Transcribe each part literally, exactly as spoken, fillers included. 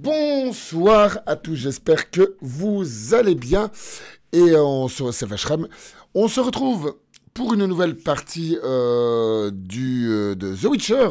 Bonsoir à tous, j'espère que vous allez bien. Et on se, c'est Vachram. On se retrouve pour une nouvelle partie euh, du, euh, de The Witcher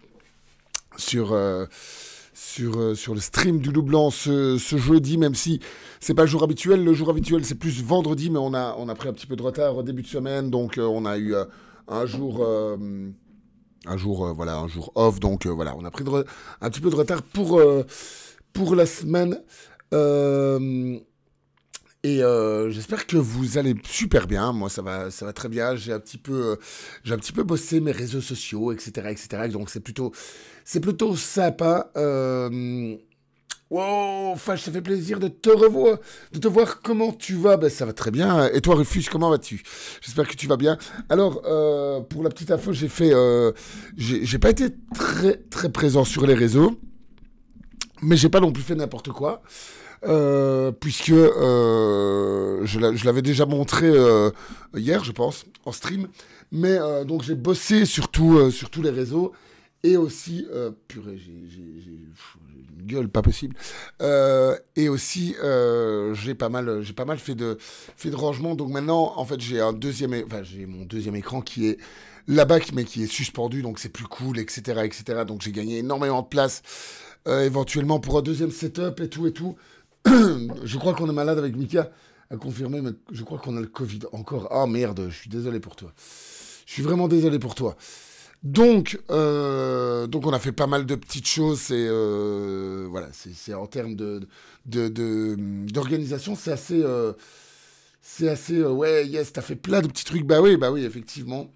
sur, euh, sur, euh, sur le stream du Loup Blanc ce, ce jeudi, même si c'est pas le jour habituel. Le jour habituel, c'est plus vendredi, mais on a, on a pris un petit peu de retard au début de semaine, donc euh, on a eu euh, un jour... Euh, Un jour, euh, voilà, un jour off, donc euh, voilà, on a pris de re- un petit peu de retard pour, euh, pour la semaine. Euh, et euh, j'espère que vous allez super bien. Moi, ça va, ça va très bien. J'ai un petit peu, euh, j'ai un petit peu bossé mes réseaux sociaux, et cetera, et cetera. Donc c'est plutôt, c'est plutôt sympa. Euh, Wow, enfin, ça fait plaisir de te revoir, de te voir. Comment tu vas? Ben, ça va très bien. Et toi, Rufus, comment vas-tu? J'espère que tu vas bien. Alors, euh, pour la petite info, j'ai fait, euh, j'ai j'ai pas été très très présent sur les réseaux, mais j'ai pas non plus fait n'importe quoi, euh, puisque euh, je l'a- je l'avais déjà montré euh, hier, je pense, en stream. Mais euh, donc j'ai bossé sur tout, euh, sur tous les réseaux. Et aussi, euh, purée, j'ai, j'ai, j'ai, pff, j'ai une gueule pas possible. Euh, et aussi, euh, j'ai pas mal, j'ai pas mal fait de, fait de rangement. Donc maintenant, en fait, j'ai un deuxième, é- enfin, j'ai mon deuxième écran qui est là-bas, mais qui est suspendu, donc c'est plus cool, et cetera, et cetera. Donc j'ai gagné énormément de place, euh, éventuellement pour un deuxième setup et tout et tout. Je crois qu'on est malade avec Mika, à confirmer, mais je crois qu'on a le Covid encore. Ah merde, je suis désolé pour toi. Je suis vraiment désolé pour toi. Donc, euh, donc on a fait pas mal de petites choses. C'est euh, voilà, c'est, c'est en termes de, de, de- d'organisation, c'est assez, euh, c'est assez. Euh, ouais, yes, t'as fait plein de petits trucs. Bah oui, bah oui, effectivement.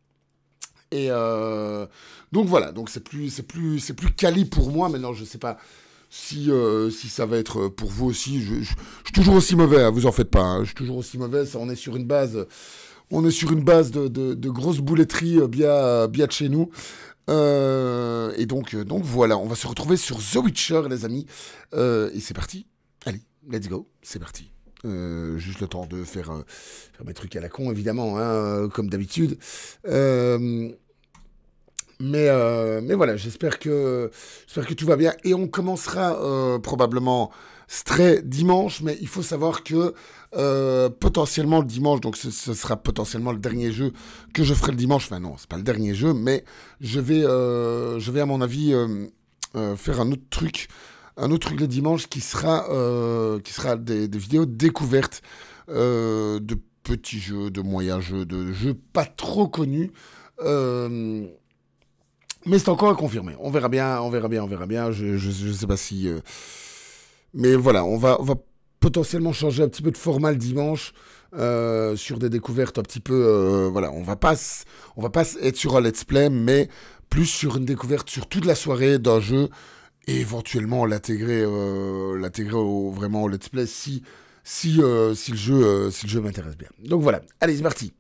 Et euh, donc voilà, donc c'est plus, c'est plus, c'est plus quali pour moi. Maintenant, je sais pas si, euh, si ça va être pour vous aussi. Je, je- je suis toujours aussi mauvais. Hein, vous en faites pas. Hein, je suis toujours aussi mauvais. Ça, on est sur une base. On est sur une base de, de, de grosses bouletteries euh, bien, euh, bien de chez nous. Euh, et donc, euh, donc voilà, on va se retrouver sur The Witcher, les amis. Euh, et c'est parti. Allez, let's go. C'est parti. Euh, juste le temps de faire, euh, faire mes trucs à la con, évidemment, hein, euh, comme d'habitude. Euh, mais, euh, mais voilà, j'espère que, j'espère que tout va bien. Et on commencera euh, probablement Stray dimanche, mais il faut savoir que euh, potentiellement le dimanche, donc ce, ce sera potentiellement le dernier jeu que je ferai le dimanche. Enfin non, c'est pas le dernier jeu, mais je vais, euh, je vais à mon avis euh, euh, faire un autre truc, un autre truc le dimanche qui sera, euh, qui sera des, des vidéos découvertes euh, de petits jeux, de moyens jeux, de jeux pas trop connus. Euh, mais c'est encore à confirmer. On verra bien, on verra bien, on verra bien. Je, je, je sais pas si. euh, Mais voilà, on va, on va potentiellement changer un petit peu de format le dimanche euh, sur des découvertes un petit peu. Euh, voilà, on va pas, s- on va pas s- être sur un let's play, mais plus sur une découverte sur toute la soirée d'un jeu et éventuellement l'intégrer, euh, l'intégrer au, vraiment au let's play si, si, euh, si le jeu, euh, si le jeu m'intéresse bien. Donc voilà, allez, c'est parti.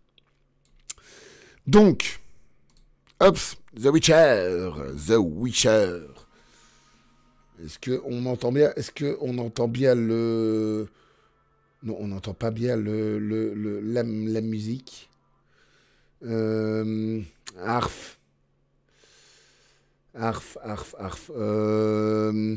Donc, hop, The Witcher, The Witcher. Est-ce que on entend bien? Est-ce que on entend bien le? Non, on n'entend pas bien le, le, le- la, la musique. Euh, Arf, arf, arf, arf. Euh,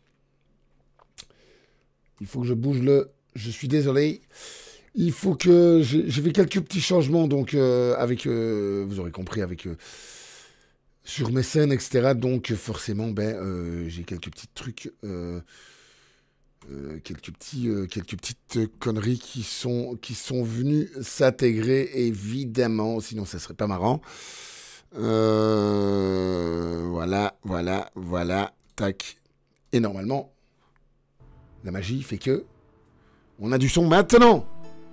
il faut que je bouge le. Je suis désolé. Il faut que j'ai j'ai fait quelques petits changements donc euh, avec, euh, vous aurez compris avec euh, sur mes scènes et cetera. Donc forcément ben euh, j'ai quelques petits trucs. Euh, Euh, quelques petits, euh, quelques petites euh, conneries qui sont, qui sont venues s'intégrer, évidemment, sinon ça serait pas marrant. Euh, voilà, voilà, voilà, tac. Et normalement, la magie fait que on a du son maintenant.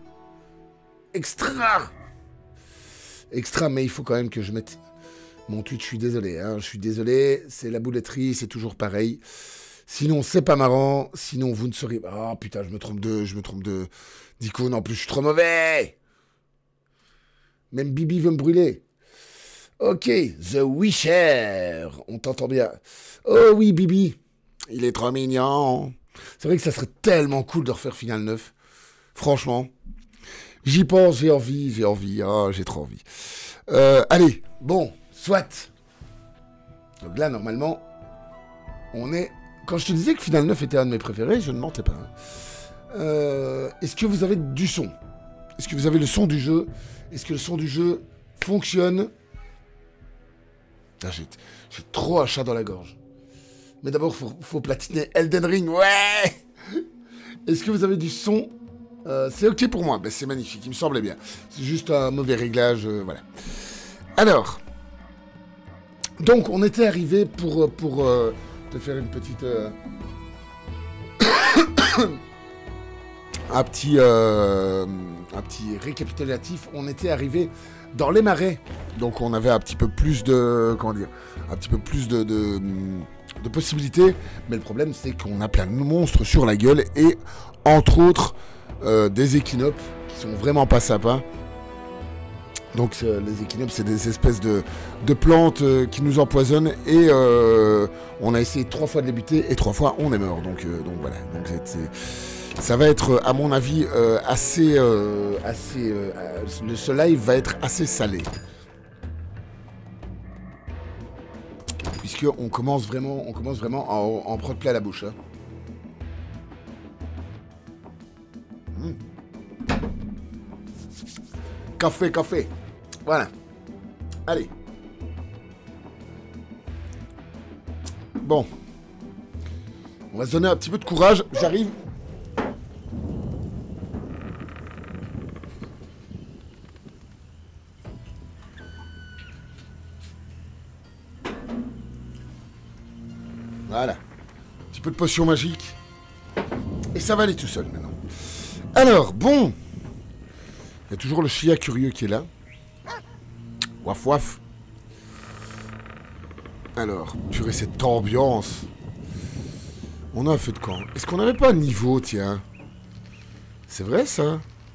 Extra, extra, mais il faut quand même que je mette mon tweet. Je suis désolé, hein, je suis désolé. C'est la bouletterie, c'est toujours pareil. Sinon, c'est pas marrant. Sinon, vous ne serez pas. Oh putain, je me trompe de. Je me trompe de. d'icône. En plus, je suis trop mauvais. Même Bibi veut me brûler. Ok, The Witcher. On t'entend bien. Oh oui, Bibi. Il est trop mignon. C'est vrai que ça serait tellement cool de refaire Final neuf. Franchement. J'y pense, j'ai envie, j'ai envie. Ah, j'ai trop envie. Euh, allez, bon, soit. Donc là, normalement, on est quand je te disais que Final neuf était un de mes préférés, je ne mentais pas. Hein. Euh, Est-ce que vous avez du son? Est-ce que vous avez le son du jeu? Est-ce que le son du jeu fonctionne? Ah, J'ai trop un chat dans la gorge. Mais d'abord, il faut, faut platiner Elden Ring. Ouais. Est-ce que vous avez du son? euh, C'est ok pour moi. Ben, c'est magnifique, il me semblait bien. C'est juste un mauvais réglage. Euh, voilà. Alors. Donc, on était arrivé pour, pour euh, te faire une petite... Euh... un petit... Euh... un petit récapitulatif. On était arrivé dans les marais. Donc, on avait un petit peu plus de... Comment dire? Un petit peu plus de... de... de possibilités, mais le problème c'est qu'on a plein de monstres sur la gueule et entre autres euh, des échinopes qui sont vraiment pas sympas. Donc euh, les échinopes c'est des espèces de, de plantes euh, qui nous empoisonnent et euh, on a essayé trois fois de les buter et trois fois on est mort. Donc, euh, donc voilà, donc c'est, ça va être à mon avis euh, assez, euh, assez euh, ce live va être assez salé. Puisque on commence vraiment, on commence vraiment en, en prendre plein à la bouche. Hein. Mmh. Café, café. Voilà. Allez. Bon. On va se donner un petit peu de courage. J'arrive. Voilà. Un petit peu de potion magique. Et ça va aller tout seul maintenant. Alors, bon. Il y a toujours le chia curieux qui est là. Waf waf. Alors, purée, cette ambiance. On a un feu de camp. Est-ce qu'on n'avait pas un niveau, tiens? C'est vrai, ça?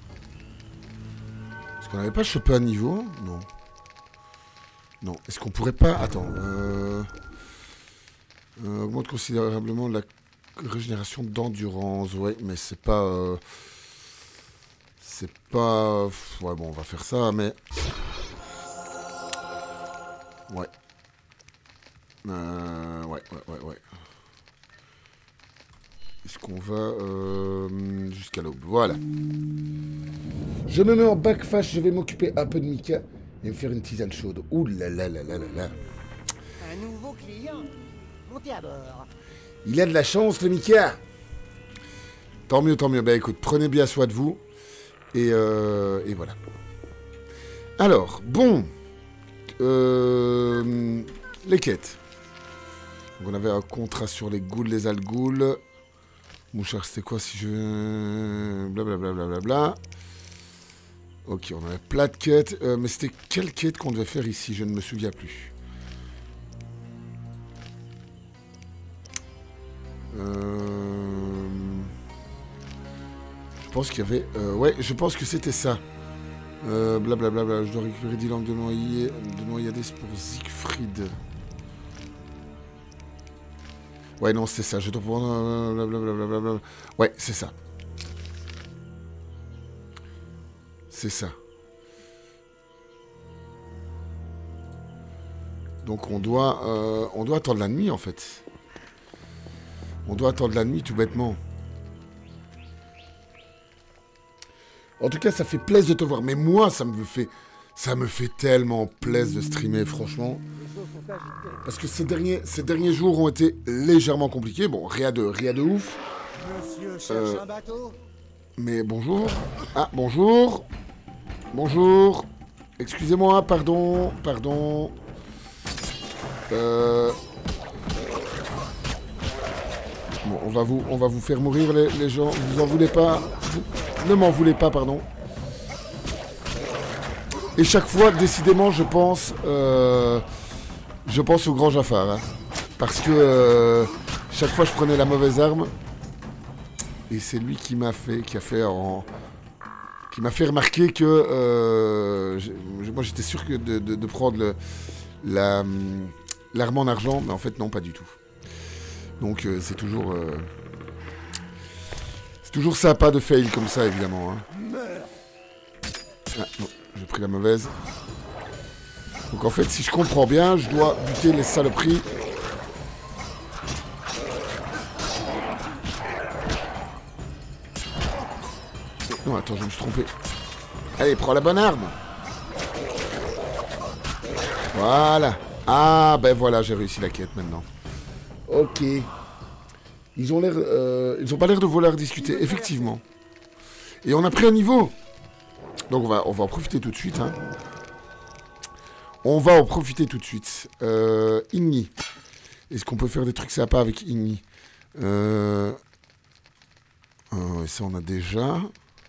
Est-ce qu'on n'avait pas chopé un niveau? Non. Non. Est-ce qu'on pourrait pas... Attends. Euh... Euh, augmente considérablement la régénération d'endurance. Ouais, mais c'est pas... Euh... C'est pas... Ouais, bon, on va faire ça, mais... Ouais. Euh... Ouais, ouais, ouais, ouais. Est-ce qu'on va... Euh... Jusqu'à l'aube. Voilà. Je me mets en backfash, je vais m'occuper un peu de Mika et me faire une tisane chaude. Ouh là là là là là là. Un nouveau client. Montez à bord. Il a de la chance, le Mika. Tant mieux, tant mieux. Bah écoute, prenez bien soin de vous. Et, euh, et voilà. Alors, bon. Euh, les quêtes. Donc on avait un contrat sur les ghouls, les alghouls. Mouchard, c'était quoi si je... Blablabla. Bla, bla, bla, bla. Ok, on avait plein de quêtes. Euh, mais c'était quelle quête qu'on devait faire ici? Je ne me souviens plus. Euh... Je pense qu'il y avait... Euh, ouais, je pense que c'était ça. Euh, blablabla. Bla, bla, je dois récupérer dix langues de, noyer, de noyades pour Siegfried. Ouais, non, c'est ça. Je dois prendre... Blablabla. Ouais, c'est ça. C'est ça. Donc on doit... Euh, on doit attendre la nuit, en fait. On doit attendre la nuit, tout bêtement. En tout cas, ça fait plaisir de te voir. Mais moi, ça me fait... Ça me fait tellement plaisir de streamer, franchement. Parce que ces derniers, ces derniers jours ont été légèrement compliqués. Bon, rien de, rien de ouf. Monsieur cherche Euh, un bateau. mais bonjour. Ah, bonjour. Bonjour. Excusez-moi, pardon. Pardon. Euh... Bon, on va vous, on va vous faire mourir, les, les gens. Vous en voulez pas. Vous, ne m'en voulez pas, pardon. Et chaque fois, décidément, je pense... Euh, je pense au grand Jafar. Hein, parce que euh, chaque fois, je prenais la mauvaise arme. Et c'est lui qui m'a fait... Qui a fait en... Qui m'a fait remarquer que... Euh, moi, j'étais sûr que de, de, de prendre le, la, l'arme en argent. Mais en fait, non, pas du tout. Donc, euh, c'est toujours... Euh, c'est toujours sympa de fail comme ça, évidemment. Hein. Ah, non. J'ai pris la mauvaise. Donc en fait, si je comprends bien, je dois buter les saloperies. Non, attends, je me suis trompé. Allez, prends la bonne arme. Voilà. Ah, ben voilà, j'ai réussi la quête maintenant. Ok. Ils ont l'air... Euh, ils ont pas l'air de vouloir discuter, effectivement. Et on a pris un niveau. Donc on va, on va en profiter tout de suite. Hein. On va en profiter tout de suite. Euh, Igni. Est-ce qu'on peut faire des trucs sympas avec Igni euh... euh, Ça, on a déjà...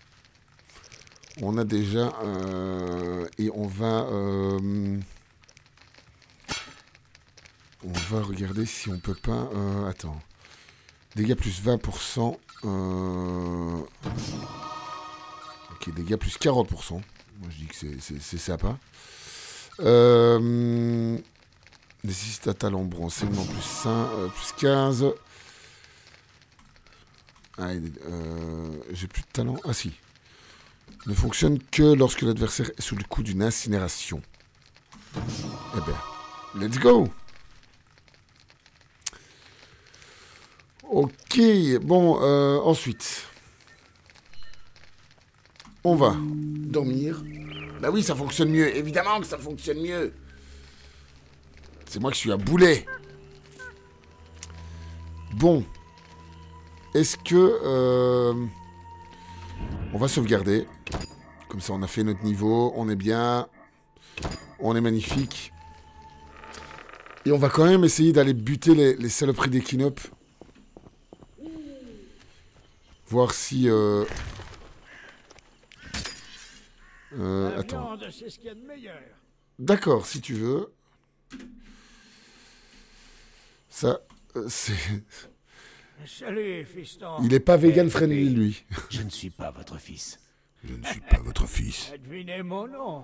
On a déjà... Euh, et on va... Euh, on va regarder si on peut pas... Euh, attends. Dégâts plus vingt pour cent. Euh, ok, dégâts plus quarante pour cent. Moi, je dis que c'est sympa. Euh... Nécessite à talent bronze. Segment plus cinq, euh, plus quinze. Ah, euh, j'ai plus de talent. Ah si. Ne fonctionne que lorsque l'adversaire est sous le coup d'une incinération. Eh bien, let's go. Ok, bon, euh, ensuite. On va dormir. Bah oui, ça fonctionne mieux. Évidemment que ça fonctionne mieux. C'est moi qui suis un boulet. Bon. Est-ce que... Euh, on va sauvegarder. Comme ça, on a fait notre niveau. On est bien. On est magnifique. Et on va quand même essayer d'aller buter les, les saloperies d'Equinope. Voir si... Euh... Euh, attends. D'accord, si tu veux. Ça, euh, c'est... Salut, fiston. Il est pas vegan friendly, lui. Je ne suis pas votre fils. Je ne suis pas votre fils. Devinez mon nom.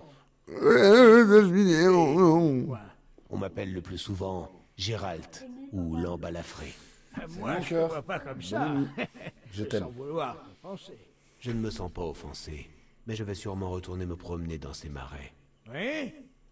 On m'appelle le plus souvent Gérald ou Lambalafré. Moi, je ne vois pas comme ça. Je t'aime. Sans vouloir penser. Je ne me sens pas offensé, mais je vais sûrement retourner me promener dans ces marais. Oui?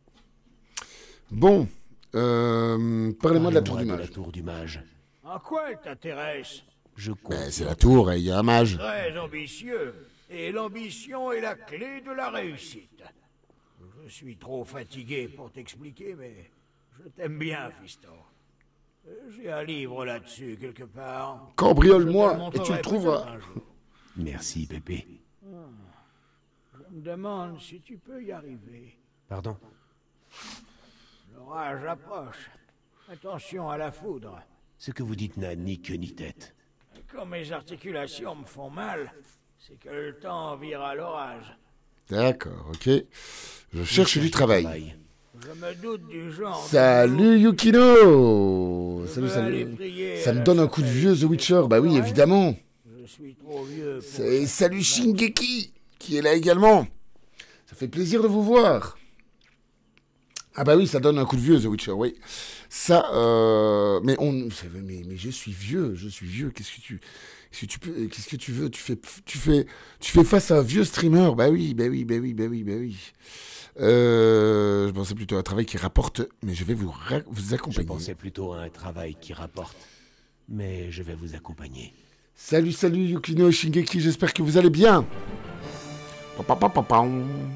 Bon, euh, parlez-moi de la tour du de mage. la tour du mage. En quoi elle t'intéresse? Je compte. Ben, c'est la tour, il y a un mage. Très ambitieux. Et l'ambition est la clé de la réussite. Je suis trop fatigué pour t'expliquer, mais je t'aime bien, fiston. J'ai un livre là-dessus, quelque part. Cambriole-moi, et tu le trouveras. Merci, Pépé. Je me demande si tu peux y arriver. Pardon? L'orage approche. Attention à la foudre. Ce que vous dites n'a ni queue ni tête. Quand mes articulations me font mal, c'est que le temps vire à l'orage. D'accord, ok. Je cherche du travail. Je me doute du genre. Salut Yukino. Salut, salut. Ça me donne un coup de vieux The Witcher. Bah oui, évidemment. Je suis trop vieux pour... Et salut Shingeki, qui est là également. Ça fait plaisir de vous voir. Ah bah oui, ça donne un coup de vieux The Witcher, oui. Ça, euh... mais on, mais, mais je suis vieux, je suis vieux. Qu'est-ce que tu, qu'est-ce que tu peux, qu'est-ce que tu veux Tu fais, tu fais, tu fais face à un vieux streamer. Bah oui, bah oui, bah oui, bah oui, bah oui. Euh, je pensais plutôt à un travail qui rapporte, mais je vais vous, vous accompagner. Je pensais plutôt à un travail qui rapporte, mais je vais vous accompagner. Salut, salut Yukino et Shingeki, j'espère que vous allez bien. Pa, pa, pa, pa,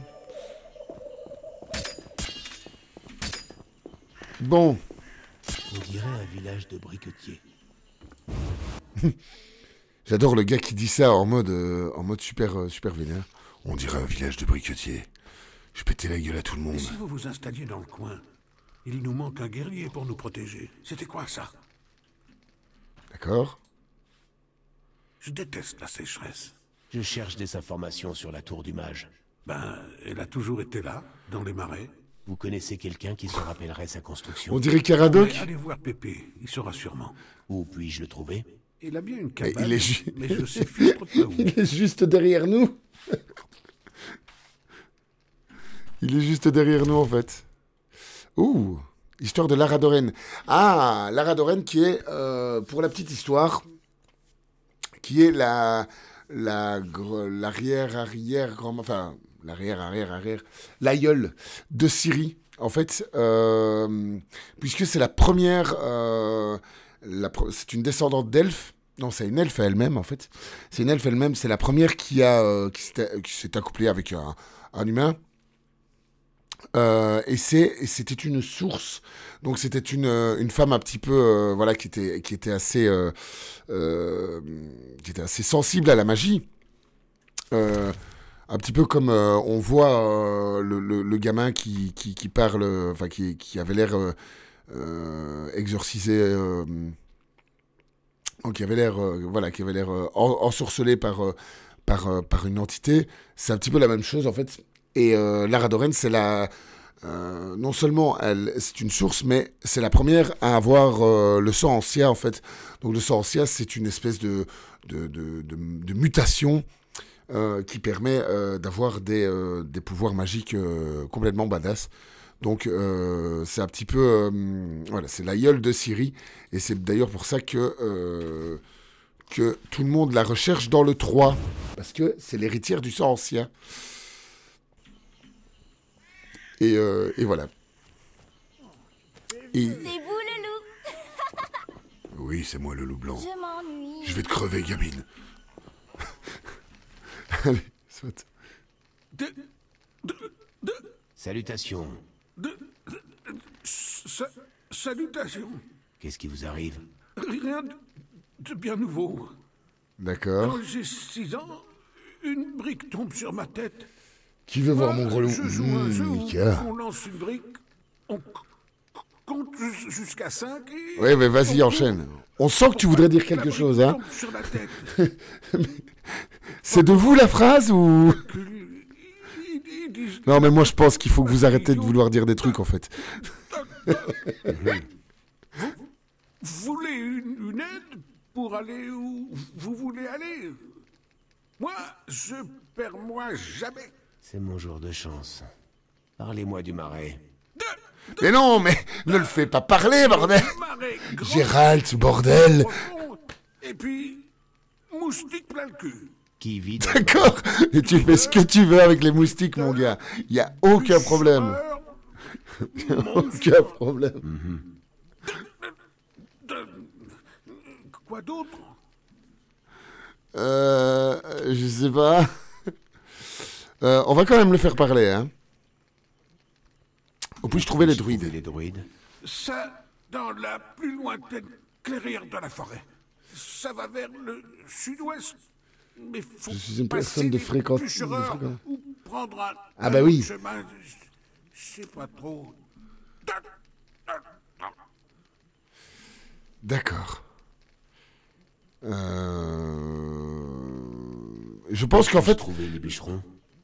bon. On dirait un village de briquetiers. J'adore le gars qui dit ça en mode, euh, en mode super, euh, super vénère. On dirait un village de briquetiers. Je pétais la gueule à tout le monde. Et si vous vous installiez dans le coin? Il nous manque un guerrier pour nous protéger. C'était quoi ça? D'accord. Je déteste la sécheresse. Je cherche des informations sur la tour du mage. Ben, elle a toujours été là, dans les marais. Vous connaissez quelqu'un qui se rappellerait sa construction? On dirait Caradoc. Mais allez voir Pépé, il saura sûrement. Où puis-je le trouver? Il a bien une cabane, il est ju- mais je sais plus trop où. Il est juste derrière nous. Il est juste derrière nous, en fait. Ouh, histoire de Lara Dorren. Ah, Lara Dorren qui est, euh, pour la petite histoire, qui est la, la, l'arrière, arrière, grand, enfin, l'arrière, arrière, arrière, l'aïeul de Ciri, en fait, euh, puisque c'est la première, euh, la, c'est une descendante d'elfes, Non, c'est une elfe elle-même, en fait. C'est une elfe elle-même. C'est la première qui a euh, qui s'est qui s'est accouplée avec un, un humain. Euh, et c'est et c'était une source. Donc c'était une, euh, une femme un petit peu euh, voilà qui était qui était assez euh, euh, qui était assez sensible à la magie. Euh, un petit peu comme euh, on voit euh, le, le, le gamin qui, qui, qui parle, enfin qui, qui avait l'air euh, euh, exorcisé, euh, qui avait l'air euh, voilà qui avait l'air euh, en- ensorcelé par euh, par euh, par une entité. C'est un petit peu la même chose en fait. Et euh, Lara Dorren, c'est la euh, non seulement elle, c'est une source, mais c'est la première à avoir euh, le sang ancien en fait. Donc le sang ancien, c'est une espèce de de, de, de, de mutation euh, qui permet euh, d'avoir des, euh, des pouvoirs magiques euh, complètement badass. Donc euh, c'est un petit peu euh, voilà, c'est l'aïeul de Ciri et c'est d'ailleurs pour ça que euh, que tout le monde la recherche dans le trois parce que c'est l'héritière du sang ancien. Et, euh, et voilà. Et... C'est vous le loup. Oui, c'est moi le loup blanc. Je m'ennuie. Je vais te crever, gamine. Allez, soit. De, de, de, Salutations. de, de- sa- salutations. Qu'est-ce qui vous arrive? Rien de, de bien nouveau. D'accord. Quand j'ai six ans, une brique tombe sur ma tête. Qui veut voir mon gros loup? Je joue à un Mmh, jeu où Mika. on lance une brique, on c- compte jus- jusqu'à cinq et... Ouais, mais vas-y, on enchaîne. On sent que tu voudrais dire La quelque brique chose, hein. tombe sur la tête. C'est de vous la phrase ou... Ils- ils disent- Non, mais moi je pense qu'il faut que vous arrêtez de vouloir dire des trucs en fait. Vous voulez une, une aide pour aller où vous voulez aller? Moi, je perds moi jamais. C'est mon jour de chance. Parlez-moi du marais. Mais non, mais ne le fais pas parler, bordel. Marais grand, Gérald, ce bordel. profond, et puis, moustique plein le cul. Qui vit dans D'accord. Et tu fais ce que tu veux avec les moustiques, mon gars. Il y a aucun problème. Peur, Aucun problème. de- Quoi d'autre? Euh, je sais pas. Euh, on va quand même le faire parler, hein. Ou puis-je trouver les Trouver druides? les druides. Ça, dans la plus lointaine clairière de la forêt. Ça va vers le sud-ouest. Mais faut Je suis une passer personne de les fréquente- bûchereurs de fréquent- ou prendre un, Ah un bah autre oui. chemin. Je sais pas trop. D'accord. Euh... Je pense qu'en fait... Trouver les bûcherons.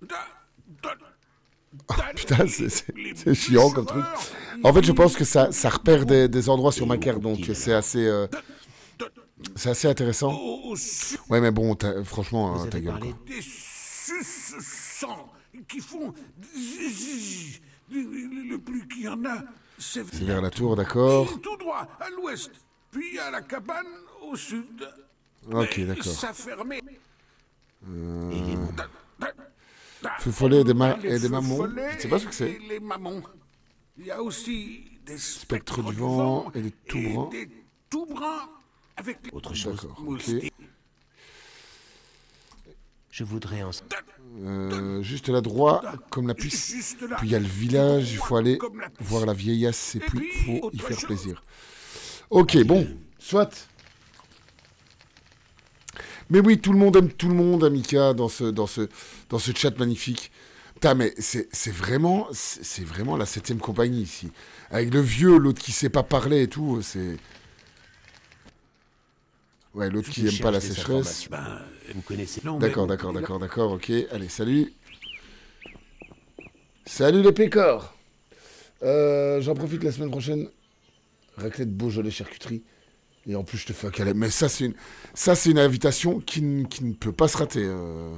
Putain, c'est- c'est c'est chiant comme truc. En fait, je pense que ça, ça repère des, des endroits sur ma carte, donc c'est assez, euh, c'est assez intéressant. Au, au sud, Ouais, mais bon, t'as- franchement, Vous hein, ta avez gueule, parlé quoi. des suce-sang qui font zizz. le, le plus qu'il y en a, c'est C'est vers la tour, d'accord. Et tout droit à l'ouest, puis à la cabane au sud. Ok, Mais d'accord. Ça fermait. et les monts. Feu follet et des, ma- Les et des feux mamons. follets Je sais pas ce que c'est. et Les mamons. Il y a aussi des Spectres spectres du vent et des tout bruns. Des tout bruns avec les Autre chose. D'accord, ok. moustiques. Je voudrais en... Euh, juste là droit, comme la piste. Juste là. Puis il y a le village, il faut aller Comme la piste. voir la vieillesse, et Et puis puis, il faut y autre faire chose. plaisir. Ok, bon, soit. Mais oui, tout le monde aime tout le monde, Amika, dans ce, dans ce, dans ce chat magnifique. Putain, mais c'est c'est vraiment, c'est c'est vraiment la septième compagnie ici. Avec le vieux, l'autre qui sait pas parler et tout, c'est... Ouais, l'autre qui Je aime pas la cherche des sécheresse. informations. Ben, vous connaissez... Non, mais- D'accord, d'accord, d'accord, d'accord, ok. Allez, salut. Salut les pécores. Euh, J'en profite la semaine prochaine. Raclette Beaujolais charcuterie. Et en plus, je te fais un câlin. Mais ça, c'est une, ça, c'est une invitation qui, n- qui ne peut pas se rater. euh.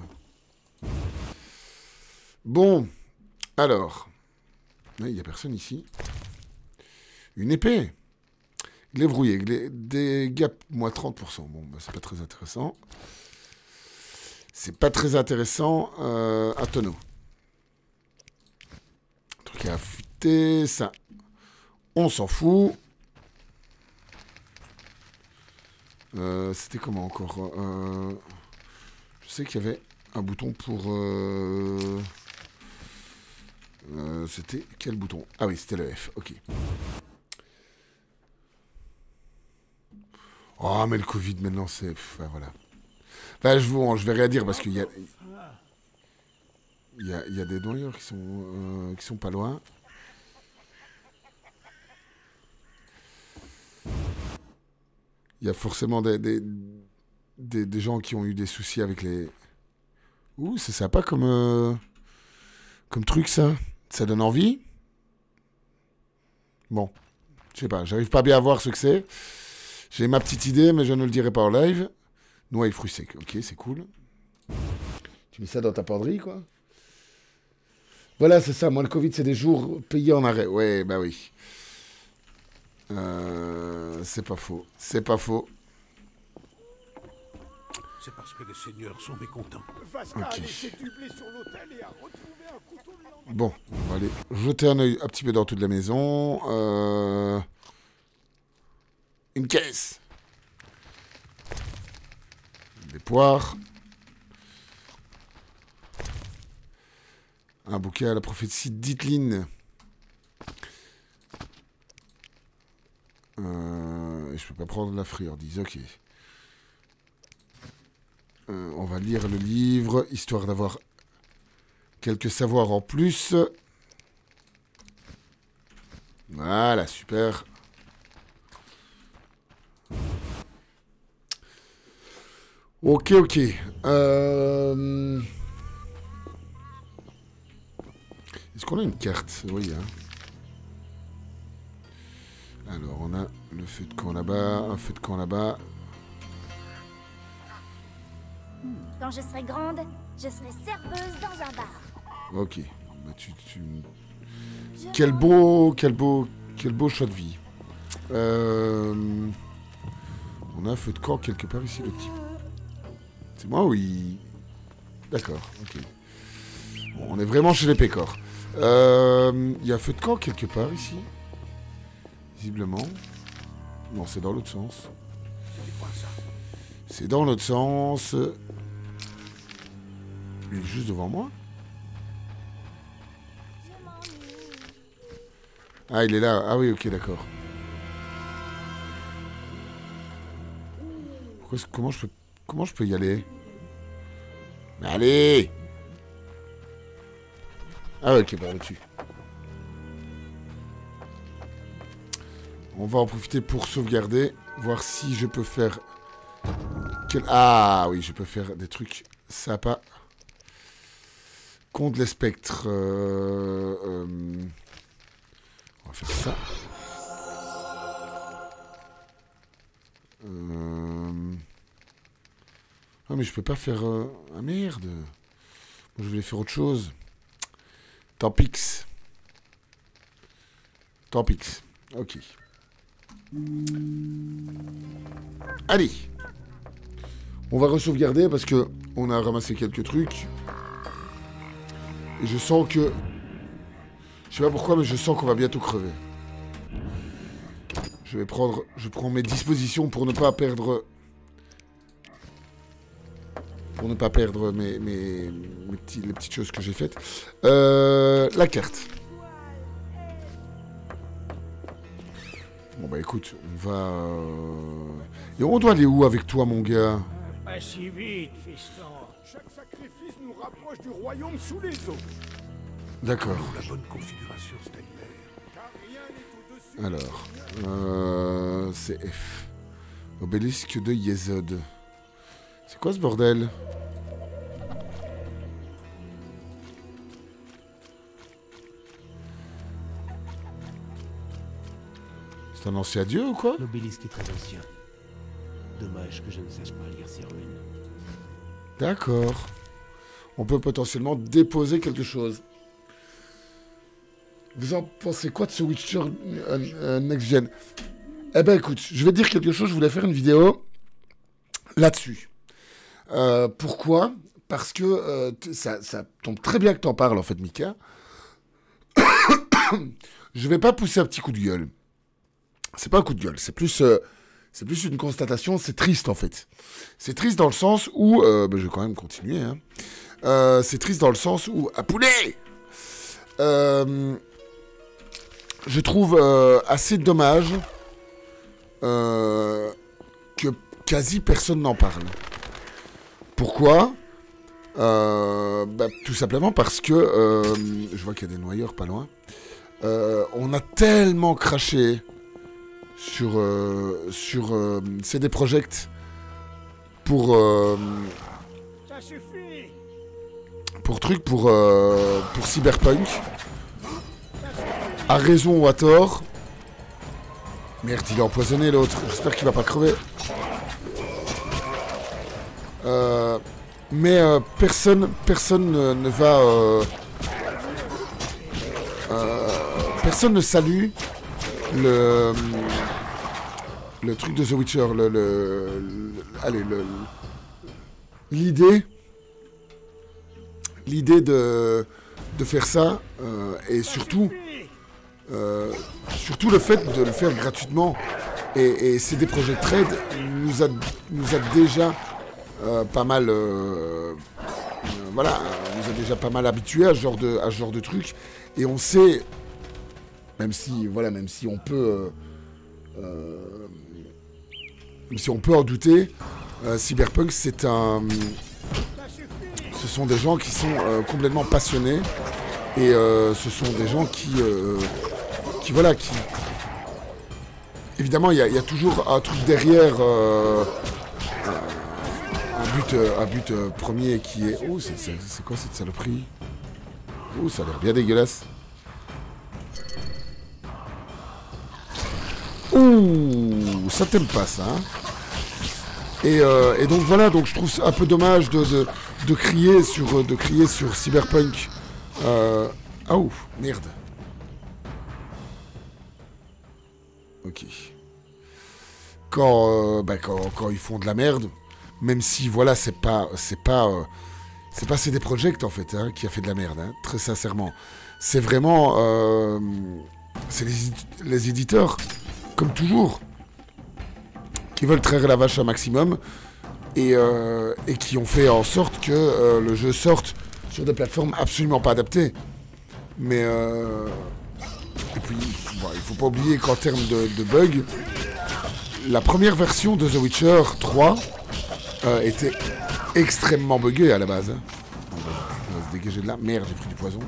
Bon, alors. Il n'y a personne ici. Une épée. Glaive rouillé. Glaive- Dégâts, moi, trente pour cent. Bon, bah, c'est pas très intéressant. C'est pas très intéressant. Euh, un tonneau. Un truc à affûter. Ça, on s'en fout. Euh, C'était comment encore euh, Je sais qu'il y avait un bouton pour... Euh, euh, c'était quel bouton? Ah oui, c'était le F, ok. Oh, mais le Covid, maintenant, c'est... Enfin, voilà. Enfin, je, bon, je vais rien dire parce qu'il y a... Il y a, il y a des noyeurs qui sont, euh, qui sont pas loin. Il y a forcément des, des, des, des gens qui ont eu des soucis avec les... Ouh, c'est sympa comme, euh, comme truc, ça. Ça donne envie. Bon, je sais pas, j'arrive pas bien à voir ce que c'est. J'ai ma petite idée, mais je ne le dirai pas en live. Noix et fruits secs, ok, c'est cool. Tu mets ça dans ta penderie, quoi. Voilà, c'est ça. Moi, le Covid, c'est des jours payés en arrêt. Ouais, bah oui. Euh, c'est pas faux. C'est pas faux. C'est parce que les seigneurs sont mécontents. Ok. Bon, on va aller jeter un œil un petit peu dans toute la maison. Euh... Une caisse. Des poires. Un bouquet à la prophétie d'Itlin. Euh, et je peux pas prendre la friandise, ok. Euh, on va lire le livre, histoire d'avoir quelques savoirs en plus. Voilà, super. Ok, ok. Euh... Est-ce qu'on a une carte? Oui, hein. Alors, on a le feu de camp là-bas, un feu de camp là-bas. Quand je serai grande, je serai serveuse dans un bar. Ok. Bah, tu, tu... Quel beau, quel beau, quel beau choix de vie. Euh... On a un feu de camp quelque part ici, le type. C'est moi ou il... D'accord, ok. Bon, on est vraiment chez les pécores. Euh... Il y a un feu de camp quelque part ici. Visiblement. Non, c'est dans l'autre sens. C'est dans l'autre sens. Il est juste devant moi. Ah, il est là. Ah oui, ok, d'accord. Pourquoi, comment je peux, comment je peux y aller? Mais allez! Ah ok, par là-dessus. On va en profiter pour sauvegarder, voir si je peux faire... Quel... Ah oui, je peux faire des trucs sympas. Contre les spectres. Euh, euh... On va faire ça. Euh... Ah mais je peux pas faire... Euh... Ah merde. Moi je voulais faire autre chose. Tant pis. Tant pis. Ok. Allez. On va re-sauvegarder parce que on a ramassé quelques trucs. Et je sens que... Je sais pas pourquoi, mais je sens qu'on va bientôt crever. Je vais prendre... Je prends mes dispositions pour ne pas perdre... Pour ne pas perdre mes, mes, mes petits, les petites choses que j'ai faites. Euh, la carte. Bon bah écoute, on va... Euh... Et on doit aller où avec toi, mon gars? Pas si vite, fiston. Chaque sacrifice nous rapproche du royaume sous les eaux. D'accord. La bonne configuration, Steinmeier. Car rien n'est au-dessus. Alors, euh, c'est F. Obélisque de Yezod. C'est quoi ce bordel? C'est un ancien dieu ou quoi? L'obélisque est très ancien. Dommage que je ne sache pas lire ces ruines. D'accord. On peut potentiellement déposer quelque chose. Vous en pensez quoi de ce Witcher euh, euh, Next Gen? Eh ben écoute, je vais te dire quelque chose, je voulais faire une vidéo là-dessus. Euh, pourquoi? Parce que euh, ça, ça tombe très bien que t'en parles en fait, Mika. Je vais pas pousser un petit coup de gueule. C'est pas un coup de gueule, c'est plus... Euh, C'est plus une constatation, c'est triste en fait. C'est triste dans le sens où... Euh, bah, je vais quand même continuer. Hein. Euh, c'est triste dans le sens où... À poulet euh, Je trouve euh, assez dommage euh, que quasi personne n'en parle. Pourquoi euh, bah, tout simplement parce que... Euh, je vois qu'il y a des noyeurs pas loin. Euh, on a tellement craché sur, euh, sur euh, C D Projekt pour... Euh, Ça suffit. pour truc, pour, euh, pour Cyberpunk. À raison ou à tort. Merde, il est empoisonné l'autre. J'espère qu'il va pas crever. Euh, mais euh, personne, personne ne, ne va... Euh, euh, personne ne salue le... Le truc de The Witcher. Le... le, le allez, le... L'idée... L'idée de, de faire ça, euh, et surtout, euh, surtout le fait de le faire gratuitement, et, et C D Projekt Red nous a, nous a déjà euh, pas mal, euh, euh, voilà, nous a déjà pas mal habitués à ce genre de, à ce genre de truc, et on sait, même si, voilà, même si on peut, euh, euh, même si on peut en douter, euh, Cyberpunk c'est un Ce sont des gens qui sont euh, complètement passionnés et euh, ce sont des gens qui, euh, qui voilà, qui... Évidemment, il y, y a toujours un truc derrière, euh, un but, un but euh, premier qui est... Oh, c'est, c'est, c'est quoi cette saloperie? Oh, ça a l'air bien dégueulasse. Ouh, ça t'aime pas ça, hein? Et, euh, et donc voilà, donc je trouve ça un peu dommage de, de, de crier sur de crier sur Cyberpunk. Euh... Ah ouf, merde. Ok. Quand, euh, bah, quand quand ils font de la merde, même si voilà, c'est pas c'est pas euh, c'est pas C D Projekt en fait hein, qui a fait de la merde, hein, très sincèrement. C'est vraiment euh, c'est les, les éditeurs, comme toujours, qui veulent traire la vache un maximum et, euh, et qui ont fait en sorte que euh, le jeu sorte sur des plateformes absolument pas adaptées. Mais euh, et puis bon, il faut pas oublier qu'en termes de, de bugs, la première version de The Witcher trois euh, était extrêmement buggée à la base. Hein. On va se dégager de là. Merde, j'ai pris du poison.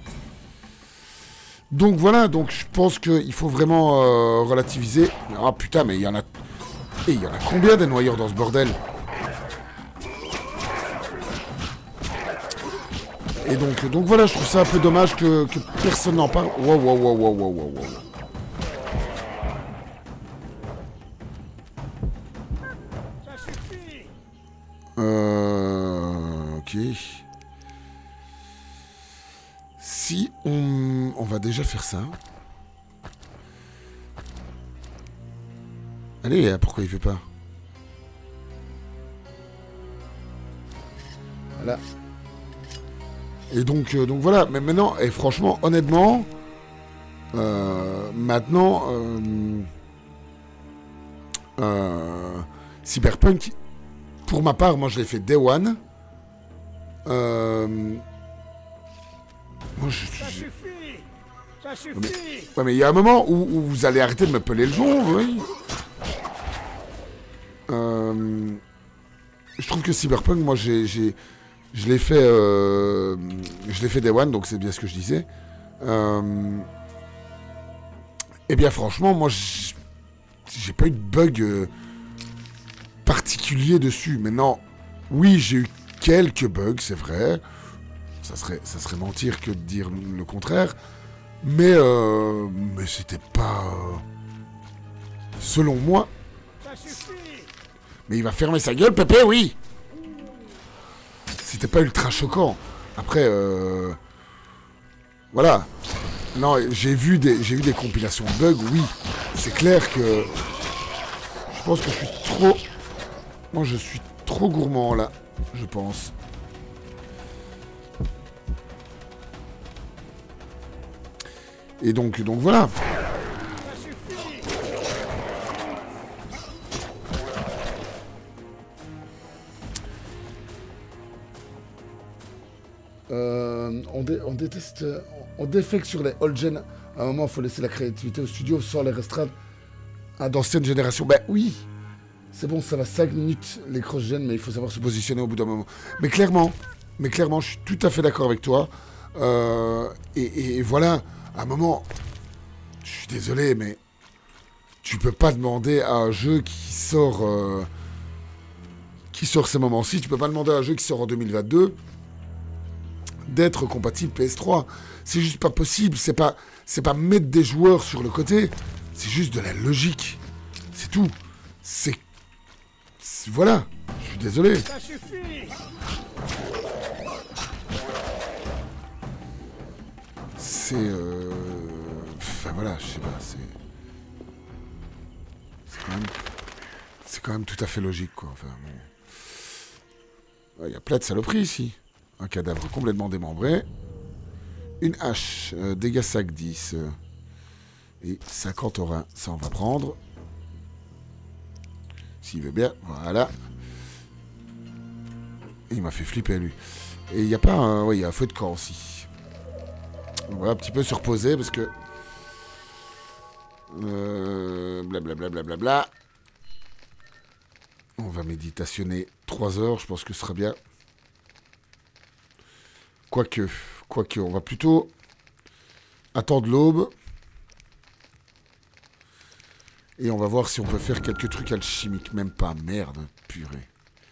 Donc voilà, donc je pense qu'il faut vraiment euh, relativiser. Ah putain, mais il y en a... Et il y en a combien des noyeurs dans ce bordel? Et donc, donc voilà, je trouve ça un peu dommage que, que personne n'en parle. Wow, wow, wow, wow, wow, wow, wow. Euh... Ok. Si on... On va déjà faire ça. Allez, pourquoi il fait pas? Voilà. Et donc, euh, donc voilà. Mais maintenant, et franchement, honnêtement, euh, maintenant, euh, euh, Cyberpunk, pour ma part, moi je l'ai fait Day One. Euh, moi je suis. Ça suffit. Ça suffit. Mais, ouais, mais il y a un moment où, où vous allez arrêter de me peler le jonc, oui. Euh, je trouve que Cyberpunk, moi, j'ai, j'ai, je l'ai fait, euh, je l'ai fait Day One, donc c'est bien ce que je disais. Euh, et bien, franchement, moi, j'ai, j'ai pas eu de bug euh, particulier dessus. Maintenant, oui, j'ai eu quelques bugs, c'est vrai. Ça serait, ça serait mentir que de dire le contraire. Mais, euh, mais c'était pas, euh, selon moi. Ça suffit. Mais il va fermer sa gueule, Pépé, oui. C'était pas ultra choquant. Après, euh... voilà. Non, j'ai vu des, j'ai vu des compilations de bugs, oui. C'est clair que... Je pense que je suis trop... Moi, je suis trop gourmand, là. Je pense. Et donc, donc voilà. Euh, on, dé, on déteste... On défecte sur les old gen. À un moment, il faut laisser la créativité au studio sans les restreindre à d'anciennes générations. Ben oui, c'est bon, ça va cinq minutes les cross-gen, mais il faut savoir se positionner au bout d'un moment. Mais clairement, mais clairement, je suis tout à fait d'accord avec toi. Euh, et, et, et voilà, à un moment, je suis désolé, mais tu peux pas demander à un jeu qui sort... Euh, qui sort ces moments-ci, tu peux pas demander à un jeu qui sort en deux mille vingt-deux d'être compatible P S trois. C'est juste pas possible. C'est pas, c'est pas mettre des joueurs sur le côté. C'est juste de la logique. C'est tout. C'est, c'est... Voilà. Je suis désolé. Ça suffit. C'est... Euh... Enfin voilà, je sais pas, c'est... C'est quand même... C'est quand même tout à fait logique, quoi. Enfin, bon... Il y a plein de saloperies ici. Un cadavre complètement démembré. Une hache, euh, dégâts sac dix. Euh, et cinquante au rein. Ça, on va prendre. S'il veut bien. Voilà. Et il m'a fait flipper, lui. Et il n'y a pas un... Oui, il y a un feu de camp aussi. On va un petit peu se reposer parce que... Euh... Blablabla. Bla, bla, bla, bla. On va méditationner trois heures. Je pense que ce sera bien. Quoique, quoique, on va plutôt attendre l'aube. Et on va voir si on peut faire quelques trucs alchimiques. Même pas, merde, purée.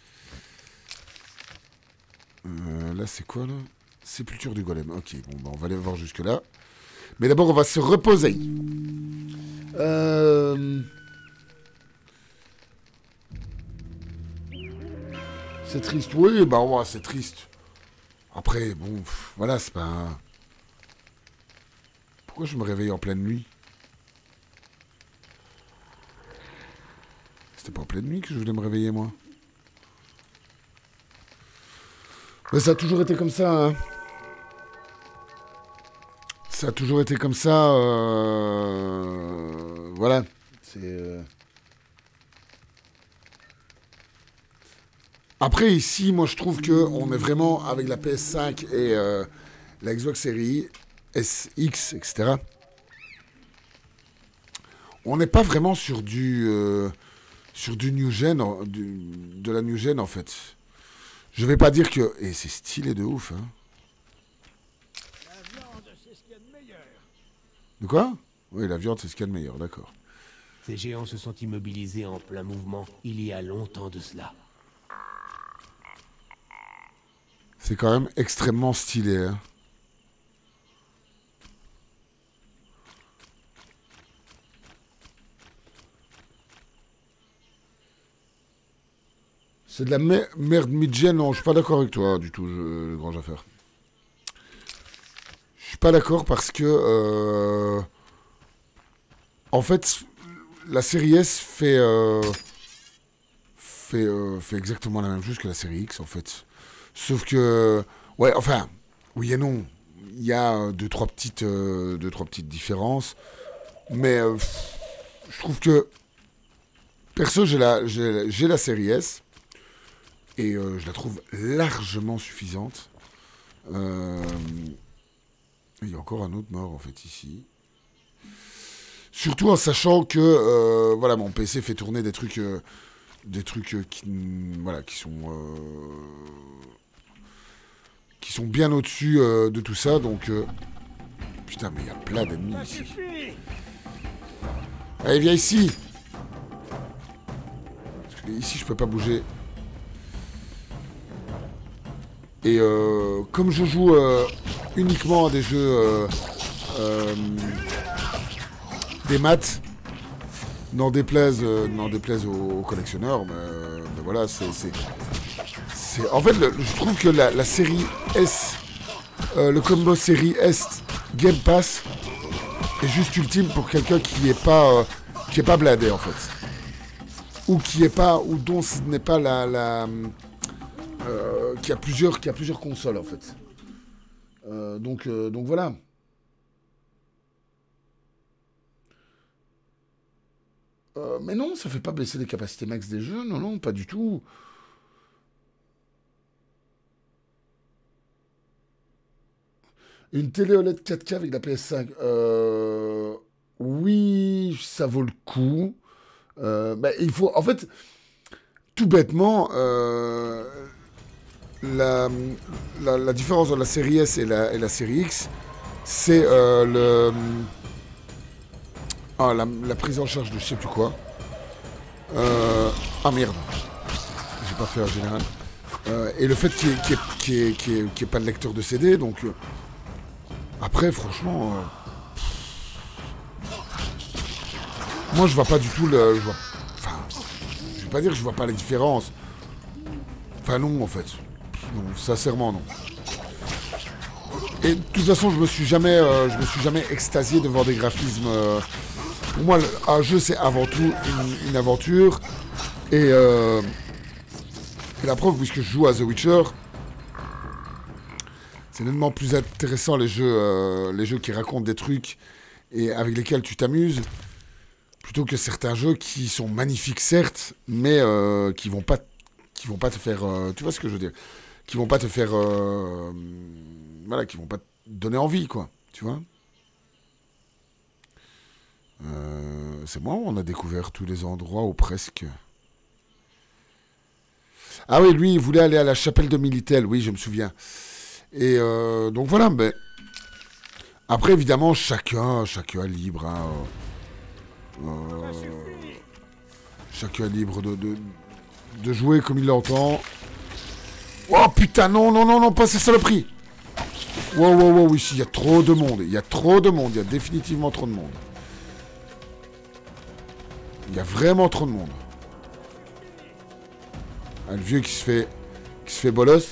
Euh, là, c'est quoi, là? Sépulture du golem. Ok, bon, bah, on va aller voir jusque-là. Mais d'abord, on va se reposer. Euh... C'est triste. Oui, bah, ouais, c'est triste. Après, bon, pff, voilà, c'est pas... Un... Pourquoi je me réveille en pleine nuit? C'était pas en pleine nuit que je voulais me réveiller, moi. Mais ça a toujours été comme ça, hein. Ça a toujours été comme ça. Euh... Voilà. C'est... Euh... Après, ici, moi, je trouve qu'on est vraiment, avec la P S cinq et euh, la Xbox Series S X, et cetera, on n'est pas vraiment sur du, euh, sur du new gen, du, de la new gen, en fait. Je vais pas dire que... Et c'est stylé de ouf, hein. La viande, c'est ce qu'il y a de meilleur. De quoi? Oui, la viande, c'est ce qu'il y a de meilleur, d'accord. Ces géants se sont immobilisés en plein mouvement, il y a longtemps de cela. C'est quand même extrêmement stylé, hein. C'est de la mer merde mid-gen. Non, je suis pas d'accord avec toi du tout, je, Grange Affaire. Je suis pas d'accord parce que... Euh, en fait, la série S fait... Euh, fait, euh, fait exactement la même chose que la série X, en fait. Sauf que... Ouais, enfin... Oui et non. Il y a deux, trois petites, euh, deux, trois petites différences. Mais... Euh, je trouve que... Perso, j'ai la, j'ai, j'ai la série S. Et euh, je la trouve largement suffisante. Euh... Il y a encore un autre mort, en fait, ici. Surtout en sachant que... Euh, voilà, mon P C fait tourner des trucs... Euh, des trucs euh, qui... Voilà, qui sont... Euh, qui sont bien au-dessus euh, de tout ça, donc... Euh, putain, mais il y a plein d'ennemis ici. Allez, viens ici. Parce que ici, je peux pas bouger. Et euh, comme je joue euh, uniquement à des jeux... Euh, euh, des maths, n'en déplaise, euh, n'en déplaise aux, aux collectionneurs, mais, euh, mais voilà, c'est... c'est, c'est... En fait, le, je trouve que la, la série S, euh, le combo série S Game Pass, est juste ultime pour quelqu'un qui est pas, euh, qui est pas bladé, en fait. Ou qui est pas, ou dont ce n'est pas la... la euh, qui, a plusieurs, qui a plusieurs consoles, en fait. Euh, donc, euh, donc voilà. Euh, mais non, ça fait pas baisser les capacités max des jeux, non, non, pas du tout. Une télé O L E D quatre K avec la P S cinq. Euh, oui, ça vaut le coup. Euh, bah, il faut, en fait, tout bêtement, euh, la, la, la différence entre la série S et la, et la série X, c'est euh, le, ah, la, la prise en charge de je sais plus quoi. Euh, ah merde, j'ai pas fait en général. Euh, et le fait qu'il n'y ait, qu'il y ait, qu'il y ait, qu'il y ait pas de lecteur de C D, donc euh, après, franchement, euh, moi je vois pas du tout le, je vois, enfin, je vais pas dire que je vois pas la différence. Enfin non, en fait, non, sincèrement non. Et de toute façon, je me suis jamais, euh, je me suis jamais extasié devant des graphismes. Euh, pour moi, un jeu c'est avant tout une, une aventure et euh, Et la preuve, puisque je joue à The Witcher, c'est nettement plus intéressant les jeux, euh, les jeux qui racontent des trucs et avec lesquels tu t'amuses, plutôt que certains jeux qui sont magnifiques certes, mais euh, qui vont pas, qui vont pas te faire, euh, tu vois ce que je veux dire, qui vont pas te faire, euh, voilà, qui vont pas te donner envie, quoi, tu vois. Euh, c'est moi où on a découvert tous les endroits ou presque. Ah oui, lui, il voulait aller à la chapelle de Militel, oui, je me souviens. Et euh, donc voilà, mais... Après, évidemment, chacun, chacun est libre. Hein, euh, chacun est libre de, de, de jouer comme il l'entend. Oh putain, non, non, non, non, pas ces saloperies. Wow, wow, wow, ici, il y a trop de monde. Il y a trop de monde, il y a définitivement trop de monde. Il y a vraiment trop de monde. Ah, le vieux qui se fait, qui se fait bolos.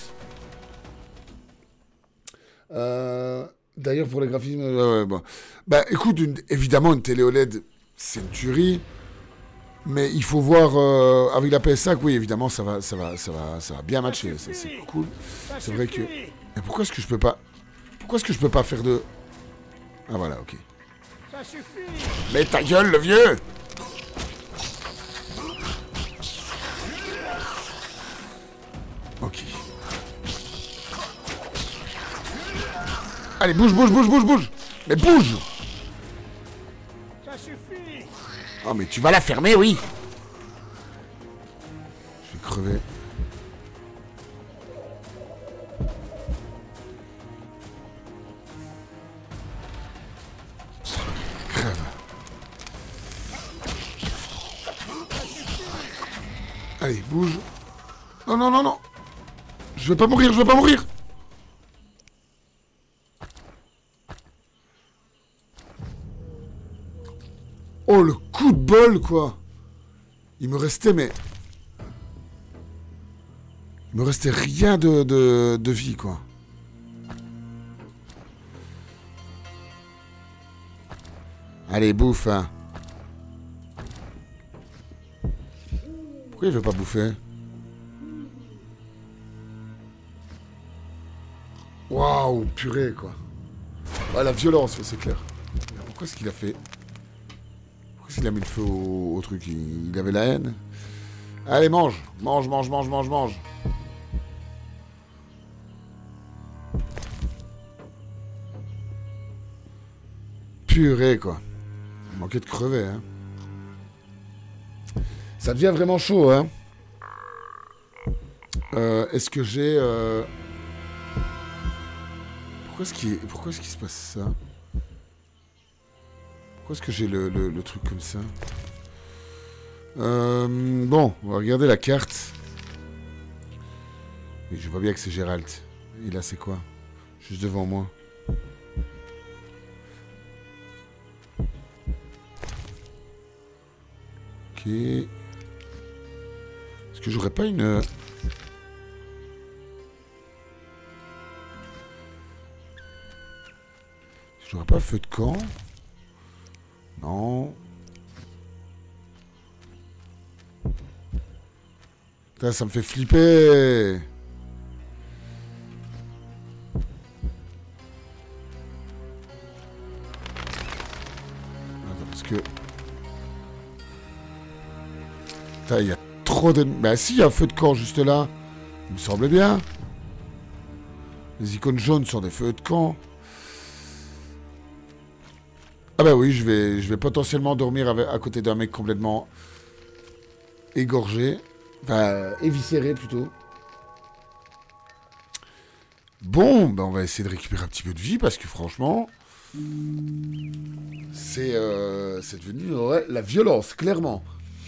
Euh, D'ailleurs, pour les graphismes... Euh, ouais, bon. Bah, écoute, une, évidemment, une télé O L E D, c'est une tuerie. Mais il faut voir... Euh, avec la P S cinq, oui, évidemment, ça va, ça va, ça va, ça va bien matcher. C'est cool. C'est vrai que... Mais pourquoi est-ce que je peux pas... Pourquoi est-ce que je peux pas faire de... Ah, voilà, ok. Ça suffit. Mais ta gueule, le vieux! Ok. Allez, bouge, bouge, bouge, bouge, bouge. Mais bouge. Ça suffit. Oh, mais tu vas la fermer, oui. Je vais crever. Crève. Allez, bouge. Non, non, non, non. Je vais pas mourir, je vais pas mourir. Oh, le coup de bol, quoi. Il me restait, mais... Il me restait rien de, de, de vie, quoi. Allez, bouffe, hein. Pourquoi il veut pas bouffer? Waouh, purée, quoi. Ah, la violence, c'est clair. Mais pourquoi est-ce qu'il a fait... Pourquoi est-ce qu'il a mis le feu au, au truc? il, il avait la haine. Allez, mange. Mange, mange, mange, mange, mange. Purée, quoi. Il manquait de crever, hein. Ça devient vraiment chaud, hein. Euh, est-ce que j'ai... Euh... Pourquoi est-ce qu'il Pourquoi est-ce qu'il se passe ça? Pourquoi est-ce que j'ai le, le, le truc comme ça? euh, Bon, on va regarder la carte. Et je vois bien que c'est Gérald. Et là, c'est quoi? Juste devant moi. Ok. Est-ce que j'aurais pas une... J'aurais pas feu de camp? Non. Putain, ça me fait flipper. Attends, parce que... Putain, il y a trop de... Bah si, il y a un feu de camp juste là. Il me semblait bien. Les icônes jaunes sont des feux de camp. Ah bah oui, je vais, je vais potentiellement dormir avec, à côté d'un mec complètement égorgé. Enfin, éviscéré plutôt. Bon, bah on va essayer de récupérer un petit peu de vie parce que franchement... C'est euh, c'est devenu ouais, la violence, clairement.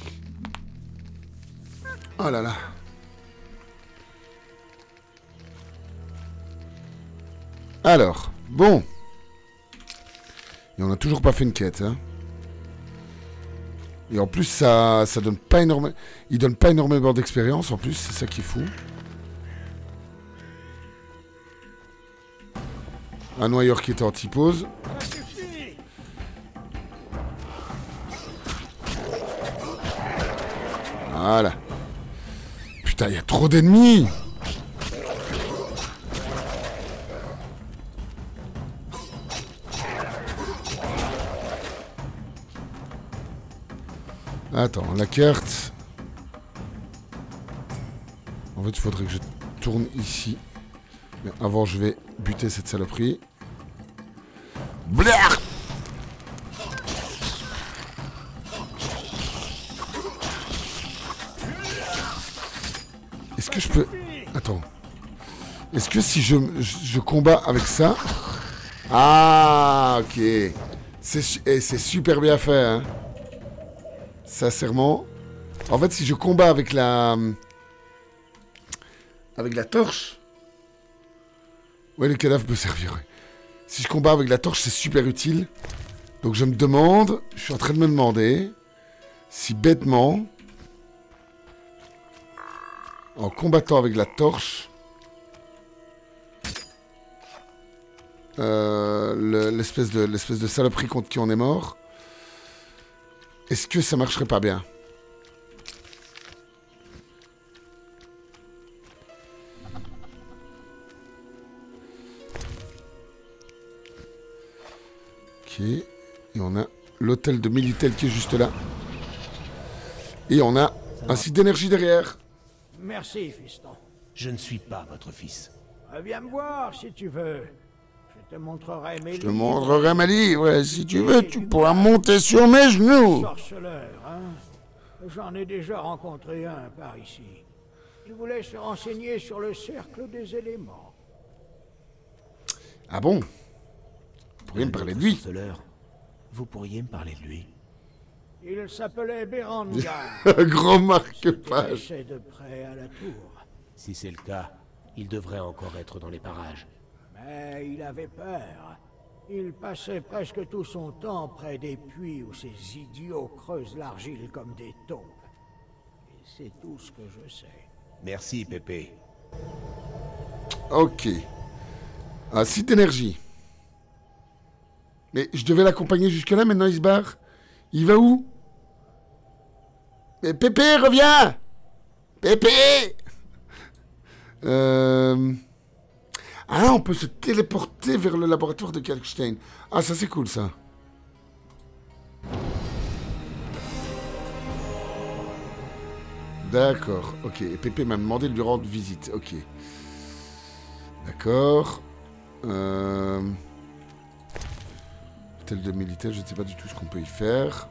Oh là là. Alors, bon. Et on n'a toujours pas fait une quête. Hein. Et en plus, ça, ça donne pas énormément... Il donne pas énormément d'expérience, en plus. C'est ça qui est fou. Un noyeur qui était en typose. Voilà. Putain, il y a trop d'ennemis. Attends, la carte. En fait, il faudrait que je tourne ici. Mais avant, je vais buter cette saloperie. Blair! Est-ce que je peux... Attends. Est-ce que si je, je, je combats avec ça... Ah, ok. C'est c'est super bien fait, hein. Sincèrement. En fait, si je combats avec la... Avec la torche... Ouais, le cadavre peut servir, ouais. Si je combats avec la torche, c'est super utile. Donc je me demande... Je suis en train de me demander... Si bêtement... En combattant avec la torche... Euh, l'espèce de, l'espèce de saloperie contre qui on est mort... Est-ce que ça marcherait pas bien? Ok. Et on a l'hôtel de Militel qui est juste là. Et on a un site d'énergie derrière. Merci, fiston. Je ne suis pas votre fils. Viens me voir si tu veux. Je te montrerai mes Je te montrerai ma livre. Ouais, si tu veux, tu pourras monter sur mes genoux. Sorceleur, hein? J'en ai déjà rencontré un par ici. Il voulait se renseigner sur le cercle des éléments. Ah bon? Vous pourriez me parler de lui? Sorceleur, vous pourriez me parler de lui? Il s'appelait Berengar. Grand marque-page. de près à la tour. Si c'est le cas, il devrait encore être dans les parages. Mais il avait peur. Il passait presque tout son temps près des puits où ces idiots creusent l'argile comme des taupes. Et c'est tout ce que je sais. Merci, Pépé. Ok. Un site d'énergie. Mais je devais l'accompagner jusque-là, maintenant il se barre. Il va où? Mais Pépé, reviens! Pépé! Euh... Ah, on peut se téléporter vers le laboratoire de Kalkstein. Ah, ça c'est cool, ça. D'accord, ok. Et Pépé m'a demandé de lui rendre visite, ok. D'accord. Euh... Hôtel de Militel, je ne sais pas du tout ce qu'on peut y faire.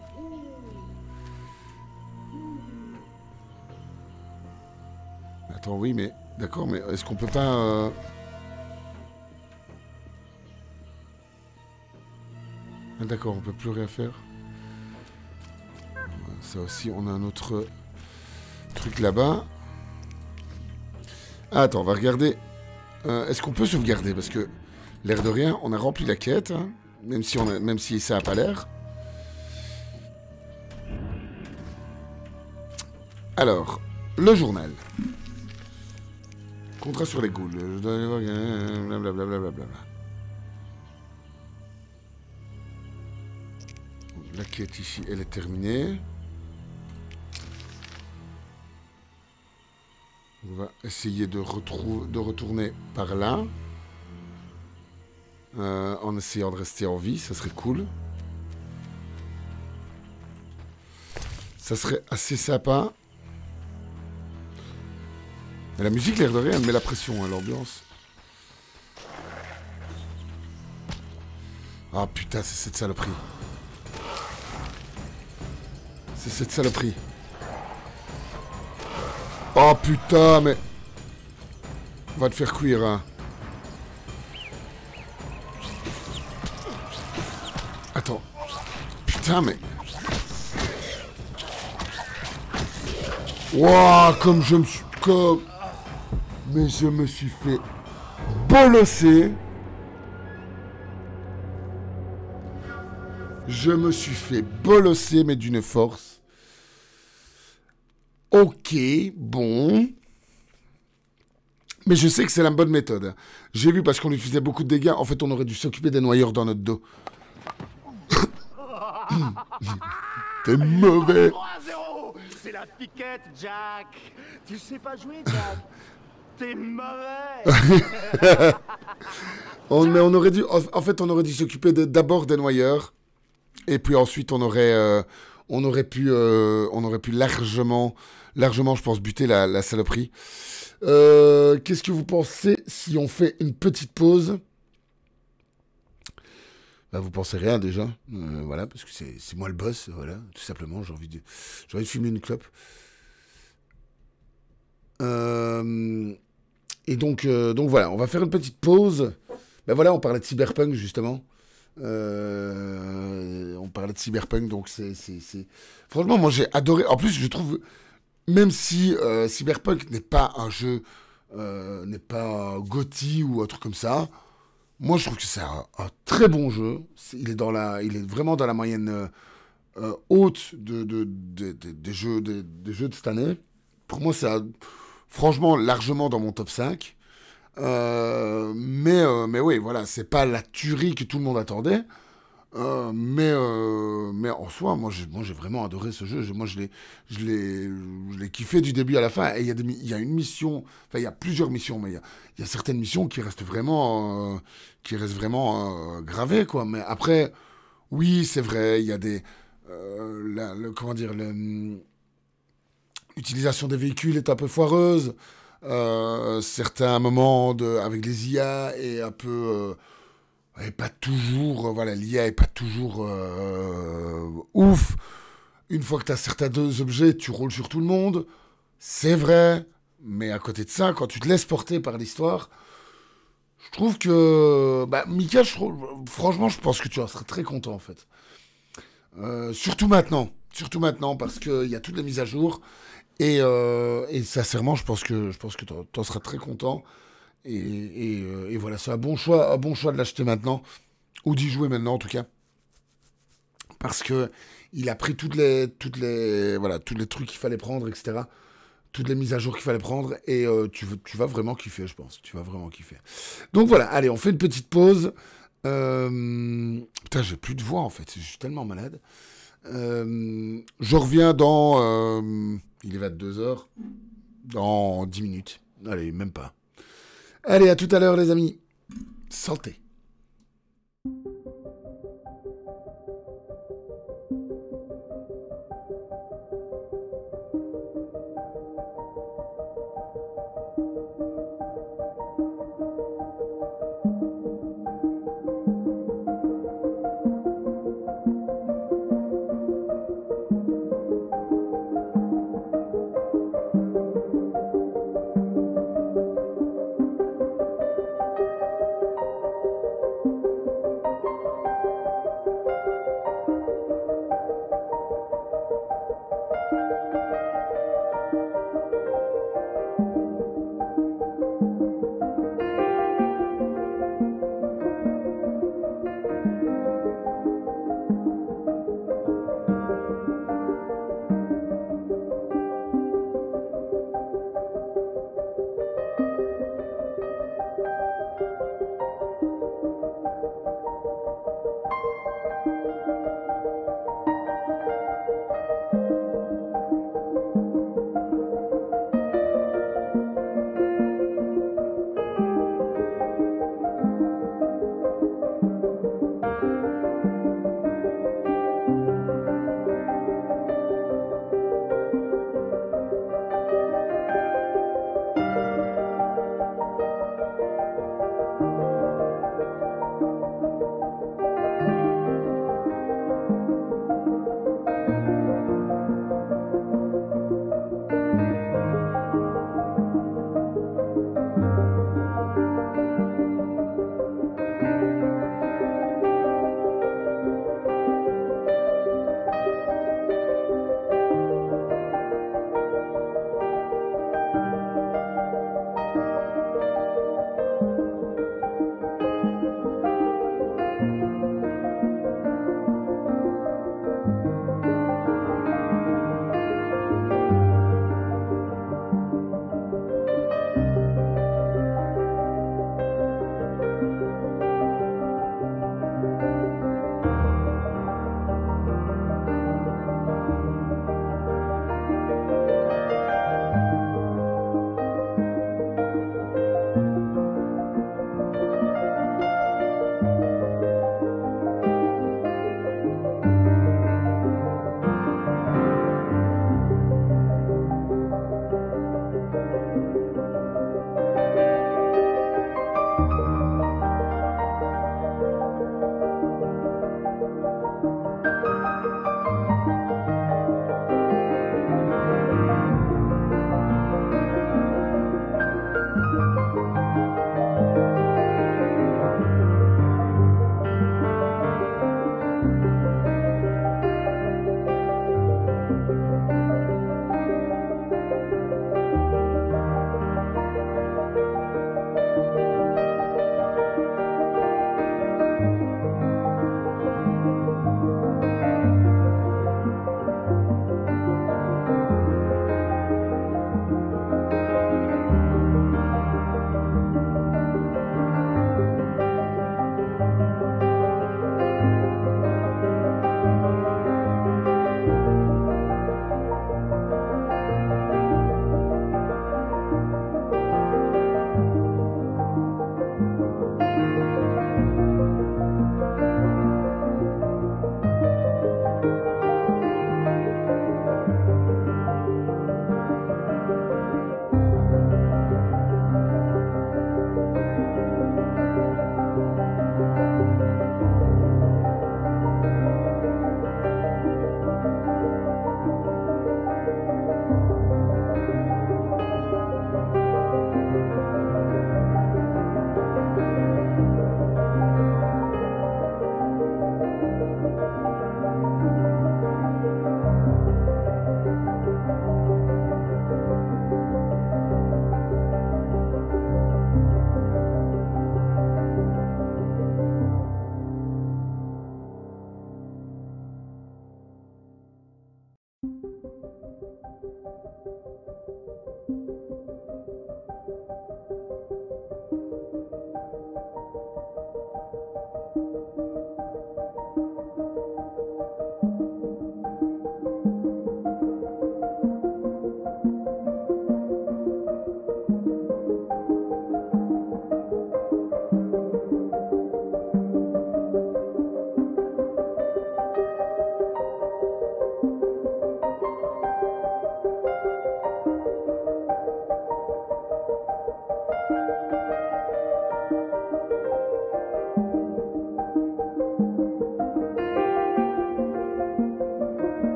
Attends, oui, mais... D'accord, mais est-ce qu'on peut pas... Euh... Ah, d'accord, on peut plus rien faire. Ça aussi, on a un autre truc là-bas. Ah, attends, on va regarder. Euh, Est-ce qu'on peut sauvegarder? Parce que, l'air de rien, on a rempli la quête, hein, même, si on a, même si ça n'a pas l'air. Alors, le journal. Contrat sur les ghouls. Je dois aller voir... Blablabla. Bla La quête ici, elle est terminée. On va essayer de, de retourner par là. Euh, en essayant de rester en vie, ça serait cool. Ça serait assez sympa. Et la musique, l'air de rien, elle met la pression à l'ambiance. Ah putain, c'est cette saloperie. C'est cette saloperie. Oh putain, mais... On va te faire cuire, hein. Attends. Putain, mais... Wouah, comme je me suis... Comme... Mais je me suis fait... bolosser. Je me suis fait bolosser, mais d'une force. Ok, bon... Mais je sais que c'est la bonne méthode. J'ai vu parce qu'on lui faisait beaucoup de dégâts. En fait, on aurait dû s'occuper des noyeurs dans notre dos. T'es mauvais. trois à zéro. C'est la piquette, Jack. Tu sais pas jouer, Jack. T'es mauvais. on, mais on aurait dû... En fait, on aurait dû s'occuper d'abord des noyeurs. Et puis ensuite, on aurait... Euh, on aurait pu... Euh, on aurait pu largement... Largement, je pense, buter la, la saloperie. Euh, Qu'est-ce que vous pensez si on fait une petite pause? Bah, vous pensez rien déjà, euh, voilà, parce que c'est moi le boss, voilà, tout simplement. J'ai envie de, j'ai envie de fumer une clope. Euh, et donc, euh, donc voilà, on va faire une petite pause. Ben voilà, on parlait de cyberpunk justement. Euh, on parlait de cyberpunk, donc c'est, franchement, moi j'ai adoré. En plus, je trouve. Même si euh, Cyberpunk n'est pas un jeu, euh, n'est pas G O T Y ou un truc comme ça, moi je trouve que c'est un, un très bon jeu. Est, il, est dans la, il est vraiment dans la moyenne euh, haute de, de, de, de, des, jeux, de, des jeux de cette année. Pour moi, c'est franchement largement dans mon top cinq. Euh, mais, euh, mais oui, voilà, c'est pas la tuerie que tout le monde attendait. Euh, mais, euh, mais en soi, moi j'ai moi, j'ai vraiment adoré ce jeu. Je, moi, je l'ai je l'ai je l'ai kiffé du début à la fin. Et il y a des, il y a une mission, enfin il y a plusieurs missions, mais il y a, il y a certaines missions qui restent vraiment, euh, qui restent vraiment euh, gravées, quoi. Mais après, oui, c'est vrai, il y a des, euh, la, le, comment dire, l'utilisation des véhicules est un peu foireuse. Euh, certains moments de, avec les I A est un peu euh, et pas toujours, euh, voilà, l'I A est pas toujours euh, ouf. Une fois que tu as certains deux objets, tu roules sur tout le monde. C'est vrai, mais à côté de ça, quand tu te laisses porter par l'histoire, je trouve que... Bah, Mika, je trouve, franchement, je pense que tu en serais très content, en fait. Euh, surtout maintenant. Surtout maintenant, parce qu'il y a toutes les mises à jour. Et, euh, et sincèrement, je pense que, je pense que tu en seras très content. Et, et, euh, et voilà, c'est un bon choix, un bon choix de l'acheter maintenant, ou d'y jouer maintenant en tout cas, parce que il a pris toutes les, toutes les, voilà, tous les trucs qu'il fallait prendre, et cetera. Toutes les mises à jour qu'il fallait prendre, et euh, tu, tu vas vraiment kiffer, je pense. Tu vas vraiment kiffer. Donc voilà, allez, on fait une petite pause. Euh... Putain, j'ai plus de voix en fait, je suis tellement malade. Euh... Je reviens dans, euh... il est vingt-deux heures, dans dix minutes. Allez, même pas. Allez, à tout à l'heure, les amis. Santé.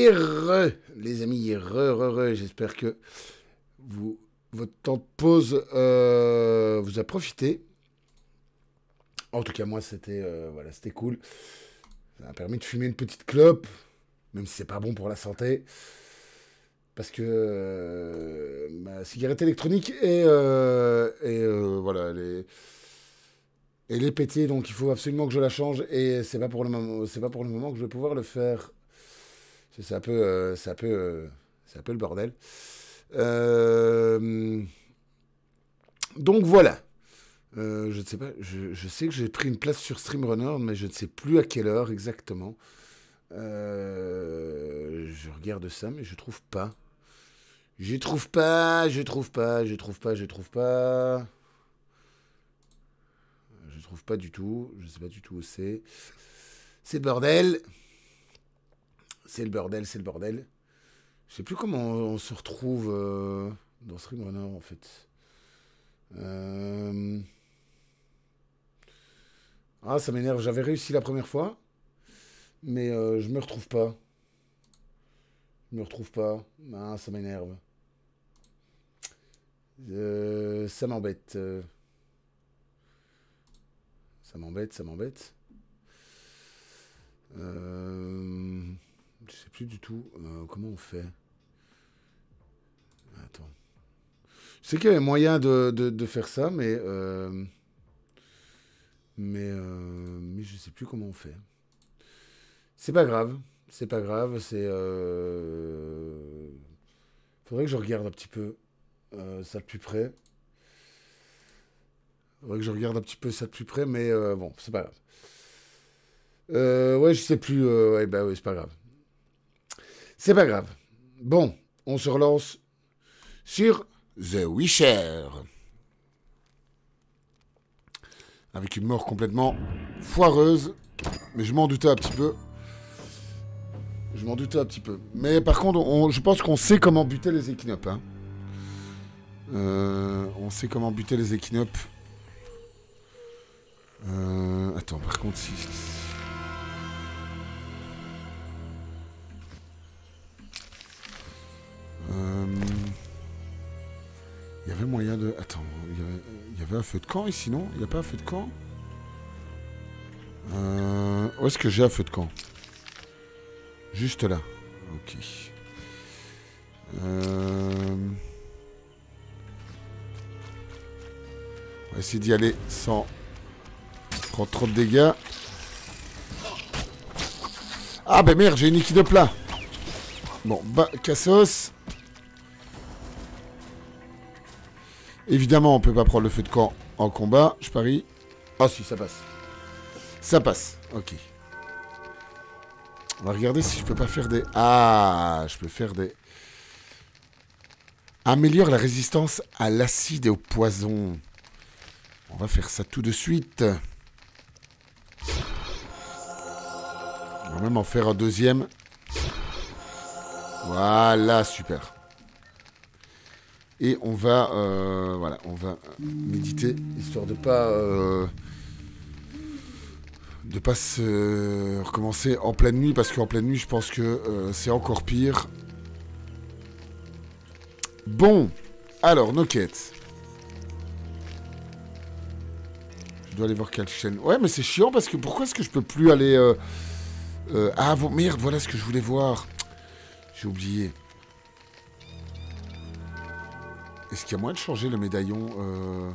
re, les amis, re, re, re. J'espère que vous, votre temps de pause euh, vous a profité. En tout cas, moi, c'était euh, voilà, c'était cool. Ça m'a permis de fumer une petite clope, même si c'est pas bon pour la santé. Parce que euh, ma cigarette électronique est, euh, est euh, voilà, elle est, elle est pétée, donc il faut absolument que je la change. Et c'est pas pour le moment, c'est pas pour le moment que je vais pouvoir le faire. C'est un peu, euh, c'est un peu, euh, c'est un peu le bordel. Euh, donc voilà. Euh, je ne sais pas. Je, je sais que j'ai pris une place sur Streamrunner, mais je ne sais plus à quelle heure exactement. Euh, je regarde ça, mais je trouve pas. Je trouve pas. Je trouve pas. Je trouve pas. Je trouve pas. Je trouve pas du tout. Je sais pas du tout où c'est. C'est le bordel. C'est le bordel. C'est le bordel. Je sais plus comment on, on se retrouve euh, dans Streamrunner en fait. Euh... Ah, ça m'énerve. J'avais réussi la première fois, mais euh, je me retrouve pas. Je me retrouve pas. Ah, ça m'énerve. Euh, ça m'embête. Euh... Ça m'embête, ça m'embête. Euh... Je sais plus du tout euh, comment on fait. Attends. Je sais qu'il y avait moyen de, de, de faire ça, mais... Euh... Mais, euh, mais je sais plus comment on fait. C'est pas grave. C'est pas grave. C'est. Euh... Faudrait que je regarde un petit peu euh, ça de plus près. Faudrait que je regarde un petit peu ça de plus près, mais euh, bon, c'est pas grave. Euh, ouais, je sais plus. Euh, ouais, bah oui, c'est pas grave. C'est pas grave. Bon, on se relance sur The Witcher. Avec une mort complètement foireuse. Mais je m'en doutais un petit peu. Je m'en doutais un petit peu. Mais par contre, on, je pense qu'on sait comment buter les équinopes. Hein. Euh, on sait comment buter les équinopes. Euh, attends, par contre, si... Euh, il y avait moyen de... Attends, il y avait, il y avait un feu de camp ici, non? Il n'y a pas un feu de camp? euh, Où est-ce que j'ai un feu de camp? Juste là. Ok. Euh... On va essayer d'y aller sans prendre trop de dégâts. Ah ben merde, j'ai une équinope là. Bon, bah, Cassos. Évidemment, on peut pas prendre le feu de camp en combat, je parie. Ah si, ça passe. Ça passe, ok. On va regarder si je peux pas faire des... Ah, je peux faire des... Améliore la résistance à l'acide et au poison. On va faire ça tout de suite. On va même en faire un deuxième. Voilà, super. Et on va, euh, voilà, on va méditer, histoire de pas, euh, de pas se recommencer en pleine nuit, parce qu'en pleine nuit, je pense que euh, c'est encore pire. Bon, alors, nos quêtes. Je dois aller voir quelle chaîne. Ouais, mais c'est chiant, parce que pourquoi est-ce que je peux plus aller... Euh, euh, ah, bon, merde, voilà ce que je voulais voir. J'ai oublié. Est-ce qu'il y a moyen de changer le médaillon euh...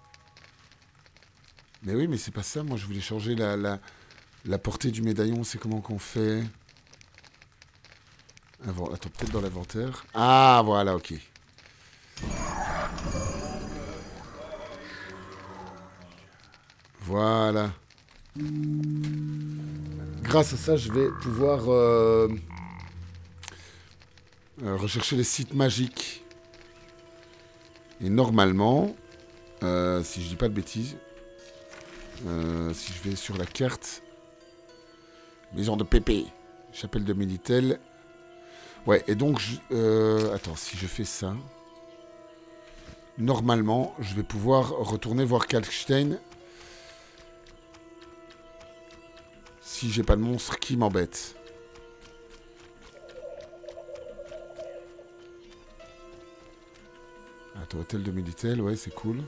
Mais oui, mais c'est pas ça. Moi, je voulais changer la, la, la portée du médaillon. C'est comment qu'on fait? Avant... Attends, peut-être dans l'inventaire. Ah, voilà, ok. Voilà. Grâce à ça, je vais pouvoir euh... Euh, rechercher les sites magiques. Et normalement, euh, si je dis pas de bêtises, euh, si je vais sur la carte, maison de Pépé, chapelle de Mélitel. Ouais, et donc, je, euh, attends, si je fais ça, normalement, je vais pouvoir retourner voir Kalkstein si j'ai pas de monstre qui m'embête. Attends, hôtel de Minitel, ouais, c'est cool.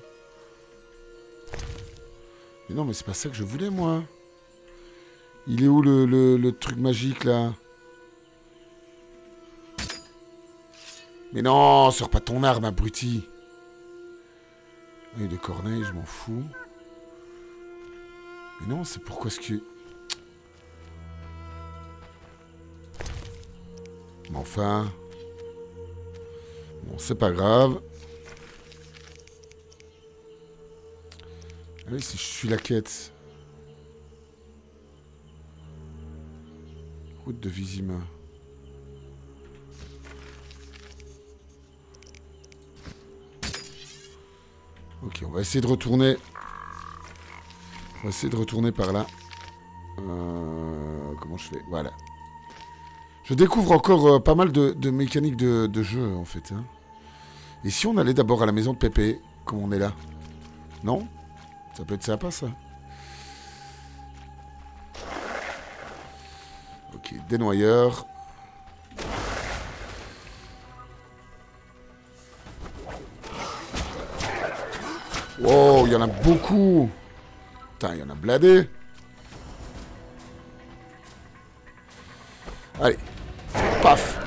Mais non, mais c'est pas ça que je voulais, moi. Il est où le, le, le truc magique, là? Mais non, sors pas ton arme, abruti. Et de corneille, je m'en fous. Mais non, c'est pourquoi est-ce que... Mais enfin... Bon, c'est pas grave. Ah oui, si je suis la quête. Route de Vizima. Ok, on va essayer de retourner. On va essayer de retourner par là. Euh, comment je fais? Voilà. Je découvre encore euh, pas mal de, de mécaniques de, de jeu, en fait. Hein. Et si on allait d'abord à la maison de Pépé, comme on est là? Non? Ça peut être sympa, ça. Ok, dénoyeur. Wow, il y en a beaucoup. Putain, il y en a bladé. Allez. Paf.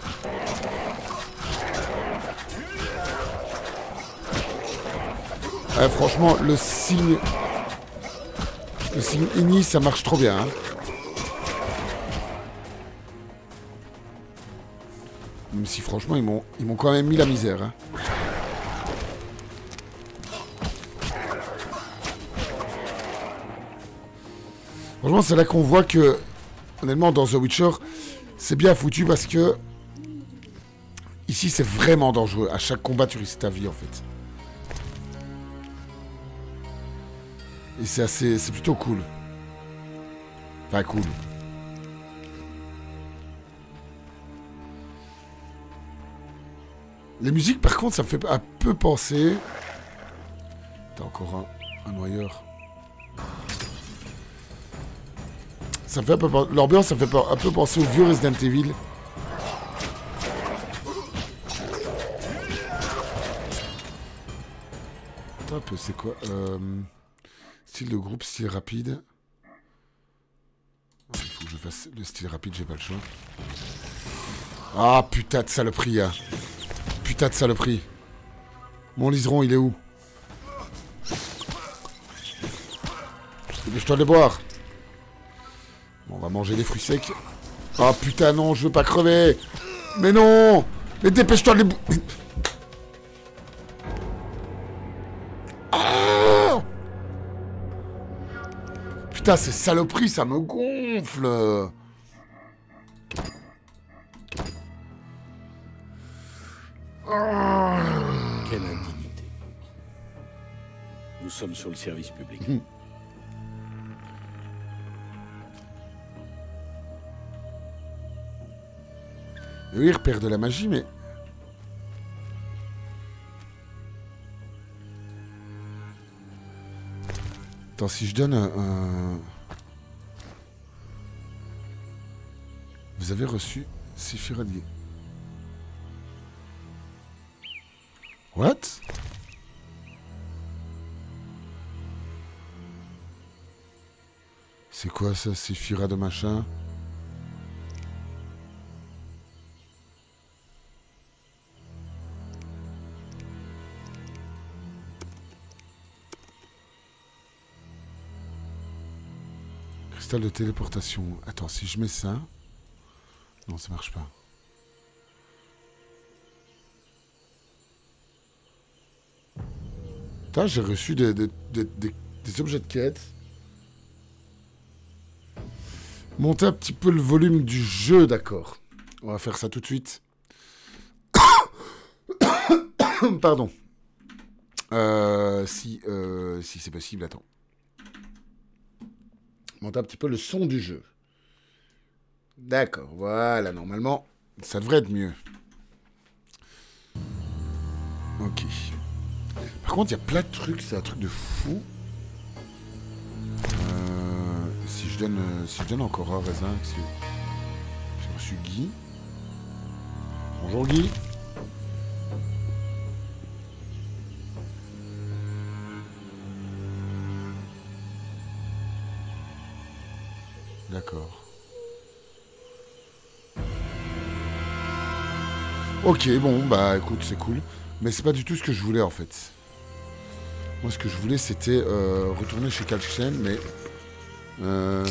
Ouais, franchement, le signe... Le signe Ini, ça marche trop bien. Hein. Même si, franchement, ils m'ont ils m'ont quand même mis la misère. Hein. Franchement, c'est là qu'on voit que, honnêtement, dans The Witcher, c'est bien foutu parce que ici, c'est vraiment dangereux. À chaque combat, tu risques ta vie, en fait. Et c'est assez, c'est plutôt cool. Enfin, cool. Les musiques, par contre, ça me fait un peu penser... T'as encore un, un noyeur. Ça me fait un peu... L'ambiance, ça me fait un peu penser au vieux Resident Evil. Attends un peu, c'est quoi euh... Style de groupe, style rapide. Il faut que je fasse le style rapide, j'ai pas le choix. Ah, putain de saloperie, hein. Putain de saloperie. Mon liseron, il est où? Dépêche-toi de les boire. Bon, on va manger des fruits secs. Ah, putain, non, je veux pas crever. Mais non. Mais dépêche-toi de les boire. Ah, putain, ces saloperies, ça me gonfle. Quelle indignité. Nous sommes sur le service public. Mmh. Oui, il repère de la magie, mais... Attends, si je donne un... un... Vous avez reçu Séphiradier. What? C'est quoi ça, Séphira de machin? Cristal de téléportation. Attends, si je mets ça... Non, ça marche pas. Putain, j'ai reçu des, des, des, des, des objets de quête. Monter un petit peu le volume du jeu, d'accord. On va faire ça tout de suite. Pardon. Euh, si euh, si c'est possible, attends. Monter un petit peu le son du jeu. D'accord, voilà, normalement, ça devrait être mieux. Ok. Par contre, il y a plein de trucs, c'est un truc de fou. Euh, si je donne, si je donne encore un raisin, j'ai reçu Guy. Bonjour Guy. d'accord. Ok, bon, bah écoute, c'est cool. Mais c'est pas du tout ce que je voulais en fait. Moi, ce que je voulais, c'était euh, retourner chez Kalkstein, mais... Euh...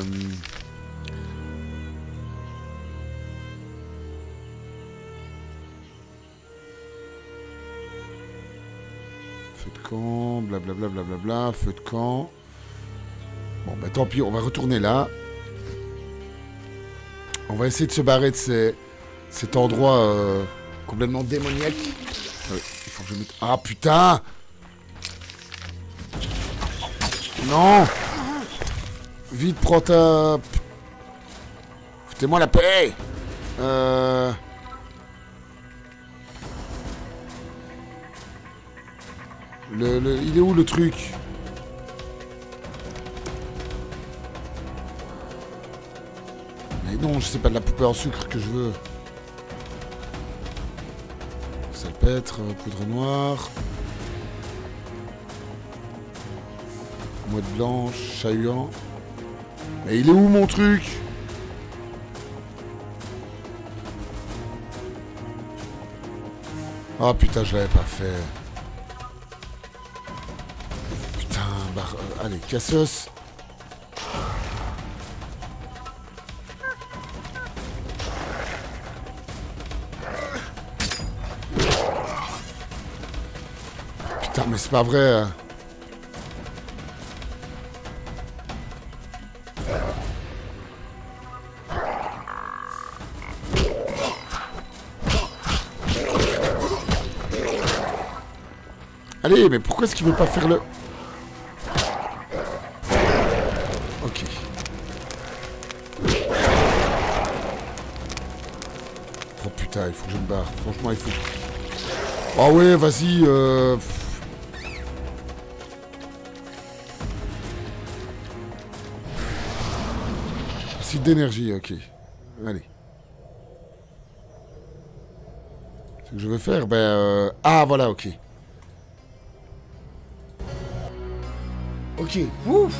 Feu de camp, blablabla, blablabla, feu de camp. Bon, bah tant pis, on va retourner là. On va essayer de se barrer de ces, cet endroit euh, complètement démoniaque. Euh, il faut que je mette... Ah putain! Non! Vite, prends ta... Foutez-moi la paix! Euh... Le, le... Il est où le truc? Mais non, c'est pas de la poupée en sucre que je veux. Salpêtre, poudre noire. Mouette blanche, chat-huant. Mais il est où mon truc? Oh putain, je l'avais pas fait. Putain, bah, euh, allez, cassos. Putain, mais c'est pas vrai. Allez, mais pourquoi est-ce qu'il veut pas faire le... Ok. Oh putain, il faut que je me barre. Franchement, il faut... Oh ouais, vas-y. Euh... Acide d'énergie, ok. Allez. Ce que je veux faire, ben... Euh... Ah, voilà, ok. Ok, ouf.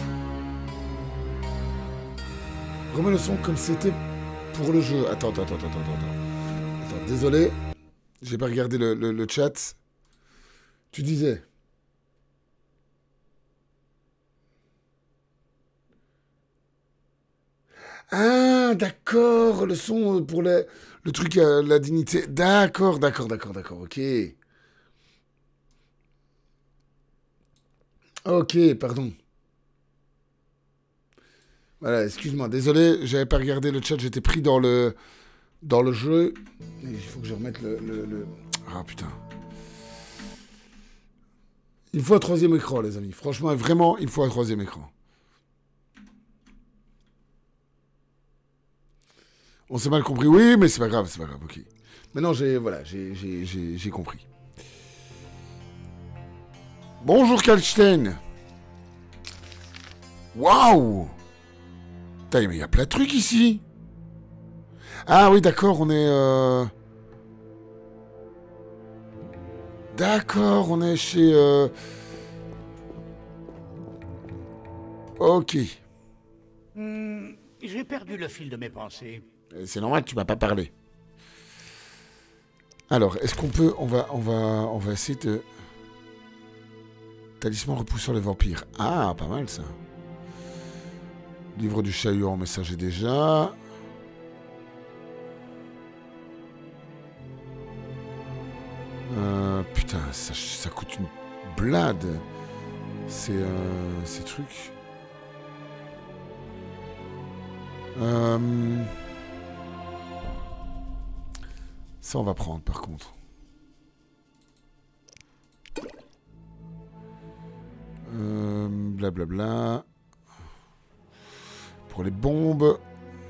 Remets le son comme c'était pour le jeu. Attends, attends, attends, attends, attends. Attends, désolé. J'ai pas regardé le, le, le chat. Tu disais. Ah, d'accord, le son pour les, le truc, euh, la dignité. D'accord, d'accord, d'accord, d'accord, ok. Ok, pardon. Voilà, excuse-moi, désolé, j'avais pas regardé le chat, j'étais pris dans le dans le jeu. Et il faut que je remette le, le, le... Ah putain. Il faut un troisième écran, les amis. Franchement, vraiment, il faut un troisième écran. On s'est mal compris, oui, mais c'est pas grave, c'est pas grave, ok. Maintenant, j'ai, voilà, j'ai, j'ai, j'ai, j'ai compris. Bonjour Kalkstein. Waouh. Putain, mais il y a plein de trucs ici. Ah oui, d'accord, on est... Euh... D'accord, on est chez... Euh... Ok. Hmm, j'ai perdu le fil de mes pensées. C'est normal, tu m'as pas parlé. Alors, est-ce qu'on peut... On va, on va, on va essayer de... Talisman repoussant les vampires. Ah, pas mal ça. Livre du chat-huant, mais ça j'ai déjà. Euh, putain, ça, ça coûte une blade. C'est euh, ces trucs. Euh, ça on va prendre par contre. Euh, blablabla. Pour les bombes.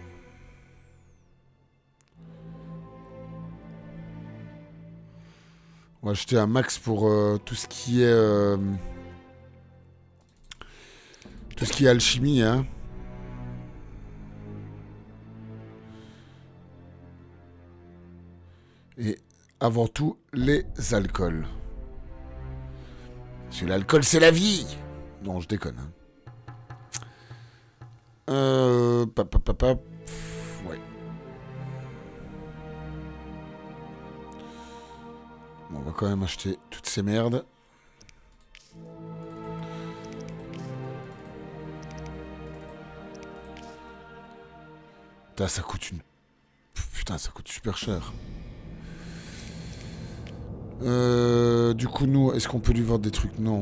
On va acheter un max pour euh, tout ce qui est... Euh, tout ce qui est alchimie, hein. Et avant tout, les alcools. Parce que l'alcool, c'est la vie. Non, je déconne. Hein. Euh... Pap, pap, pap, pap. Ouais. Bon, on va quand même acheter toutes ces merdes. Putain, ça coûte une... Putain, ça coûte super cher. Euh... Du coup, nous, est-ce qu'on peut lui vendre des trucs? Non.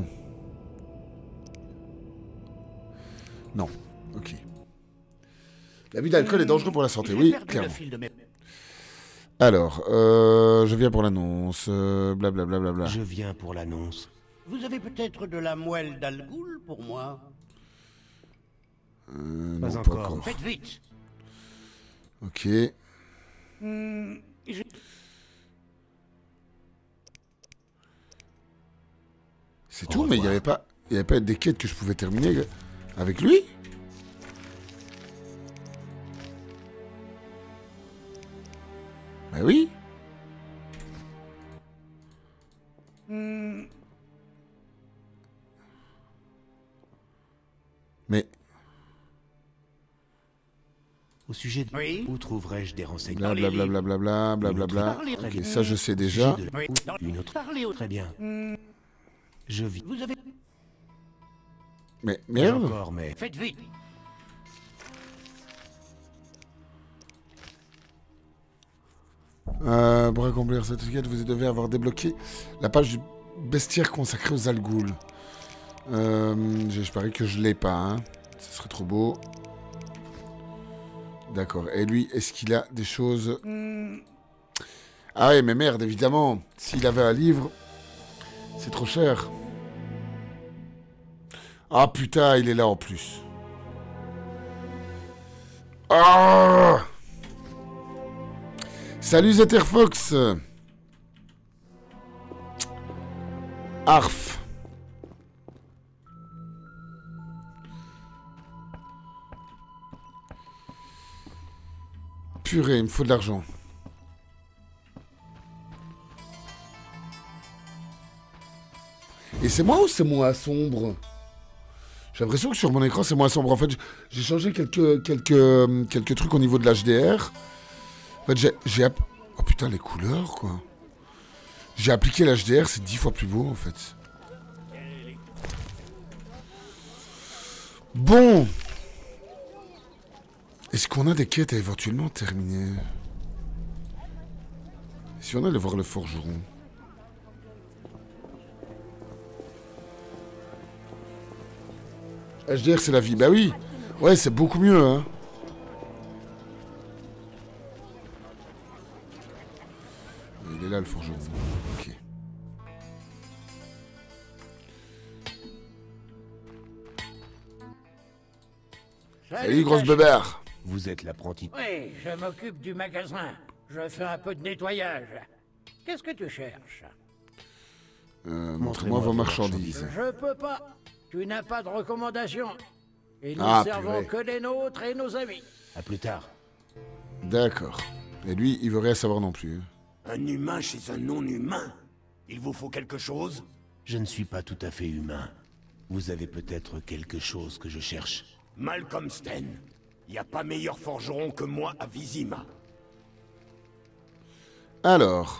Non. Ok. L'abus d'alcool est dangereux pour la santé. Oui, clairement. Alors, euh, je viens pour l'annonce. Euh, blablabla. Bla, bla, bla. Je viens pour l'annonce. Vous avez peut-être de la moelle d'Algoul pour moi? Euh, Pas non, encore. pas encore. Faites vite. Ok. Hmm, je... C'est Au tout, mais il n'y revoir. avait pas, il y avait pas des quêtes que je pouvais terminer avec lui. Bah oui. Hmm, Mais Au sujet de... Oui. Où trouverais-je des renseignements? blablabla, blablabla, blablabla. Parlez, Ok, parlez. ça je sais Au déjà. sujet de- Oui. Ou Une autre. Parlez au... Très bien. Hmm, Je vis. vous avez... Mais Pas merde. encore, mais... Faites vite. Euh, pour accomplir cette quête, vous devez avoir débloqué la page du bestiaire consacrée aux Alghouls. Euh, je parie que je l'ai pas, hein. Ce serait trop beau. D'accord. Et lui, est-ce qu'il a des choses... Hmm, Ah ouais, mais merde, évidemment. S'il avait un livre, c'est trop cher. Ah putain, il est là en plus. Ah! Salut Zetterfox. Arf. Purée, il me faut de l'argent. Et c'est moi ou c'est moi sombre? J'ai l'impression que sur mon écran c'est moi sombre. En fait, j'ai changé quelques, quelques, quelques trucs au niveau de l'H D R. En fait, j'ai... j'ai app... Oh putain, les couleurs, quoi. J'ai appliqué l'H D R, c'est dix fois plus beau, en fait. Bon. Est-ce qu'on a des quêtes à éventuellement terminer? Si on allait voir le forgeron. H D R, c'est la vie. Bah oui. Ouais, c'est beaucoup mieux, hein. Il est là, le forgeron. Ok. Salut, grosse Tâche. bébert. Vous êtes l'apprenti. Oui, je m'occupe du magasin. Je fais un peu de nettoyage. Qu'est-ce que tu cherches? Euh, Montrez-moi Montrez-moi vos vos marchandises. Je peux pas. Tu n'as pas de recommandation. Et nous Ah, servons purée. que les nôtres et nos amis. À plus tard. D'accord. Et lui, il veut rien savoir non plus. Un humain chez un non-humain? Il vous faut quelque chose? Je ne suis pas tout à fait humain. Vous avez peut-être quelque chose que je cherche. Malcolm Sten. Y a pas meilleur forgeron que moi à Vizima. Alors.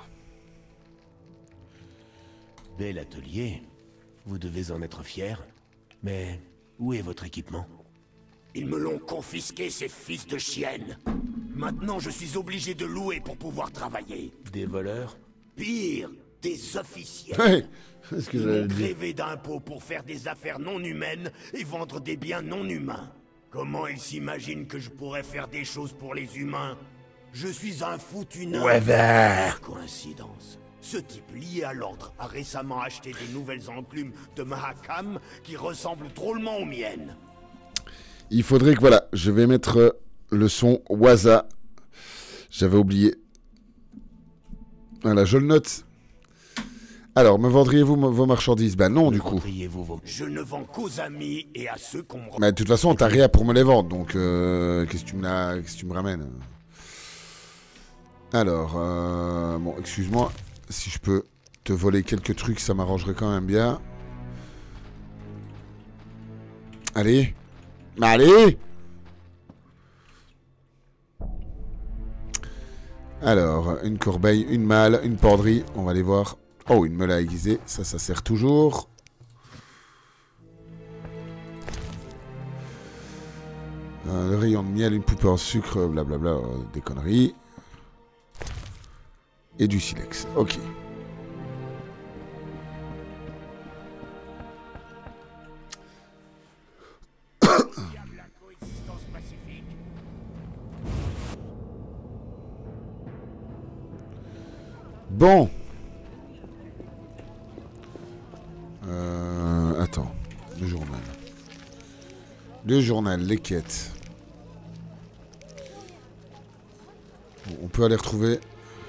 Bel atelier. Vous devez en être fier. Mais où est votre équipement? Ils me l'ont confisqué, ces fils de chienne. Maintenant, je suis obligé de louer pour pouvoir travailler. Des voleurs? Pire, des officiels. Ouais, c'est ce que Ils j'allais m'ont dire. grévé d'impôts pour faire des affaires non humaines et vendre des biens non humains. Comment ils s'imaginent que je pourrais faire des choses pour les humains? Je suis un foutu nain. Ouais, ben. Par coïncidence, ce type lié à l'ordre a récemment acheté des nouvelles enclumes de Mahakam qui ressemblent drôlement aux miennes. Il faudrait que, voilà, je vais mettre euh, le son Waza. J'avais oublié. Voilà, je le note. Alors, me vendriez-vous mo- vos marchandises? Ben non, du coup. Vendriez-vous vos... Je ne vends qu'aux amis et à ceux qu'on me... Mais de toute façon, t'as rien pour me les vendre, donc euh, qu'est-ce que tu me la- qu'est-ce que tu me ramènes? Alors, euh, bon, excuse-moi, si je peux te voler quelques trucs, ça m'arrangerait quand même bien. Allez, mais allez, Alors, une corbeille, une malle, une penderie. On va aller voir. Oh, une meule à aiguiser. Ça, ça sert toujours. Euh, le rayon de miel, une poupée en sucre, blablabla, euh, des conneries. Et du silex. Ok. Bon. Euh, attends. Le journal. Le journal, les quêtes. Bon, on peut aller retrouver...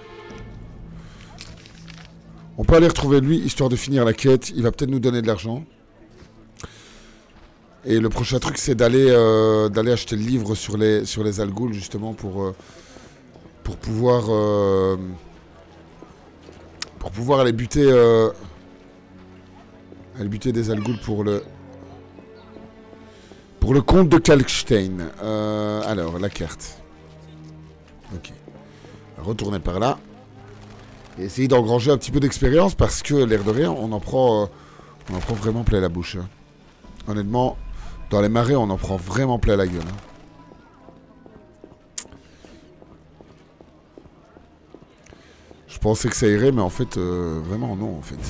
On peut aller retrouver lui, histoire de finir la quête. Il va peut-être nous donner de l'argent. Et le prochain truc, c'est d'aller euh, d'aller acheter le livre sur les, sur les Alghouls, justement, pour, euh, pour pouvoir... Euh, pour pouvoir aller buter... Euh, aller buter des Alghouls pour le... Pour le comte de Kalkstein. Euh, alors, la carte. Ok. Retourner par là. Et essayer d'engranger un petit peu d'expérience parce que, l'air de rien, on en prend, euh, on en prend vraiment plein la bouche. Hein. Honnêtement, dans les marais, on en prend vraiment plein la gueule. Hein. Je pensais que ça irait, mais en fait, euh, vraiment non, en fait.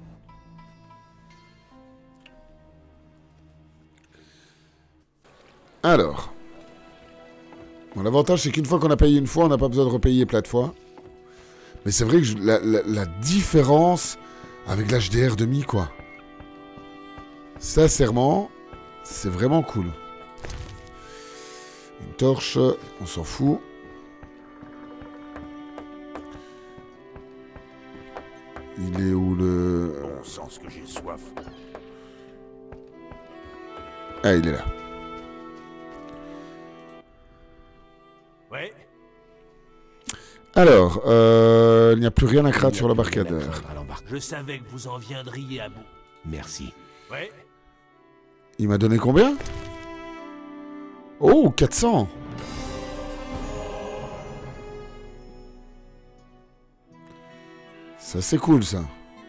Alors. Bon, l'avantage, c'est qu'une fois qu'on a payé une fois, on n'a pas besoin de repayer plein de fois. Mais c'est vrai que je, la, la, la différence avec l'H D R demi, quoi. Sincèrement, c'est vraiment cool. Une torche, on s'en fout. Il est où le... Bon sens que j'ai soif. Ah, il est là. Ouais. Alors, euh, il n'y a plus rien à craindre sur l'embarcadère. Je savais que vous en viendriez à bout. Merci. Ouais. Il m'a donné combien? Oh, quatre cents. Ça, c'est cool, ça.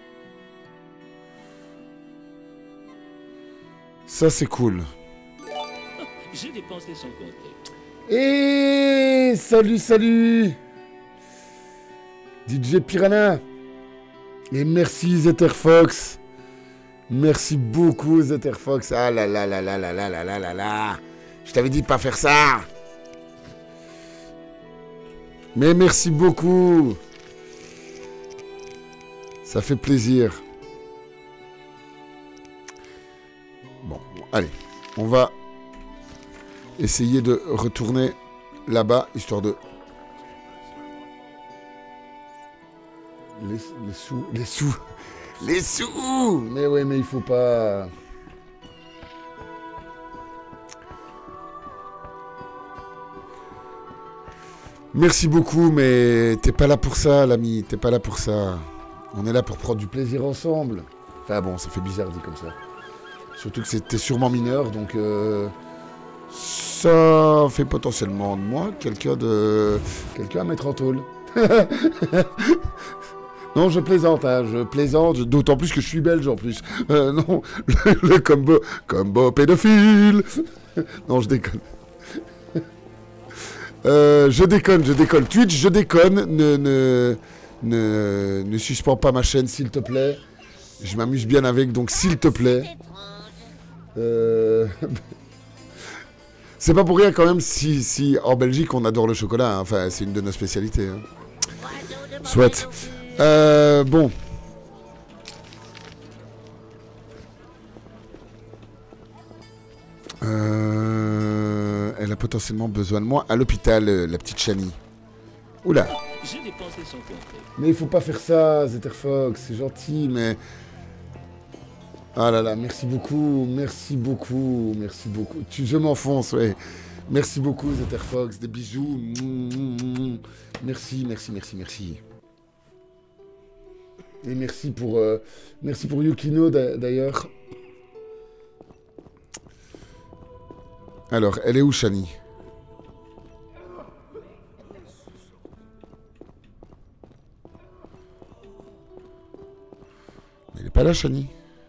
Ça, c'est cool. J'ai dépensé sans compter. Et salut, salut D J Piranha. Et merci Zetterfox. Merci beaucoup Zetterfox. Ah là là là là là là là là là là. Je t'avais dit de pas faire ça. Mais merci beaucoup. Ça fait plaisir. Bon, allez. On va essayer de retourner là-bas, histoire de... Les, les sous, les sous, les sous. Mais ouais, mais il faut pas... Merci beaucoup, mais t'es pas là pour ça, l'ami. T'es pas là pour ça. On est là pour prendre du plaisir ensemble. Enfin bon, ça fait bizarre dit comme ça. Surtout que c'était sûrement mineur, donc... Euh... Ça fait potentiellement de moi quelqu'un de... Quelqu'un à mettre en tôle. Non, je plaisante, hein, je plaisante, d'autant plus que je suis belge en plus. Euh, non, le, le combo... Combo pédophile. Non, je déconne. Euh, je déconne, je déconne. Twitch, je déconne. Ne, ne, ne, ne suspends pas ma chaîne, s'il te plaît. Je m'amuse bien avec, donc s'il te plaît. Euh... C'est pas pour rien quand même si, si en Belgique on adore le chocolat. Hein. Enfin, c'est une de nos spécialités. Hein. Soit. Euh, bon. Euh, elle a potentiellement besoin de moi à l'hôpital, la petite Chani. Oula. J'ai dépensé sans compter. Mais il faut pas faire ça, Zetterfox. C'est gentil, mais... Ah là là, merci beaucoup, merci beaucoup, merci beaucoup. Tu, je m'enfonce, ouais. Merci beaucoup, Zetterfox. Des bisous. Merci, merci, merci, merci. Et merci pour, euh, merci pour Yukino, d'ailleurs. Alors, elle est où, Chani? Elle est pas là, Shani.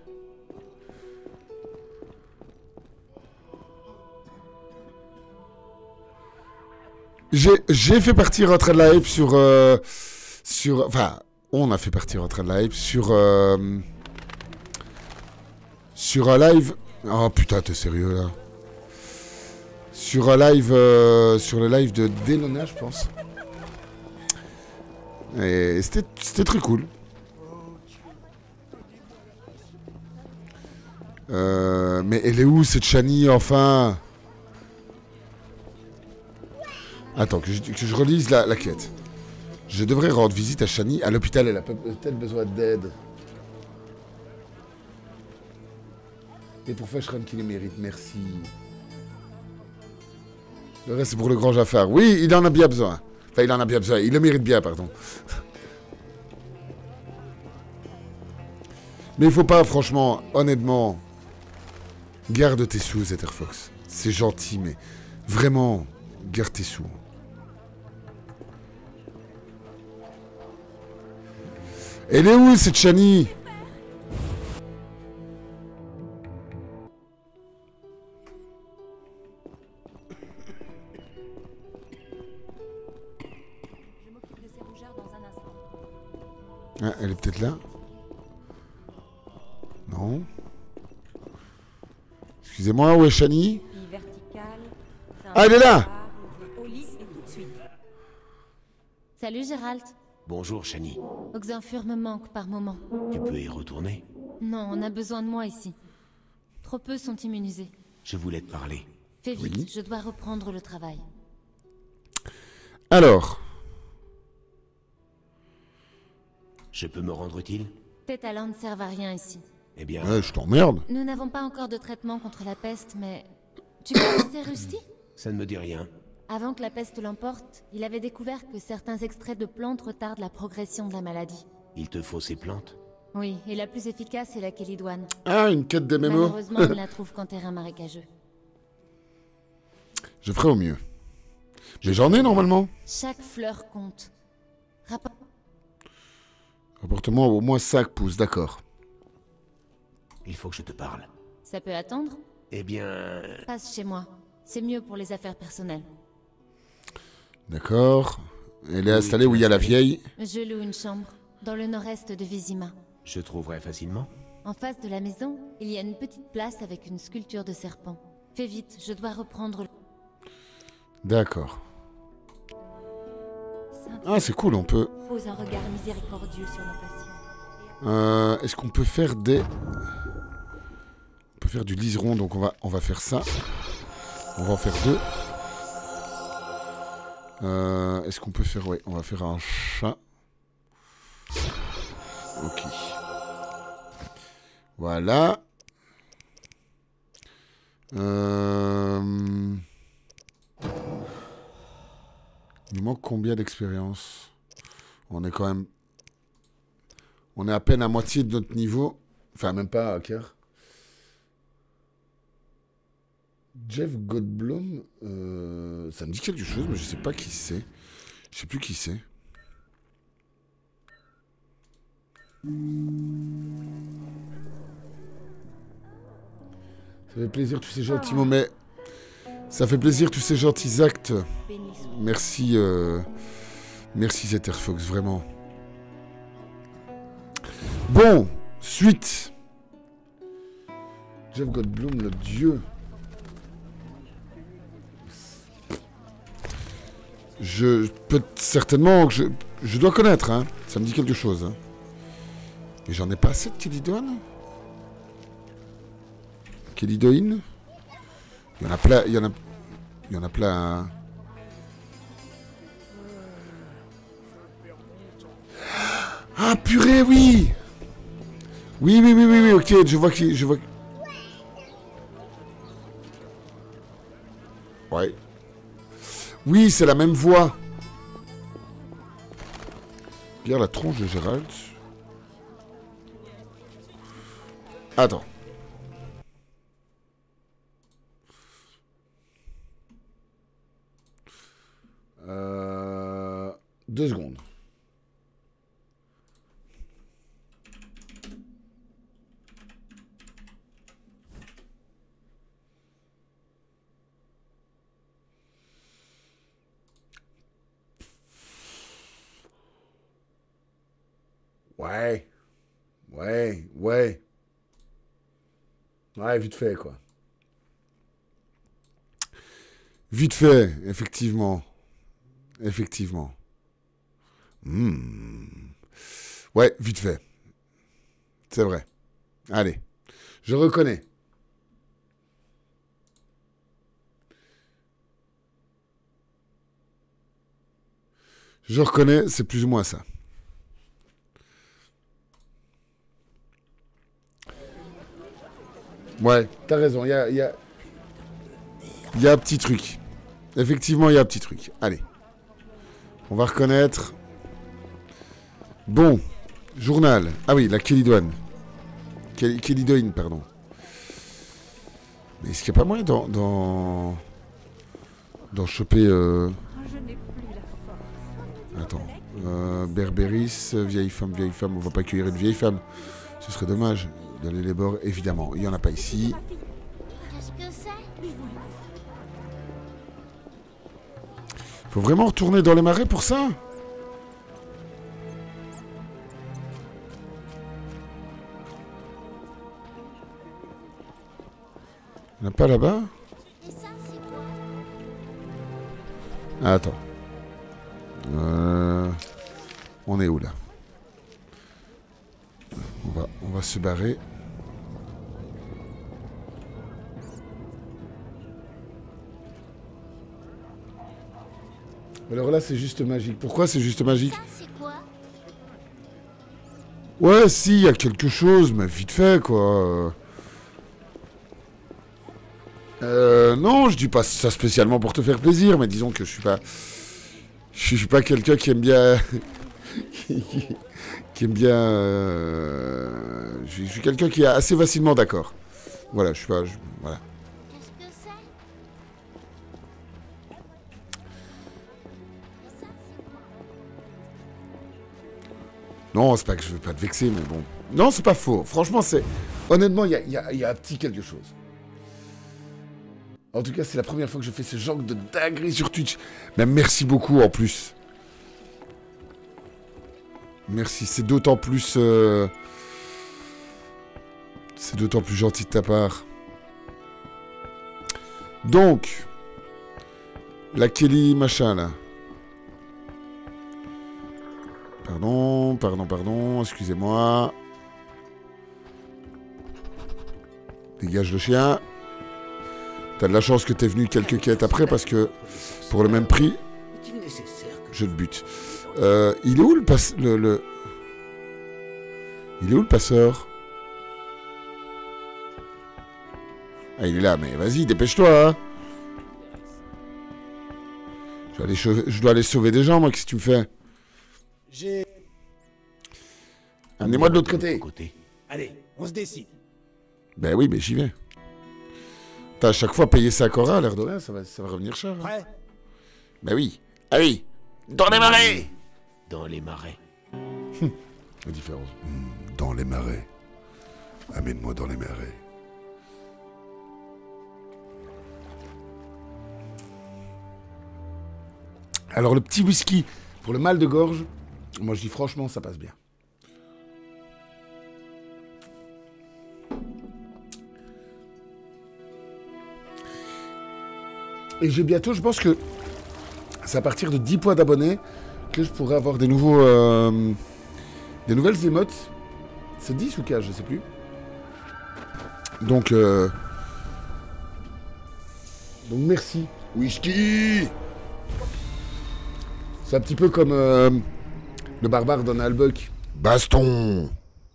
J'ai fait partir un train de la hype sur... Euh, sur enfin, on a fait partir un train de la hype sur... Euh, sur un live... Oh putain, t'es sérieux là? Sur un live... Euh, sur le live de Delona, je pense. Et c'était très cool. Euh, mais elle est où cette Shani, enfin? Attends, que je, que je relise la, la quête. Je devrais rendre visite à Shani. À l'hôpital, elle a peut-être besoin d'aide. Et pour Fashram qui les mérite, merci. Le reste, c'est pour le grand Jafar. Oui, il en a bien besoin. Enfin, il en a bien besoin. Il le mérite bien, pardon. Mais il faut pas, franchement, honnêtement... Garde tes sous, Zetterfox. C'est gentil, mais... Vraiment, garde tes sous. Elle est où, cette Shani? Ah, elle est peut-être là? Non. Excusez-moi, où est Shani? Ah, elle est là! Salut Gérald. Bonjour, Shani. Oxenfur me manque par moment. Tu peux y retourner? Non, on a besoin de moi ici. Trop peu sont immunisés. Je voulais te parler. Fais vite, Oui. je dois reprendre le travail. Alors, Je peux me rendre utile? Tes talents ne servent à rien ici. Eh bien... ouais, je t'emmerde. Nous n'avons pas encore de traitement contre la peste, mais... Tu connaissais Rusty? Ça ne me dit rien. Avant que la peste l'emporte, il avait découvert que certains extraits de plantes retardent la progression de la maladie. Il te faut ces plantes? Oui, et la plus efficace est la kélidoine. Ah, une quête des mémos. Malheureusement, on ne la trouve qu'en terrain marécageux. Je ferai au mieux. Mais j'en ai, normalement. Chaque fleur compte. Rapport... Apporte-moi au moins cinq pouces, d'accord. Il faut que je te parle. Ça peut attendre? Eh bien... Passe chez moi. C'est mieux pour les affaires personnelles. D'accord. Elle est installée où il y a la vieille. Je loue une chambre, dans le nord-est de Vizima. Je trouverai facilement? En face de la maison, il y a une petite place avec une sculpture de serpent. Fais vite, je dois reprendre le... D'accord. Ah, c'est cool, on peut... Pose un regard miséricordieux sur nos patients. Euh, Est-ce qu'on peut faire des... On peut faire du liseron, donc on va, on va faire ça. On va en faire deux. Euh, Est-ce qu'on peut faire... Ouais, on va faire un chat. Ok. Voilà. Euh... Il nous manque combien d'expérience? On est quand même... On est à peine à moitié de notre niveau. Enfin, même pas à quart. Jeff Goldblum, euh, ça me dit quelque chose, mais je sais pas qui c'est. Je sais plus qui c'est. Ça fait plaisir tous ces gentils mots, mais ça fait plaisir tous ces gentils actes. Merci, euh, merci Zetterfox, vraiment. Bon, suite. Jeff Goldblum, le dieu. Je peux certainement que je, je dois connaître, hein. Ça me dit quelque chose. Hein. Et j'en ai pas assez de Kélidoine. Kélidoïne. Il y en a plein. Il y en a. Il y en a plein. Hein. Ah purée, oui. Oui, oui, oui, oui, oui. Ok, je vois qui, je vois. Ouais. Oui, c'est la même voix. Regarde la tronche de Gérald. Attends. Euh... Deux secondes. Ouais. Ouais, ouais. Ouais, vite fait, quoi. Vite fait, effectivement. Effectivement. Mmh. Ouais, vite fait. C'est vrai. Allez. Je reconnais. Je reconnais, c'est plus ou moins ça. Ouais, t'as raison, il y a, y a... y a un petit truc. Effectivement, il y a un petit truc. Allez. On va reconnaître. Bon. Journal. Ah oui, la Kélidoine. Kel- Kélidoine, pardon. Mais est-ce qu'il n'y a pas moyen d'en... d'en, d'en choper... Euh... Attends. Euh, Berbéris, vieille femme, vieille femme. On va pas accueillir une vieille femme. Ce serait dommage d'aller les bords. Évidemment, il n'y en a pas ici. Qu'est-ce que c'est? Faut vraiment retourner dans les marais pour ça? Il n'y en a pas là-bas? Et ça, c'est quoi? Ah, attends. Euh... On est où là? On va, on va se barrer. Alors là, c'est juste magique. Pourquoi c'est juste magique? Ça, c'est quoi? Ouais, si, il y a quelque chose, mais vite fait, quoi. Euh, non, je dis pas ça spécialement pour te faire plaisir, mais disons que je suis pas... Je suis pas quelqu'un qui aime bien... qui, qui, qui aime bien... Euh... Je, je suis quelqu'un qui est assez facilement d'accord. Voilà, je suis pas... Je, voilà. Qu'est-ce que c'est? Non, c'est pas que je veux pas te vexer, mais bon. Non, c'est pas faux. Franchement, c'est... Honnêtement, il y a, y a- y a un petit quelque chose. En tout cas, c'est la première fois que je fais ce genre de dinguerie sur Twitch. Mais merci beaucoup, en plus. Merci, c'est d'autant plus... euh, C'est d'autant plus gentil de ta part. Donc... La Kelly machin, là. Pardon, pardon, pardon, excusez-moi. Dégage le chien. T'as de la chance que t'es venu quelques quêtes après parce que pour le même prix, je te bute. Euh, il est où le passe... Le, le... Il est où le passeur? Ah, il est là, mais vas-y, dépêche-toi, hein. Je dois aller sauver, je dois aller sauver des gens, moi, qu'est-ce que tu me fais? J'ai... Amenez-moi de l'autre côté. côté. Allez, on se décide. Ben oui, mais j'y vais. T'as à chaque fois payé ça à Cora, à l'air de rien, ça va, ça va revenir cher. Hein. Prêt? Ben oui. Allez, dans les marais. Dans les marais. La différence. Hmm, dans les marais. Amène-moi dans les marais. Alors le petit whisky pour le mal de gorge, moi je dis franchement ça passe bien. Et j'ai bientôt, je pense que c'est à partir de dix points d'abonnés que je pourrais avoir des nouveaux, euh, des nouvelles émotes. C'est dix ou quinze, je sais plus. Donc, euh, donc merci. Whisky. C'est un petit peu comme euh, le barbare Donald Buck. Baston.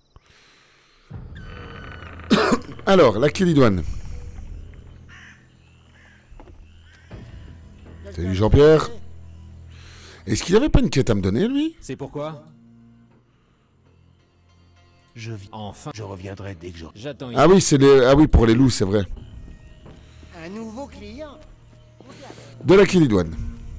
Alors, la Kélidoine. Salut Jean-Pierre. Est-ce qu'il avait pas une quête à me donner, lui? C'est pourquoi? Je vis. Enfin, je reviendrai dès que je... J'attends ici. Ah oui, c'est les... ah oui, pour les loups, c'est vrai. Un nouveau client. De la Kélidoine.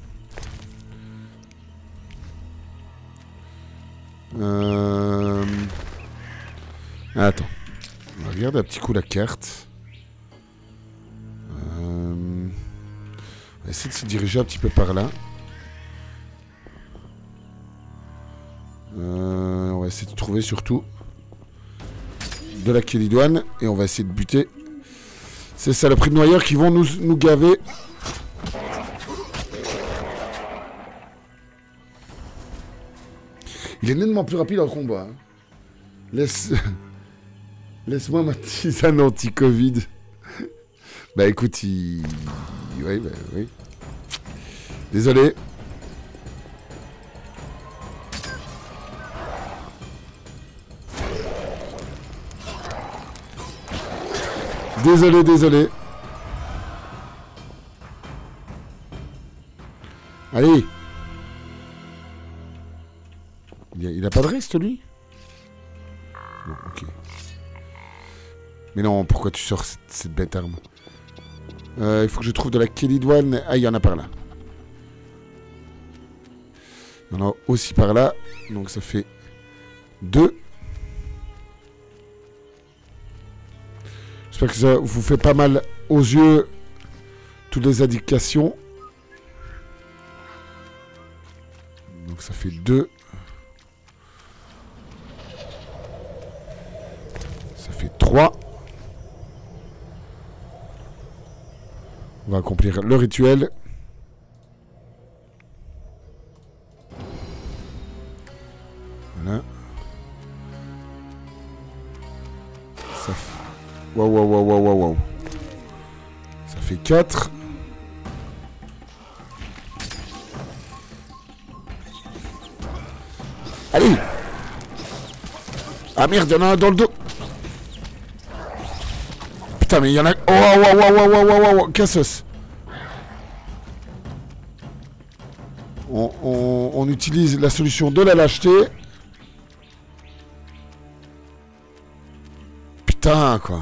Euh... Attends. On va regarder un petit coup la carte. Euh... On va essayer de se diriger un petit peu par là. Euh... On va essayer de trouver trouver surtout de la Kélidoine. Et on va essayer de buter ces saloperies de noyeurs qui vont nous, nous gaver. Il est nettement plus rapide en combat. Hein. Laisse... Laisse-moi ma tisane anti-Covid. Bah écoute, il... Oui, bah oui. Désolé. Désolé, désolé. Allez. Il a, il a pas de reste, lui? Non, ok. Mais non, pourquoi tu sors cette, cette bête arme? euh, Il faut que je trouve de la Kélidoine. Ah, il y en a par là. Il y en a aussi par là. Donc ça fait deux. J'espère que ça vous fait pas mal aux yeux toutes les indications. Donc ça fait deux. Ça fait trois. On va accomplir le rituel. Voilà. Ça fait... Waouh, waouh, waouh, waouh, waouh. Ça fait quatre. Allez. Ah merde, il y en a un dans le dos. Putain, mais il y en a... Oh, waouh, waouh, waouh, waouh, waouh, waouh, Cassos. On, on, on utilise la solution de la lâcheté. Putain, quoi.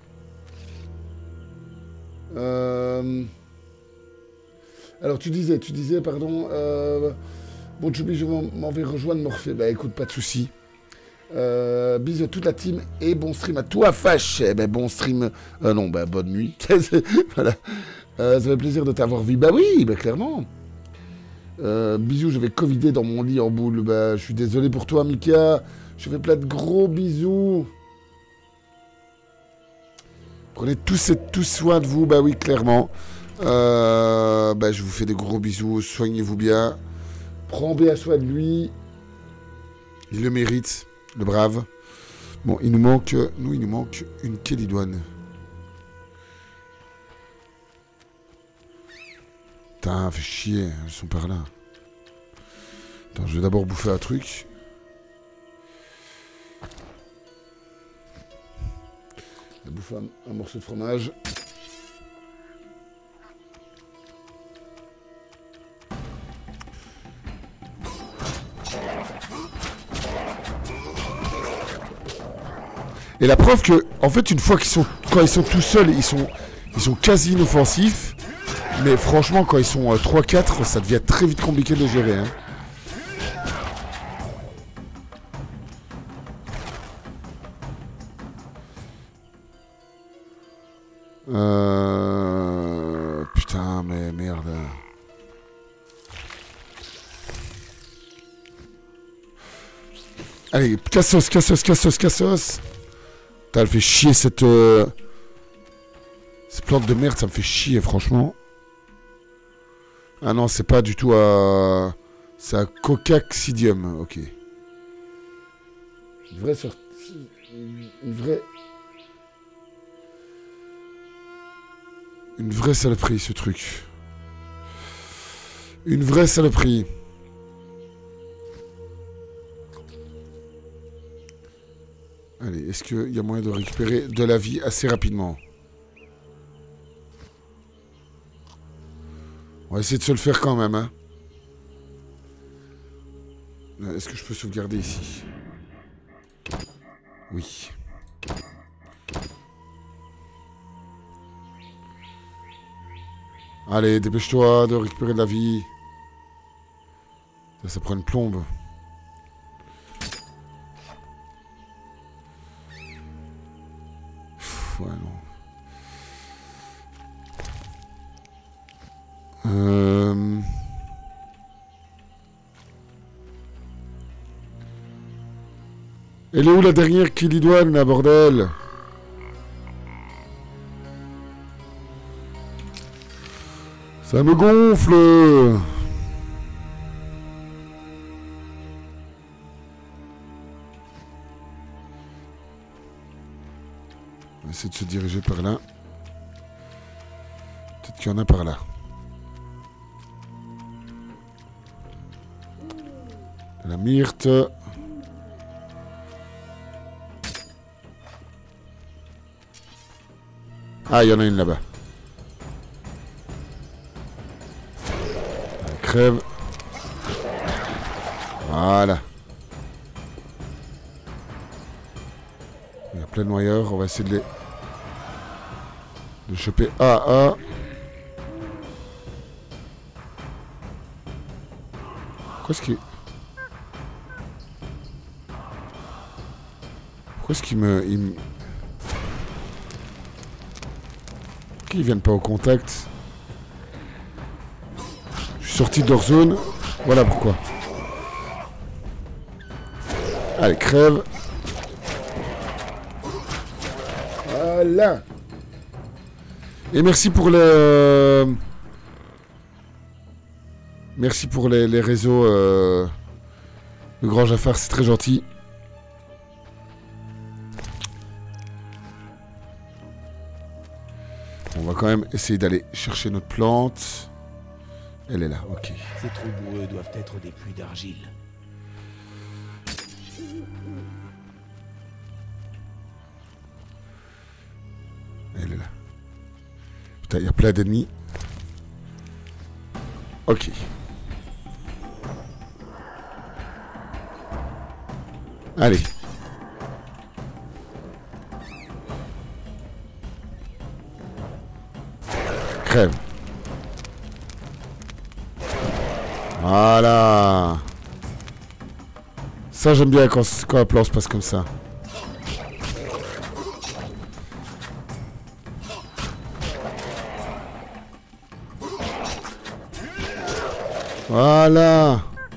Euh... Alors, tu disais, tu disais, pardon... Euh... Bon, Choubi, je m'en vais rejoindre Morphée. Bah, écoute, pas de soucis. Euh, bisous à toute la team et bon stream à toi, Fâche. Eh ben, bon stream. Euh, non, bah, bonne nuit. Voilà. Euh, ça fait plaisir de t'avoir vu. Bah oui, bah, clairement. Euh, bisous, je vais covider dans mon lit en boule. Bah, je suis désolé pour toi, Mika. Je fais plein de gros bisous. Prenez tous et tous soin de vous. Bah oui, clairement. Euh, bah, je vous fais des gros bisous. Soignez-vous bien. Prends bien soin de lui. Il le mérite. Le brave. Bon, il nous manque... Nous, il nous manque une Kélidoine. Putain, fait chier. Elles sont par là. Attends, je vais d'abord bouffer un truc. Je vais bouffer un, un morceau de fromage. Et la preuve que, en fait, une fois qu'ils sont, quand ils sont tout seuls, ils sont, ils sont quasi inoffensifs. Mais franchement, quand ils sont euh, trois quatre, ça devient très vite compliqué de les gérer. Hein. Euh... Putain, mais merde. Allez, Cassos, Cassos, Cassos, Cassos. Putain, elle fait chier cette... Euh... Cette plante de merde, ça me fait chier, franchement. Ah non, c'est pas du tout à... C'est à Coccaxidium, ok. Une vraie sortie... Une vraie... Une vraie saloperie, ce truc. Une vraie saloperie. Allez, est-ce qu'il y a moyen de récupérer de la vie assez rapidement? On va essayer de se le faire quand même, hein. Est-ce que je peux sauvegarder ici? Oui. Allez, dépêche-toi de récupérer de la vie. Ça, ça prend une plombe. Pff, ouais, non. Euh... Elle est où la dernière Kilidoine, la bordel? Ça me gonfle. On va essayer de se diriger par là. Peut-être qu'il y en a par là. De la myrte. Ah, il y en a une là-bas. Elle crève. Voilà. Il y a plein de noyeurs. On va essayer de les... de choper A à A. Pourquoi est-ce qu'il... Pourquoi est-ce qu'il me... Il me... Pourquoi ils viennent pas au contact? Je suis sorti de leur zone. Voilà pourquoi. Allez, crève. Voilà. Et merci pour les... Euh... Merci pour les, les réseaux euh... de Grand Jafar, c'est très gentil. On va quand même essayer d'aller chercher notre plante. Elle est là, ok. Ces trous boueux doivent être des puits d'argile. Elle est là. Putain, il y a plein d'ennemis. Ok. Allez. Crève. Voilà. Ça, j'aime bien quand, quand la plan se passe comme ça. Voilà.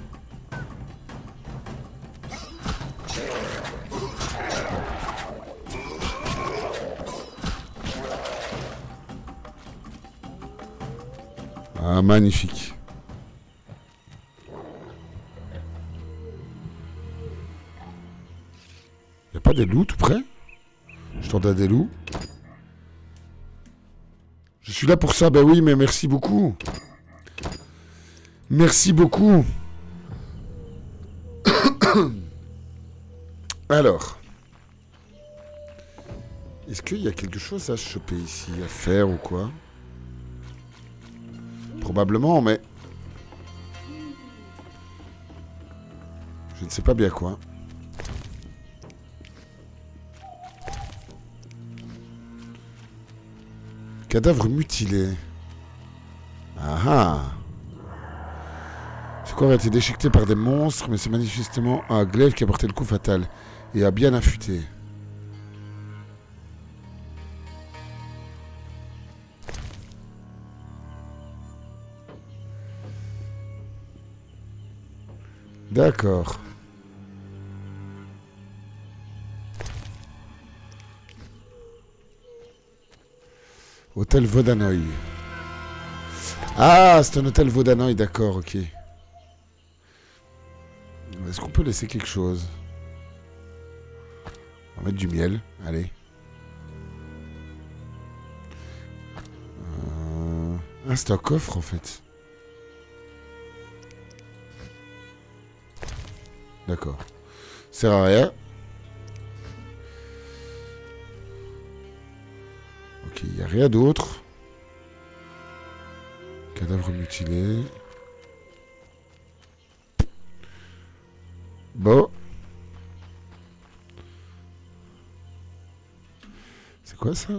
Ah, magnifique. Y a pas des loups tout près? Je t'entends des loups. Je suis là pour ça, ben oui, mais merci beaucoup. Merci beaucoup. Alors. Est-ce qu'il y a quelque chose à choper ici, à faire ou quoi? Probablement, mais... je ne sais pas bien quoi. Cadavre mutilé. Ah ah. Ce corps a été déchiqueté par des monstres, mais c'est manifestement un glaive qui a porté le coup fatal et a bien affûté. D'accord. Hôtel Vodanoï. Ah, c'est un hôtel Vodanoï, d'accord, ok. Est-ce qu'on peut laisser quelque chose? On va mettre du miel, allez. Euh... Ah, c'est un coffre en fait. D'accord. Sert à rien. Ok, il n'y a rien d'autre. Cadavre mutilé. Bon. C'est quoi ça?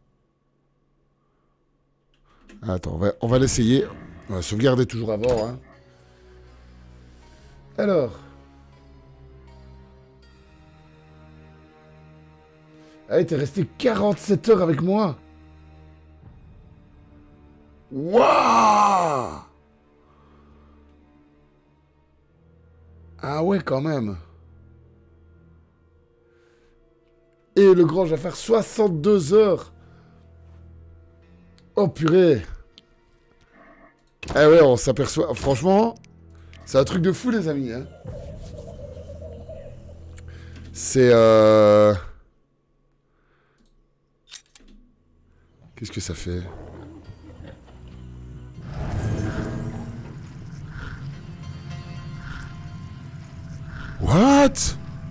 Attends, on va, on va l'essayer. On va sauvegarder toujours avant. Hein. Alors. Ah, t'es resté quarante-sept heures avec moi. Waouh! Ah ouais, quand même. fatigué, le grand, je vais faire soixante-deux heures. Oh purée. Eh ouais, on s'aperçoit. Franchement, c'est un truc de fou, les amis. Hein. C'est... Euh... Qu'est-ce que ça fait? What?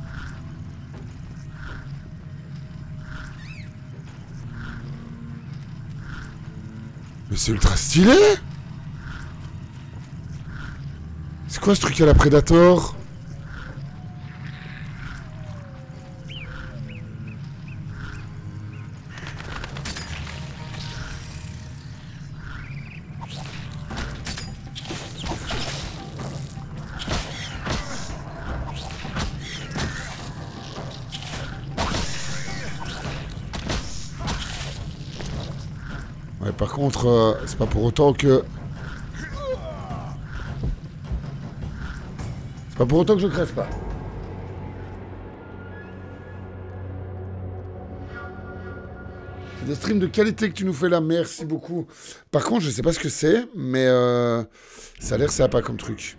Mais c'est ultra stylé! C'est quoi ce truc à la Predator? Ouais, par contre, euh, c'est pas pour autant que... C'est pas pour autant que je crève pas. C'est des streams de qualité que tu nous fais là, merci beaucoup. Par contre, je sais pas ce que c'est, mais euh, ça a l'air sympa comme truc.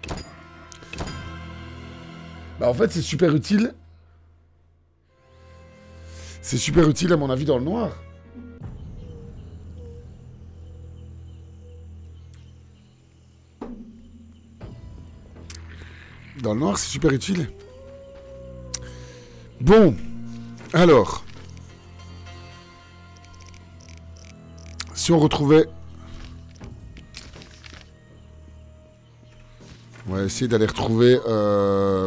Bah en fait, c'est super utile. C'est super utile à mon avis dans le noir. Dans le noir, c'est super utile. Bon, alors. Si on retrouvait... On va essayer d'aller retrouver euh,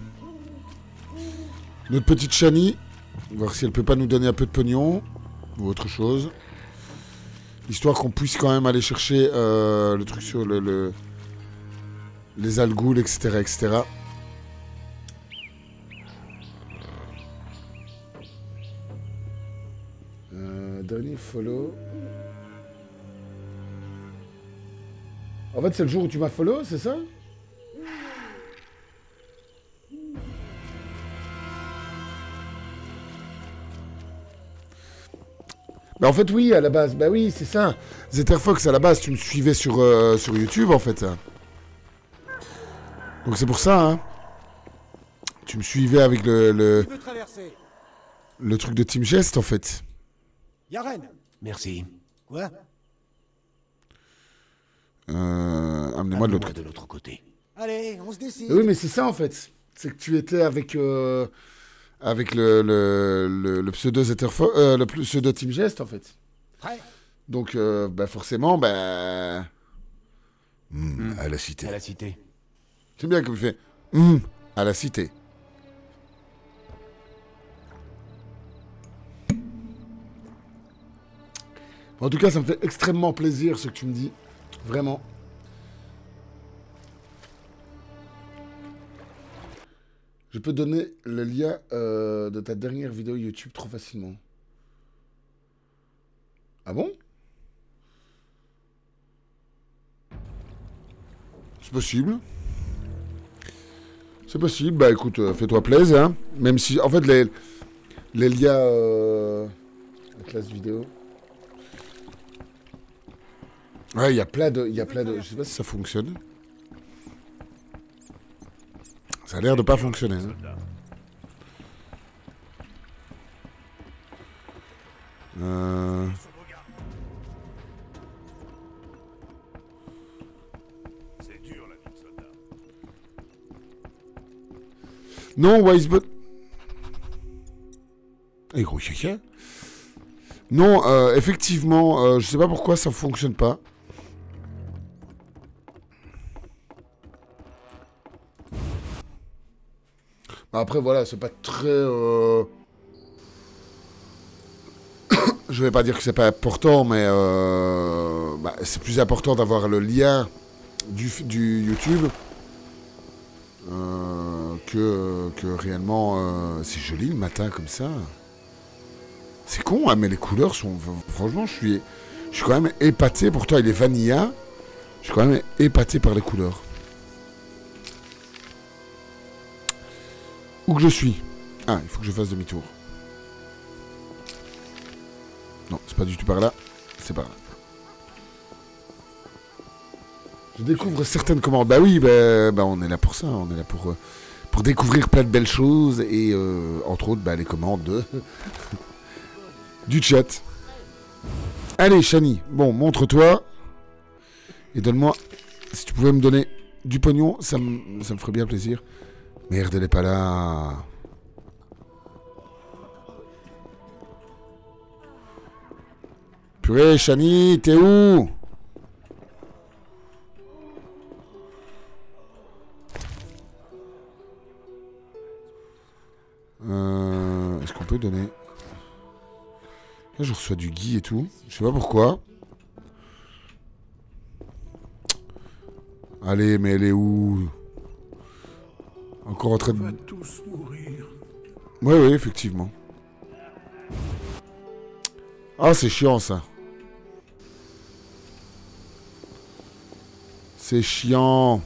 notre petite Shani. Voir si elle peut pas nous donner un peu de pognon. Ou autre chose. Histoire qu'on puisse quand même aller chercher euh, le truc sur le... le les Alghouls, et cetera, et cetera. Euh, dernier follow. En fait, c'est le jour où tu m'as follow, c'est ça? Bah en fait, oui, à la base. Bah oui, c'est ça. Zetterfox, à la base, tu me suivais sur, euh, sur YouTube, en fait. Donc c'est pour ça, hein. Tu me suivais avec le... Le, le truc de Team Gest, en fait. Yaren. Merci. Quoi? Euh, Amenez-moi de l'autre côté. de l'autre côté. Allez, on se décide. Oui, mais c'est ça, en fait. C'est que tu étais avec... Euh, avec le, le, le, le pseudo Zetterfox... Euh, le pseudo Team Gest, en fait. Prêt? Donc, euh, bah forcément, bah... Mmh, mmh. À la cité. À la cité. J'aime bien comme il fait mmh, à la cité. En tout cas, ça me fait extrêmement plaisir ce que tu me dis. Vraiment. Je peux donner le lien euh, de ta dernière vidéo YouTube trop facilement. Ah bon? C'est possible. C'est possible, bah écoute, euh, fais-toi plaisir, hein. Même si, en fait, les, les liens... Euh, la classe vidéo... Ouais, il y a plein de... Il y a plein de... Je sais pas si ça fonctionne. Ça a l'air de pas fonctionner, hein. Euh... Non, Wisebot. Et gros caca. Non, euh, effectivement, euh, je sais pas pourquoi ça fonctionne pas. Après, voilà, c'est pas très... Euh... je vais pas dire que c'est pas important, mais euh... bah, c'est plus important d'avoir le lien du, du YouTube. Euh, que, que réellement euh, c'est joli le matin comme ça. C'est con, hein, mais les couleurs sont... Franchement, je suis, je suis quand même épaté. Pourtant, il est vanilla. Je suis quand même épaté par les couleurs. Où que je suis? Ah, il faut que je fasse demi-tour. c'est pas du tout par là. C'est par là. Je découvre certaines commandes. Bah oui, bah, bah on est là pour ça. On est là pour, euh, pour découvrir plein de belles choses. Et euh, entre autres, bah, les commandes de... du chat. Allez, Shani. Bon, montre-toi. Et donne-moi... Si tu pouvais me donner du pognon, ça me, ça me ferait bien plaisir. Merde, elle est pas là. Purée, Shani, t'es où? Euh, Est-ce qu'on peut donner... Là, je reçois du gui et tout. Je sais pas pourquoi. Allez, mais elle est où? Encore en train de... On va tous mourir. Oui, oui, effectivement. Ah, c'est chiant, ça. C'est chiant.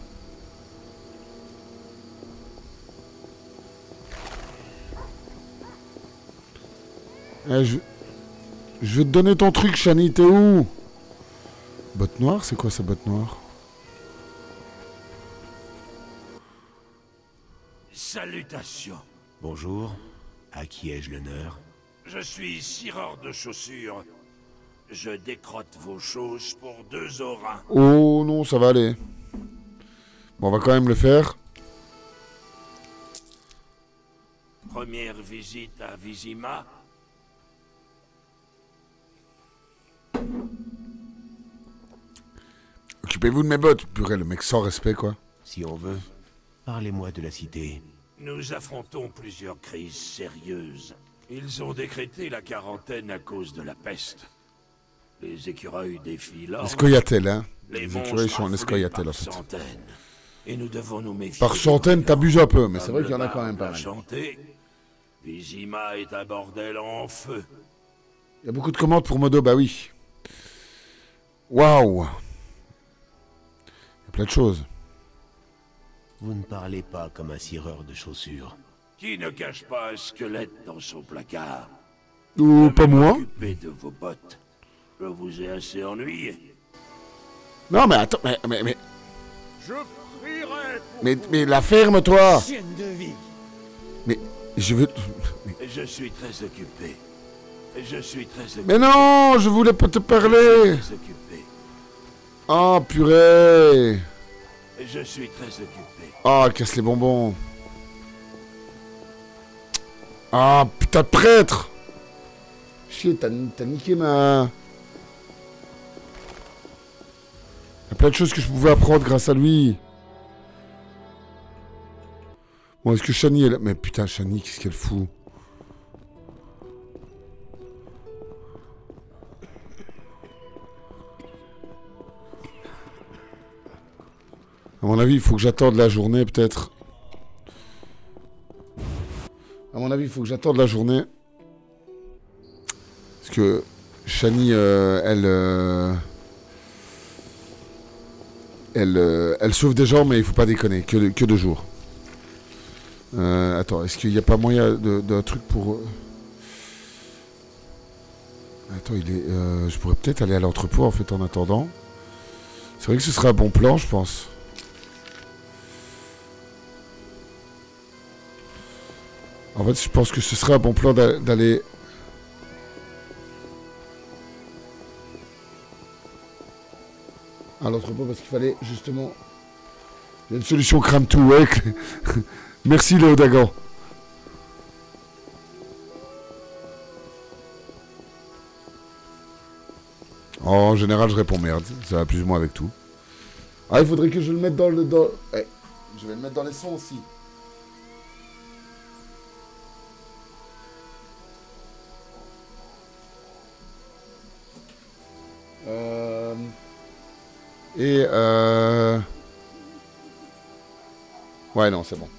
Eh, je... je vais te donner ton truc, Shani, t'es où? Botte noire, c'est quoi, sa botte noire? Salutations. Bonjour. À qui ai-je l'honneur? Je suis cireur de chaussures. Je décrotte vos choses pour deux orins. Oh non, ça va aller. Bon, on va quand même le faire. Première visite à Vizima. Occupez-vous de mes bottes. Purée, le mec sans respect, quoi. Si on veut, parlez-moi de la cité. Nous affrontons plusieurs crises sérieuses. Ils ont décrété la quarantaine à cause de la peste. Les écureuils défient l'ordre. Les scoyatels, hein. Les, Les écureuils sont en escoyatel, en fait. Centaines. Et nous devons nous méfier. Par centaines, t'abuses un peu, mais c'est vrai qu'il y en a quand même pas mal. Chanté, Vizima est un bordel en feu. Il y a beaucoup de commandes pour Modo, bah oui. Waouh. Il y a plein de choses. Vous ne parlez pas comme un cireur de chaussures. Qui ne cache pas un squelette dans son placard? Ou pas moi. Occupez de vos bottes. Je vous ai assez ennuyé. Non, mais attends, mais... Mais, mais, Je prierai pour mais, mais la ferme, toi. Chienne de vie. Mais, je veux... Mais, Je suis très occupé. Je suis très occupé. mais non, je voulais pas te parler. Très occupé. Oh, purée. Je suis très occupé. Oh, casse les bonbons. Ah, putain de prêtre. Chier, t'as t'as niqué ma... Il y a plein de choses que je pouvais apprendre grâce à lui. Bon, est-ce que Shani est là? Mais putain, Shani, qu'est-ce qu'elle fout? À mon avis, il faut que j'attende la journée, peut-être. À mon avis, il faut que j'attende la journée. Parce que Shani, euh, elle... Euh, elle, euh, elle sauve des gens, mais il faut pas déconner. Que, que deux jours. Euh, attends, est-ce qu'il n'y a pas moyen d'un truc pour... Euh... Attends, il est... Euh, je pourrais peut-être aller à l'entrepôt, en fait, en attendant. C'est vrai que ce serait un bon plan, je pense. En fait, je pense que ce serait un bon plan d'aller... à l'entrepôt, parce qu'il fallait, justement... Il y a une solution crame tout, ouais. Merci, Léo Dagan. Oh, en général, je réponds merde. Ça va plus ou moins avec tout. Ah, il faudrait que je le mette dans le... Dans... Eh, je vais le mettre dans les sons aussi. Euh... Et euh... Ouais, non, c'est bon.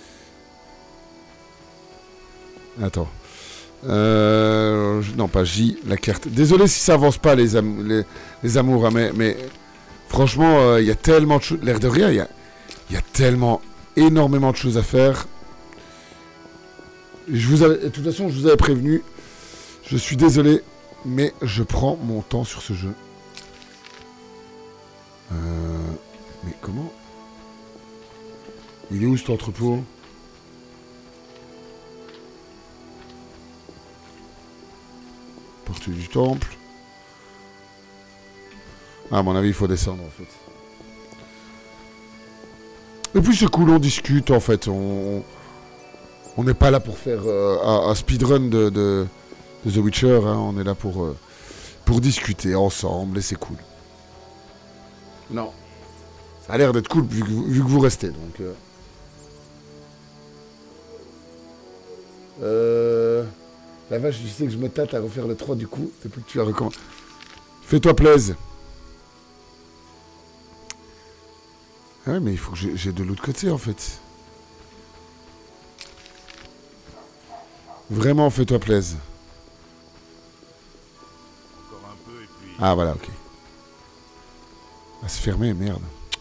Attends. Euh... Non, pas J, la carte. Désolé si ça avance pas, les, am les, les amours, hein, mais, mais franchement, il euh, y a tellement de choses... L'air de rien, il y a, y a tellement, énormément de choses à faire. Je vous avais... De toute façon, je vous avais prévenu. Je suis désolé. mais je prends mon temps sur ce jeu. Euh, mais comment? Il est où cet entrepôt? Porte du temple. Ah, à mon avis, il faut descendre en fait. Et puis c'est cool, on discute en fait. On on n'est pas là pour faire euh, un, un speedrun de, de, de The Witcher. Hein. On est là pour, euh, pour discuter ensemble et c'est cool. Non. Ça a l'air d'être cool vu que, vous, vu que vous restez. Donc, euh... Euh... La vache, tu sais que je me tâte à refaire le trois du coup. Depuis que tu as recommandé. Fais-toi plaisir. Ah ouais, mais il faut que j'ai de l'autre côté en fait. Vraiment, fais-toi plaisir. Puis... Ah voilà, ok. Ah, c'est fermé, merde.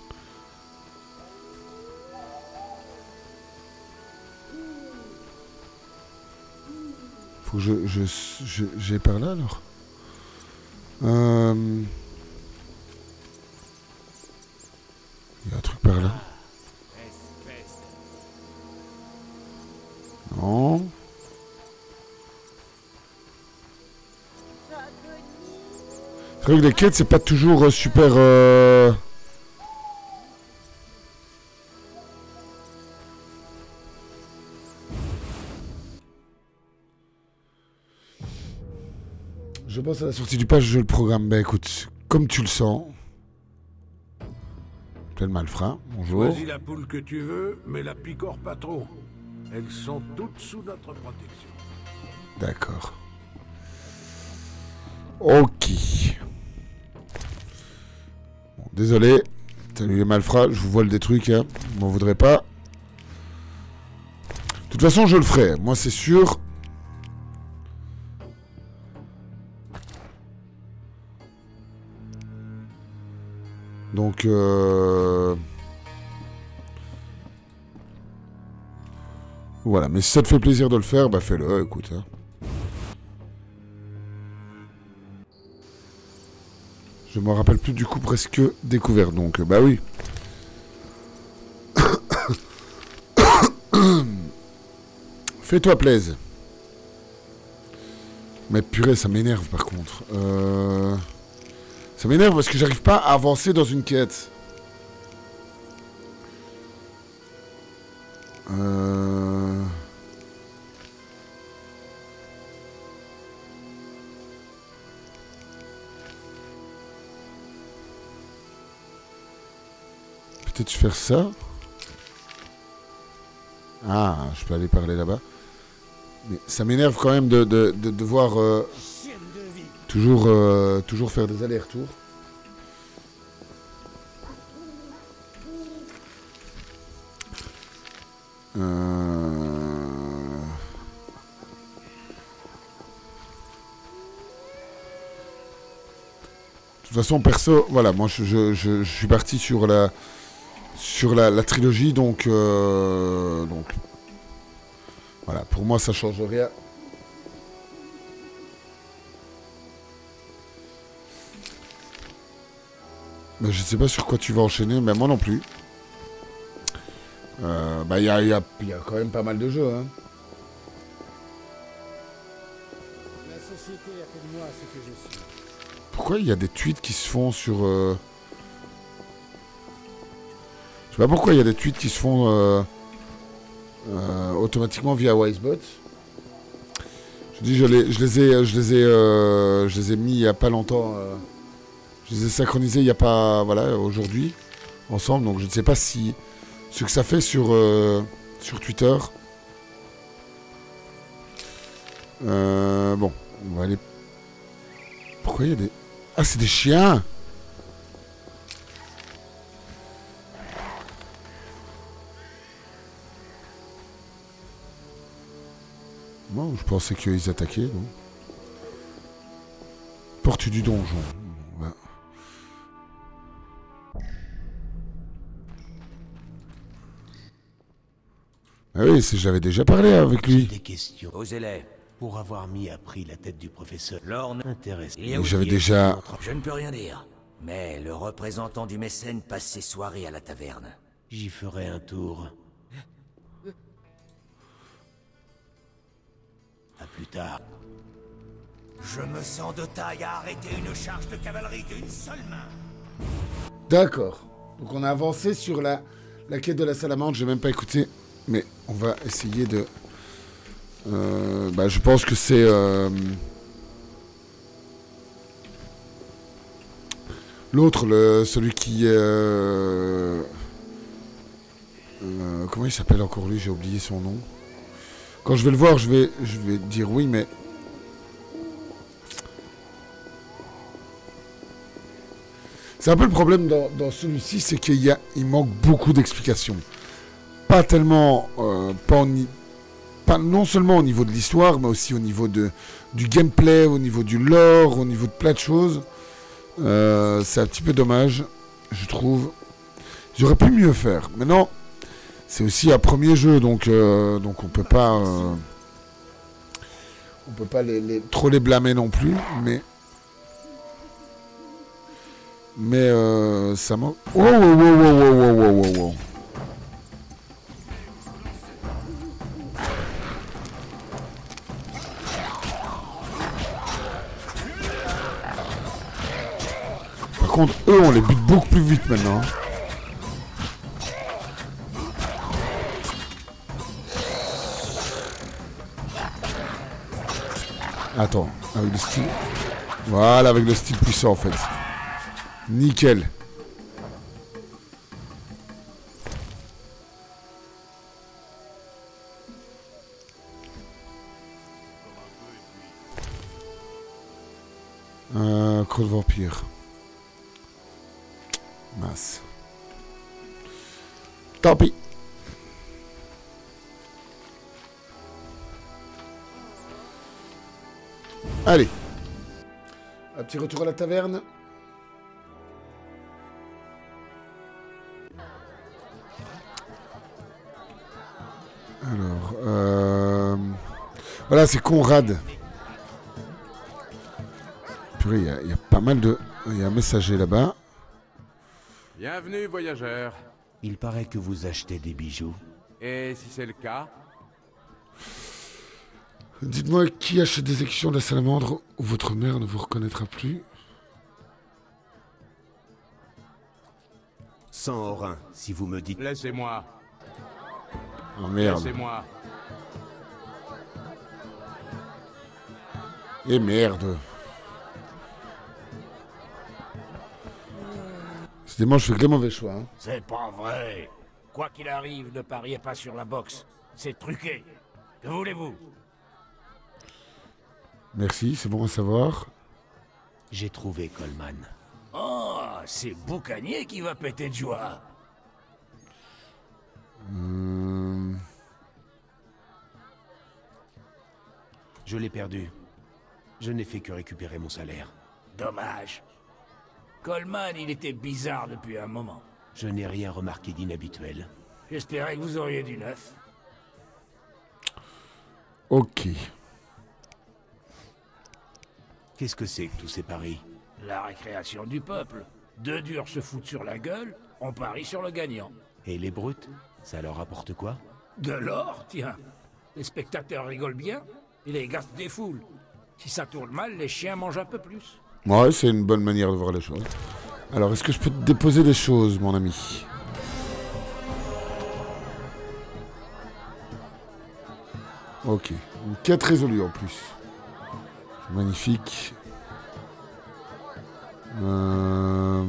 Faut que je, je, je j'ai par là alors. Euh... Il y a un truc par là. Non. C'est vrai que les quêtes, c'est pas toujours euh, super... Euh... Je pense à la sortie du patch, je le programme. Bah écoute, comme tu le sens... Plein de malfrats, bonjour. Choisis la poule que tu veux, mais la picore pas trop. Elles sont toutes sous notre protection. D'accord. Ok. Bon, désolé. Salut les malfrats, je vous vole des trucs, hein. Vous m'en voudrez pas. De toute façon, je le ferai. Moi, c'est sûr. Donc, euh... voilà. Mais si ça te fait plaisir de le faire, bah fais-le, écoute. Hein. Je me rappelle plus du coup presque découvert, donc bah oui. Fais-toi plaisir. Mais purée, ça m'énerve par contre. Euh... Ça m'énerve parce que j'arrive pas à avancer dans une quête. Euh... Peut-être faire ça. Ah, je peux aller parler là-bas. Mais ça m'énerve quand même de, de, de devoir euh, toujours, euh, toujours faire des allers-retours. Euh... De toute façon, perso, voilà, moi je, je, je, je suis parti sur la sur la, la trilogie, donc, euh, donc voilà, pour moi ça change rien. Mais je sais pas sur quoi tu vas enchaîner, mais moi non plus. Euh, bah il y a, y, a, y a quand même pas mal de jeux, hein. La société a fait de moi ce que je suis. Pourquoi il y a des tweets qui se font sur... Euh... Je sais pas pourquoi il y a des tweets qui se font euh, euh, automatiquement via Wisebot. Je dis, je les, je les ai, je les ai, euh, je les ai mis il y a pas longtemps. Euh, je les ai synchronisés il y a pas, voilà, aujourd'hui, ensemble. Donc je ne sais pas si ce que ça fait sur euh, sur Twitter. Euh, bon, on va aller. Pourquoi il y a des... Ah, c'est des chiens! Moi, je pensais qu'ils attaquaient, non? Porte du donjon. Ouais. Ah oui, j'avais déjà parlé avec lui. Des questions. Osez-les. Pour avoir mis à prix la tête du professeur. Lorne Intéressant. J'avais déjà... Je ne peux rien dire. Mais le représentant du mécène passe ses soirées à la taverne. J'y ferai un tour. À plus tard. Je me sens de taille à arrêter une charge de cavalerie d'une seule main. D'accord. Donc on a avancé sur la, la quête de la salamandre. J'ai même pas écouté. Mais on va essayer de... Euh, bah, je pense que c'est... Euh... L'autre, le, celui qui... Euh... Euh, comment il s'appelle encore lui? J'ai oublié son nom. Quand je vais le voir, je vais, je vais dire oui, mais... C'est un peu le problème dans, dans celui-ci, c'est qu'il y a, il manque beaucoup d'explications. Pas tellement... Euh, pas, en, pas non seulement au niveau de l'histoire, mais aussi au niveau de, du gameplay, au niveau du lore, au niveau de plein de choses. Euh, c'est un petit peu dommage, je trouve. J'aurais pu mieux faire. Maintenant, c'est aussi un premier jeu, donc, euh, donc on peut pas... Euh, on peut pas les, les, trop les blâmer non plus, mais... Mais euh, ça manque... Oh, oh, oh, oh, oh, oh, oh, oh. Par contre, eux, on les bute beaucoup plus vite maintenant. Attends, avec le style... Voilà, avec le style puissant en fait. Nickel. Euh, Code Vampire. Mince. Tant pis. Allez. Un petit retour à la taverne. Alors, euh... voilà, c'est Conrad. Purée, il y, y a pas mal de... Il y a un messager là-bas. Bienvenue, voyageur. Il paraît que vous achetez des bijoux. Et si c'est le cas? Dites-moi qui achète des exécutions de la salamandre où votre mère ne vous reconnaîtra plus. Sans Orin, si vous me dites... Laissez-moi. Oh merde. Laissez-moi. Et merde. Décidément, je fais que des mauvais choix. Hein. C'est pas vrai. Quoi qu'il arrive, ne pariez pas sur la boxe. C'est truqué. Que voulez-vous? Merci, c'est bon à savoir. J'ai trouvé Coleman. Oh, c'est Boucanier qui va péter de joie. Euh... Je l'ai perdu. Je n'ai fait que récupérer mon salaire. Dommage. Coleman, il était bizarre depuis un moment. Je n'ai rien remarqué d'inhabituel. J'espérais que vous auriez du neuf. Ok. Qu'est-ce que c'est que tous ces paris? La récréation du peuple. Deux durs se foutent sur la gueule, on parie sur le gagnant. Et les brutes, ça leur apporte quoi? De l'or, tiens. Les spectateurs rigolent bien, et les gars se défoulent. Si ça tourne mal, les chiens mangent un peu plus. Ouais, c'est une bonne manière de voir les choses. Alors, est-ce que je peux te déposer des choses, mon ami? Ok. Une quête résolue en plus. Magnifique. Euh...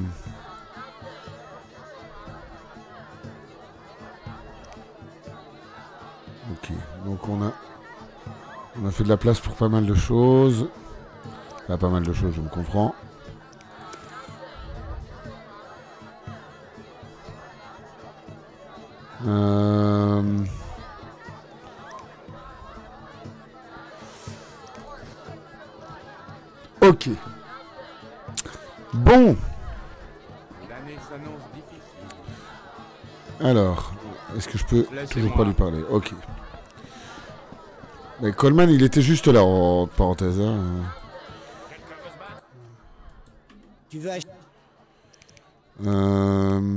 Ok. Donc on a... On a fait de la place pour pas mal de choses. Enfin, pas mal de choses, je me comprends. Euh... Ok. Bon. L'année s'annonce difficile. Alors, est-ce que je peux toujours pas lui parler? Ok. Mais Coleman, il était juste là, en parenthèse. Hein. Tu veux acheter... Euh...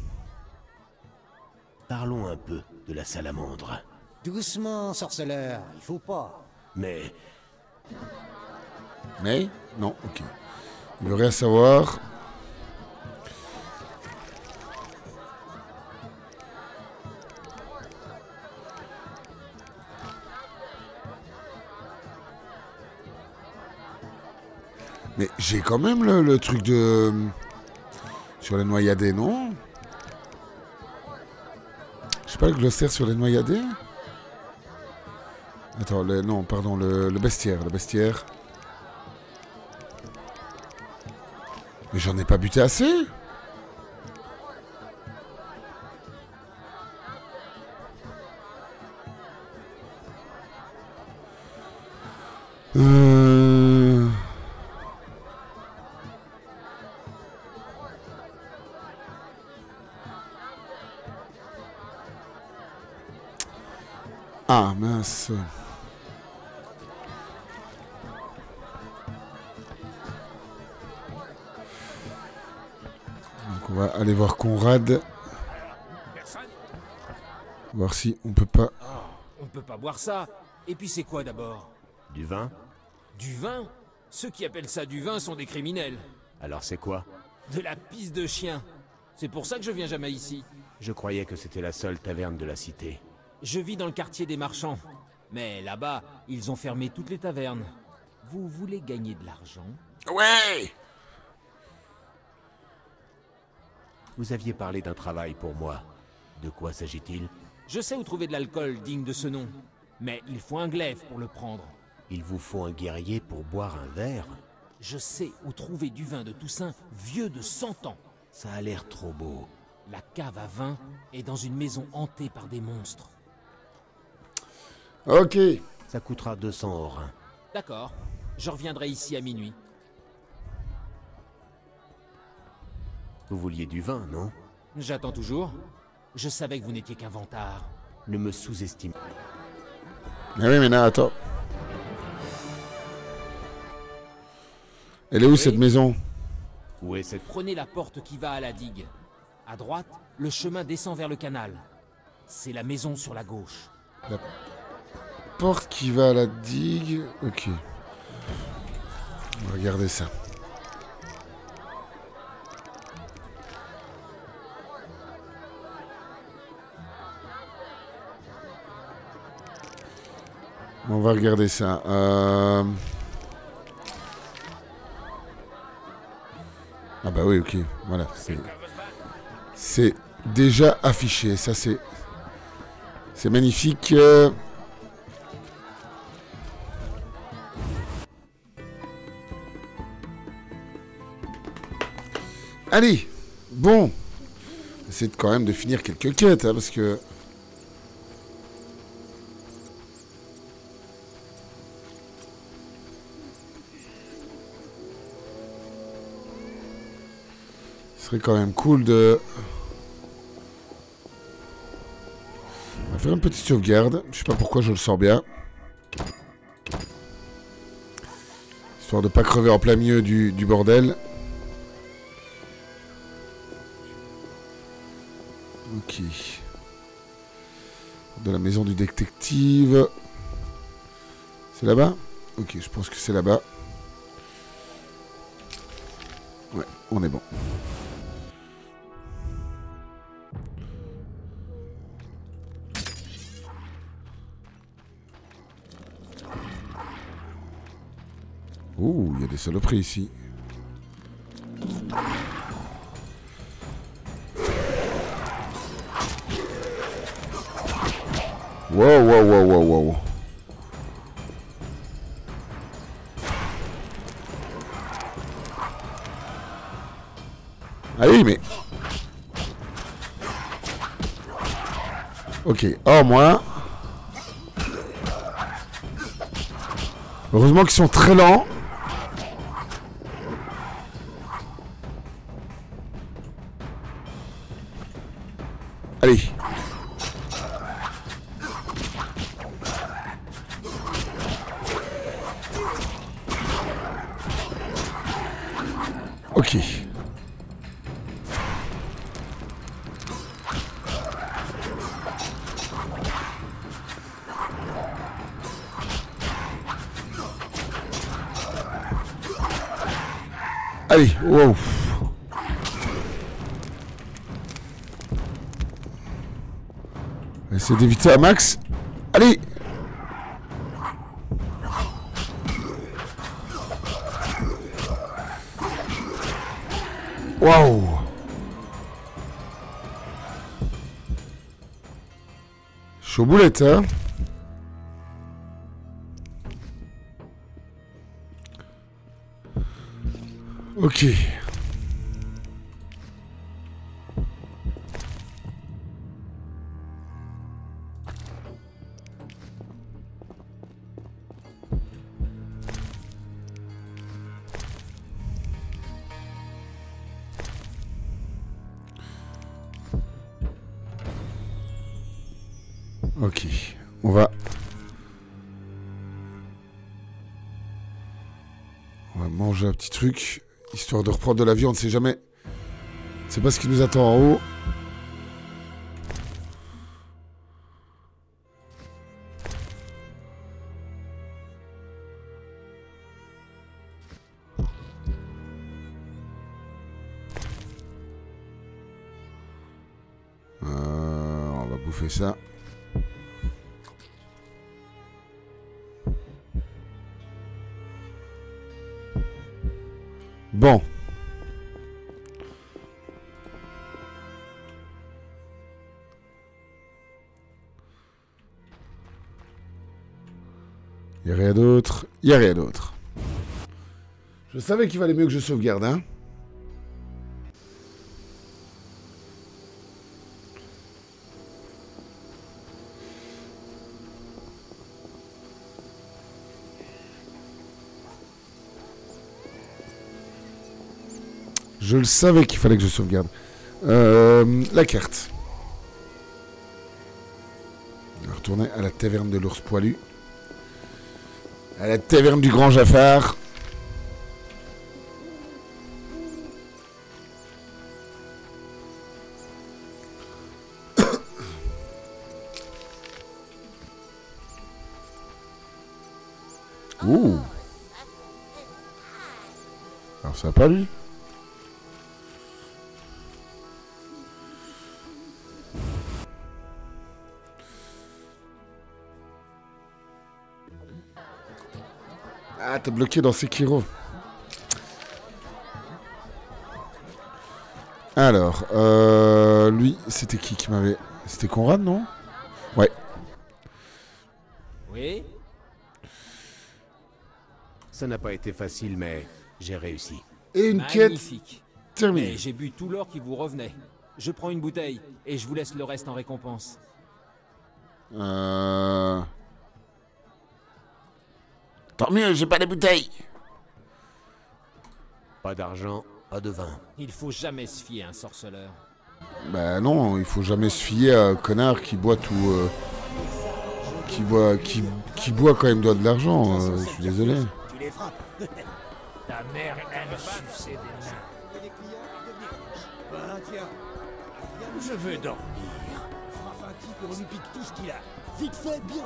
Parlons un peu de la salamandre. Doucement, sorceleur, il faut pas. Mais... Mais non, ok. Il veut rien savoir. Mais j'ai quand même le, le truc de... Sur les noyadés, non? Je sais pas, le glossaire sur les noyadés? Attends, le, non, pardon, le, le bestiaire, le bestiaire. Mais j'en ai pas buté assez. Euh... Ah, mince. Donc on va aller voir Conrad. Voir si on peut pas... Oh, on peut pas boire ça. Et puis c'est quoi d'abord? Du vin? Du vin? Ceux qui appellent ça du vin sont des criminels. Alors c'est quoi? De la pisse de chien. C'est pour ça que je viens jamais ici. Je croyais que c'était la seule taverne de la cité. Je vis dans le quartier des marchands. Mais là-bas, ils ont fermé toutes les tavernes. Vous voulez gagner de l'argent? Ouais! Vous aviez parlé d'un travail pour moi. De quoi s'agit-il? Je sais où trouver de l'alcool digne de ce nom. Mais il faut un glaive pour le prendre. Il vous faut un guerrier pour boire un verre? Je sais où trouver du vin de Toussaint vieux de cent ans. Ça a l'air trop beau. La cave à vin est dans une maison hantée par des monstres. Ok. Ça coûtera deux cents or. D'accord. Je reviendrai ici à minuit. Vous vouliez du vin, non? J'attends toujours. Je savais que vous n'étiez qu'un vantard. Ne me sous-estime. Mais oui, mais non, attends. Elle est où Oui. cette maison? Où est cette... Prenez la porte qui va à la digue. À droite, le chemin descend vers le canal. C'est la maison sur la gauche. La porte qui va à la digue. Ok. On va regarder ça. On va regarder ça. Euh... Ah bah oui, ok. Voilà. C'est déjà affiché. Ça, c'est... C'est magnifique. Euh... Allez. Bon. Essayer quand même de finir quelques quêtes, hein, parce que... Ce serait quand même cool de... On va faire une petite sauvegarde. Je sais pas pourquoi je le sors bien. Histoire de pas crever en plein milieu du, du bordel. Ok. De la maison du détective. C'est là-bas? Ok, je pense que c'est là-bas. Ouais, on est bon. Ouh, il y a des saloperies ici. Wow, wow, wow, wow, wow. Ah oui, mais... Ok, oh, moi... Heureusement qu'ils sont très lents. Allez. Ok. Allez, wow. On va essayer d'éviter un max. Allez. Waouh. Chaud boulette, hein. Ok. Ok, on va... On va manger un petit truc, histoire de reprendre de la vie, on ne sait jamais. C'est pas ce qui nous attend en haut. Euh, on va bouffer ça. Bon. Il n'y a rien d'autre. Il n'y a rien d'autre. Je savais qu'il valait mieux que je sauvegarde, hein. Je le savais qu'il fallait que je sauvegarde. Euh, la carte. On va retourner à la taverne de l'ours poilu. À la taverne du grand Jafar. Ouh. Alors ça va pas lui. Ah, t'es bloqué dans Sekiro. Alors, euh, lui, c'était qui qui m'avait... C'était Conrad, non? Ouais. Oui. Ça n'a pas été facile, mais j'ai réussi. Et une Magnifique. quête terminée. Mais j'ai bu tout l'or qui vous revenait. Je prends une bouteille et je vous laisse le reste en récompense. Euh... Tant mieux, j'ai pas de bouteilles. Pas d'argent, pas de vin. Il faut jamais se fier à un sorceleur. Bah non, il faut jamais se fier à un connard qui boit tout... Euh... Qui boit... Qui... qui boit quand il me doit de l'argent, euh, je suis désolé. Tu les frappes. Ta mère aime sucer des nains. Ben tiens, je veux dormir. Frappe un type et on lui pique tout ce qu'il a. Vite fait, bien.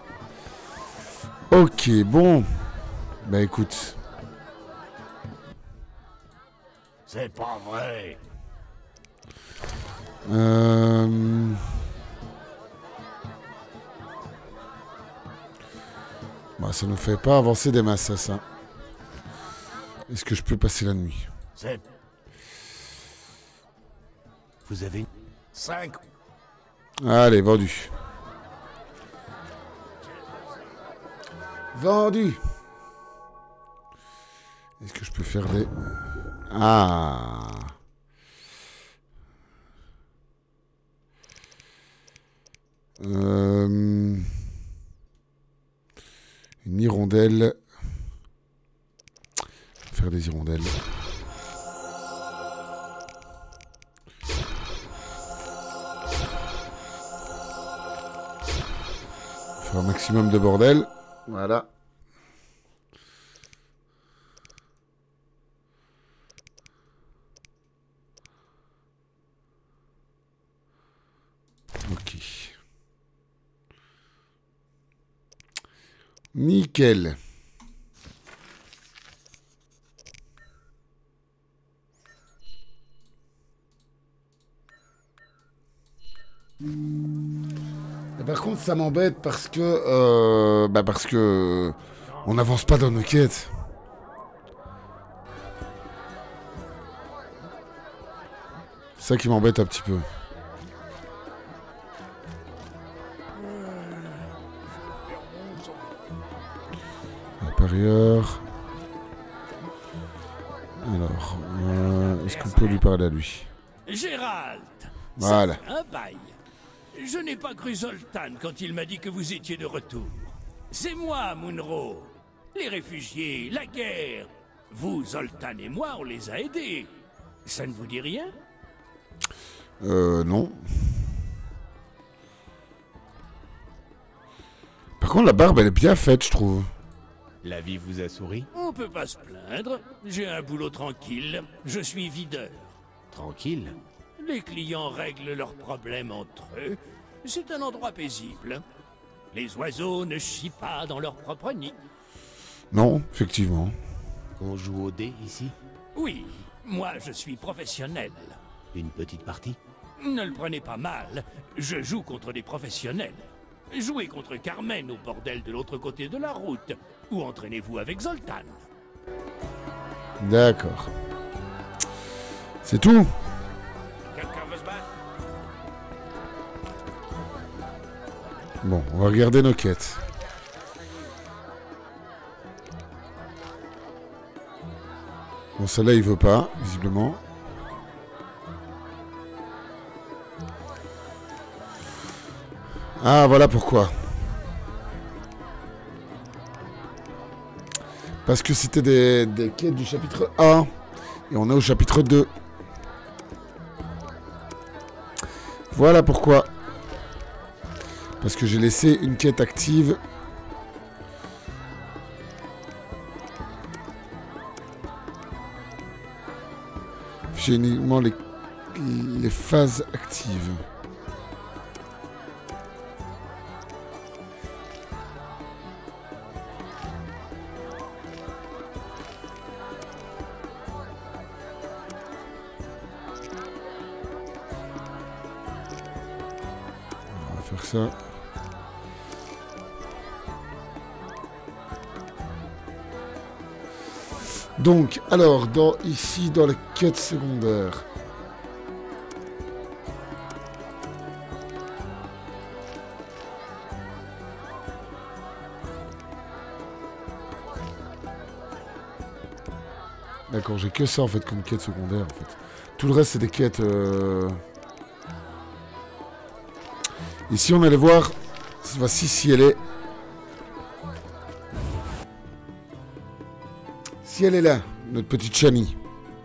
Ok, bon. Bah écoute. C'est pas vrai. Euh... Bah ça nous fait pas avancer des masses, ça. Est-ce que je peux passer la nuit? C'est... Vous avez... Cinq. Allez, vendu. Vendu. Est-ce que je peux faire des... Ah. Euh... Une hirondelle. Faire des hirondelles. Faire un maximum de bordel. Voilà. Nickel. Et par contre, ça m'embête parce que, euh, bah parce que on n'avance pas dans nos quêtes. C'est ça qui m'embête un petit peu. Parieur. Alors, euh, est-ce qu'on peut lui parler à lui? Gérald. Voilà. Un bail. Je n'ai pas cru Zoltan quand il m'a dit que vous étiez de retour. C'est moi, Munro. Les réfugiés, la guerre. Vous, Zoltan et moi, on les a aidés. Ça ne vous dit rien? Euh, non. Par contre, la barbe, elle est bien faite, je trouve. La vie vous a souri? On peut pas se plaindre. J'ai un boulot tranquille. Je suis videur. Tranquille? Les clients règlent leurs problèmes entre eux. C'est un endroit paisible. Les oiseaux ne chient pas dans leur propre nid. Non, effectivement. On joue au dé ici? Oui, moi je suis professionnel. Une petite partie? Ne le prenez pas mal. Je joue contre des professionnels. Jouez contre Carmen au bordel de l'autre côté de la route. Ou entraînez-vous avec Zoltan. D'accord. C'est tout? Quelqu'un veut se battre? Bon, on va regarder nos quêtes. Bon, celle-là, il veut pas, visiblement. Ah, voilà pourquoi. Parce que c'était des, des quêtes du chapitre un. Et on est au chapitre deux. Voilà pourquoi. Parce que j'ai laissé une quête active. J'ai uniquement les, les phases actives. On va faire ça. Donc, alors, dans, ici, dans la quête secondaire. D'accord, j'ai que ça en fait comme quête secondaire en fait. Tout le reste c'est des quêtes... Euh... Ici on allait voir... Voici si elle est... Si elle est là, notre petite Chani.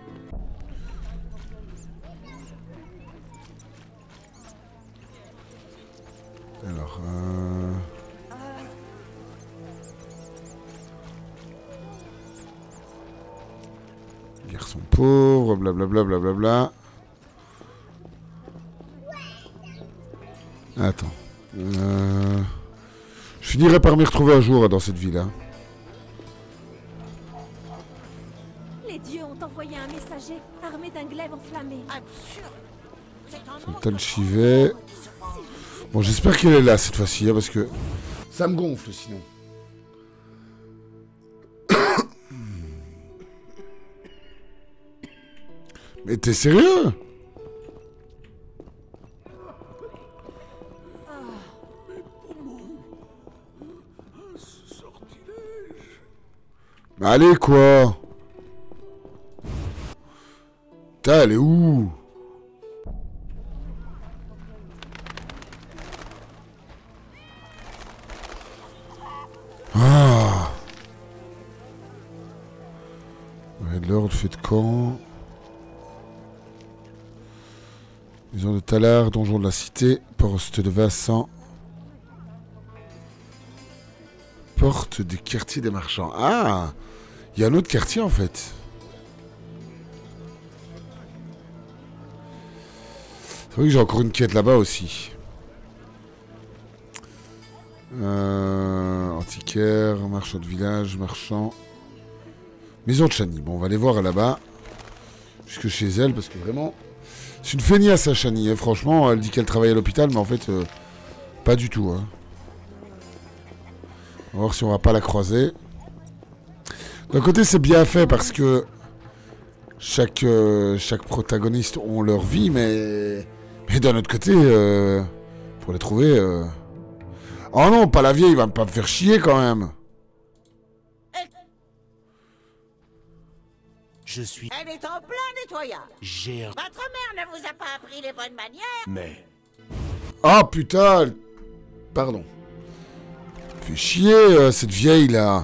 Alors... Euh... Garçon pauvre, blablabla, blablabla. Attends. Euh... Je finirai par m'y retrouver un jour dans cette ville-là. Les dieux ont envoyé un messager armé d'un glaive enflammé. Sultan Chivet. Bon, j'espère qu'elle est là cette fois-ci, hein, parce que ça me gonfle sinon. Mais t'es sérieux? Mais allez quoi? Putain, elle est où? Ah. Ouais, de l'ordre fait de camp. Maison de Talar, donjon de la cité, poste de Vincent. Porte du quartier des marchands. Ah, il y a un autre quartier en fait. C'est vrai que j'ai encore une quête là-bas aussi. Euh, antiquaire, marchand de village, marchand... Maison de Chani. Bon, on va aller voir là-bas. Jusque chez elle, parce que vraiment... C'est une feignasse, à Chani. Hein. Franchement, elle dit qu'elle travaille à l'hôpital, mais en fait, euh, pas du tout. Hein. On va voir si on va pas la croiser. D'un côté, c'est bien fait, parce que... Chaque, euh, chaque protagoniste ont leur vie, mais... Mais d'un autre côté, euh, pour les trouver... Euh... Oh non, pas la vieille, il va pas me faire chier, quand même. Je suis... Elle est en plein nettoyage. J'ai... Votre mère ne vous a pas appris les bonnes manières. Mais... Ah, putain. Pardon. Fait chier, euh, cette vieille-là.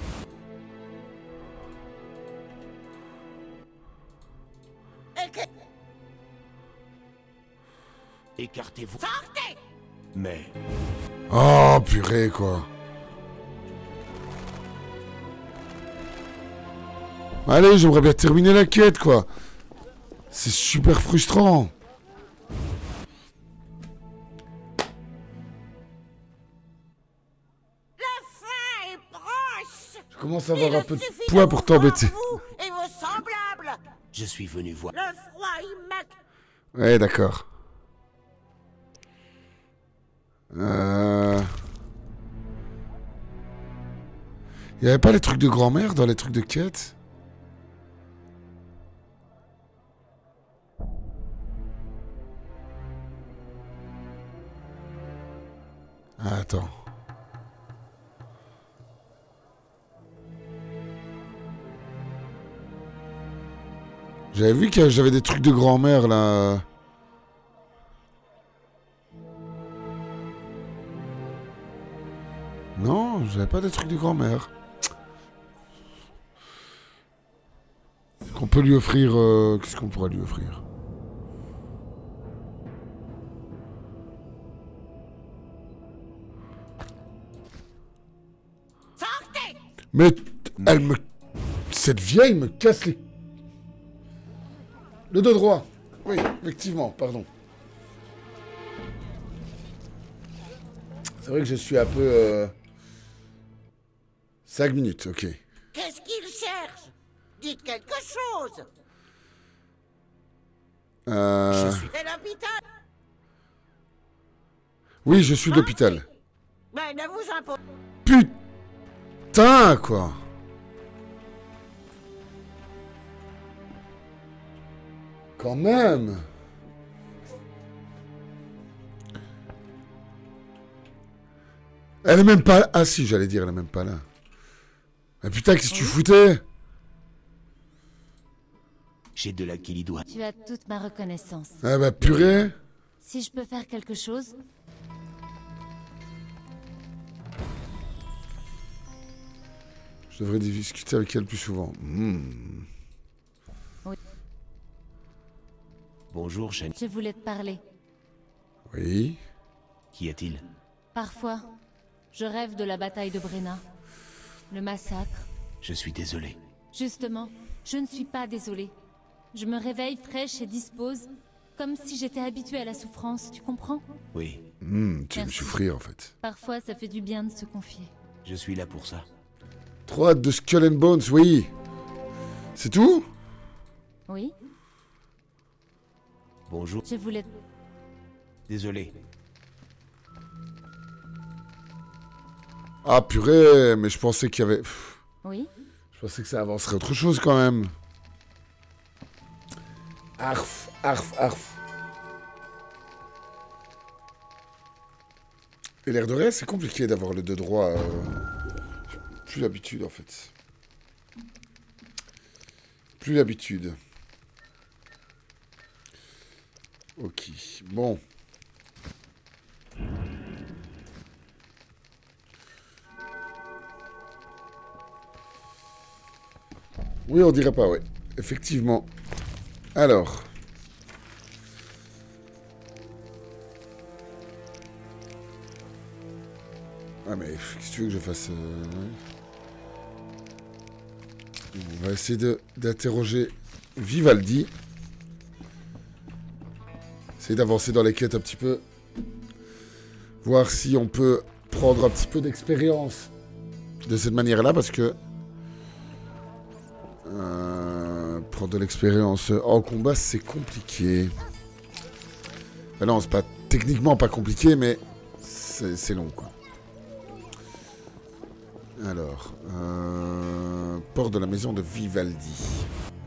Écartez-vous. Sortez. Mais... Oh, purée, quoi. Allez, j'aimerais bien terminer la quête, quoi. C'est super frustrant. La fin est proche. Je commence à avoir un peu de poids pour t'embêter. Vous et vos semblables. Je suis venu voir... Le froid immaculé. Ouais, d'accord. Euh... Il n'y avait pas les trucs de grand-mère dans les trucs de quête? Ah, attends. J'avais vu que j'avais des trucs de grand-mère là. Non, j'avais pas des trucs de grand-mère. Qu'on peut lui offrir... Euh, Qu'est-ce qu'on pourrait lui offrir? Sortez. Mais elle me... Cette vieille me casse les... Le dos droit. Oui, effectivement, pardon. C'est vrai que je suis un peu... Euh... Cinq minutes, ok. Qu'est-ce qu'il cherche? Dites quelque chose. Euh... C'est l'hôpital. Oui, je suis de l'hôpital. Mais ne vous imposez. Putain, quoi. Quand même. Elle est même pas... Ah si, j'allais dire, elle est même pas là. Mais putain, qu'est-ce que tu foutais? J'ai de la Kilidoine. Tu as toute ma reconnaissance. Ah bah purée. Si je peux faire quelque chose... Je devrais discuter avec elle plus souvent. Mmh. Oui. Bonjour, Shani. Je voulais te parler. Oui. Qu'y a-t-il? Parfois, je rêve de la bataille de Brenna. Le massacre. Je suis désolé. Justement, je ne suis pas désolée. Je me réveille fraîche et dispose, comme si j'étais habituée à la souffrance, tu comprends? Oui. Mmh, tu veux Merci. souffrir, en fait. Parfois, ça fait du bien de se confier. Je suis là pour ça. Trop hâte de Skull and Bones, oui. C'est tout? Oui? Bonjour. Je voulais... Désolé. Ah purée, mais je pensais qu'il y avait... Pff, Oui? je pensais que ça avancerait autre chose quand même. Arf, arf, arf. Et l'air de rien, c'est compliqué d'avoir le deux droit. Euh... Plus l'habitude en fait. Plus l'habitude. Ok, bon. Oui, on dirait pas, ouais. Effectivement. Alors. Ah mais, qu'est-ce que tu veux que je fasse euh... On va essayer de d'interroger Vivaldi. Essayer d'avancer dans les quêtes un petit peu. Voir si on peut prendre un petit peu d'expérience de cette manière-là, parce que euh, prendre de l'expérience en combat, c'est compliqué. Ben non, c'est pas techniquement pas compliqué, mais c'est long, quoi. Alors, euh, port de la maison de Vivaldi.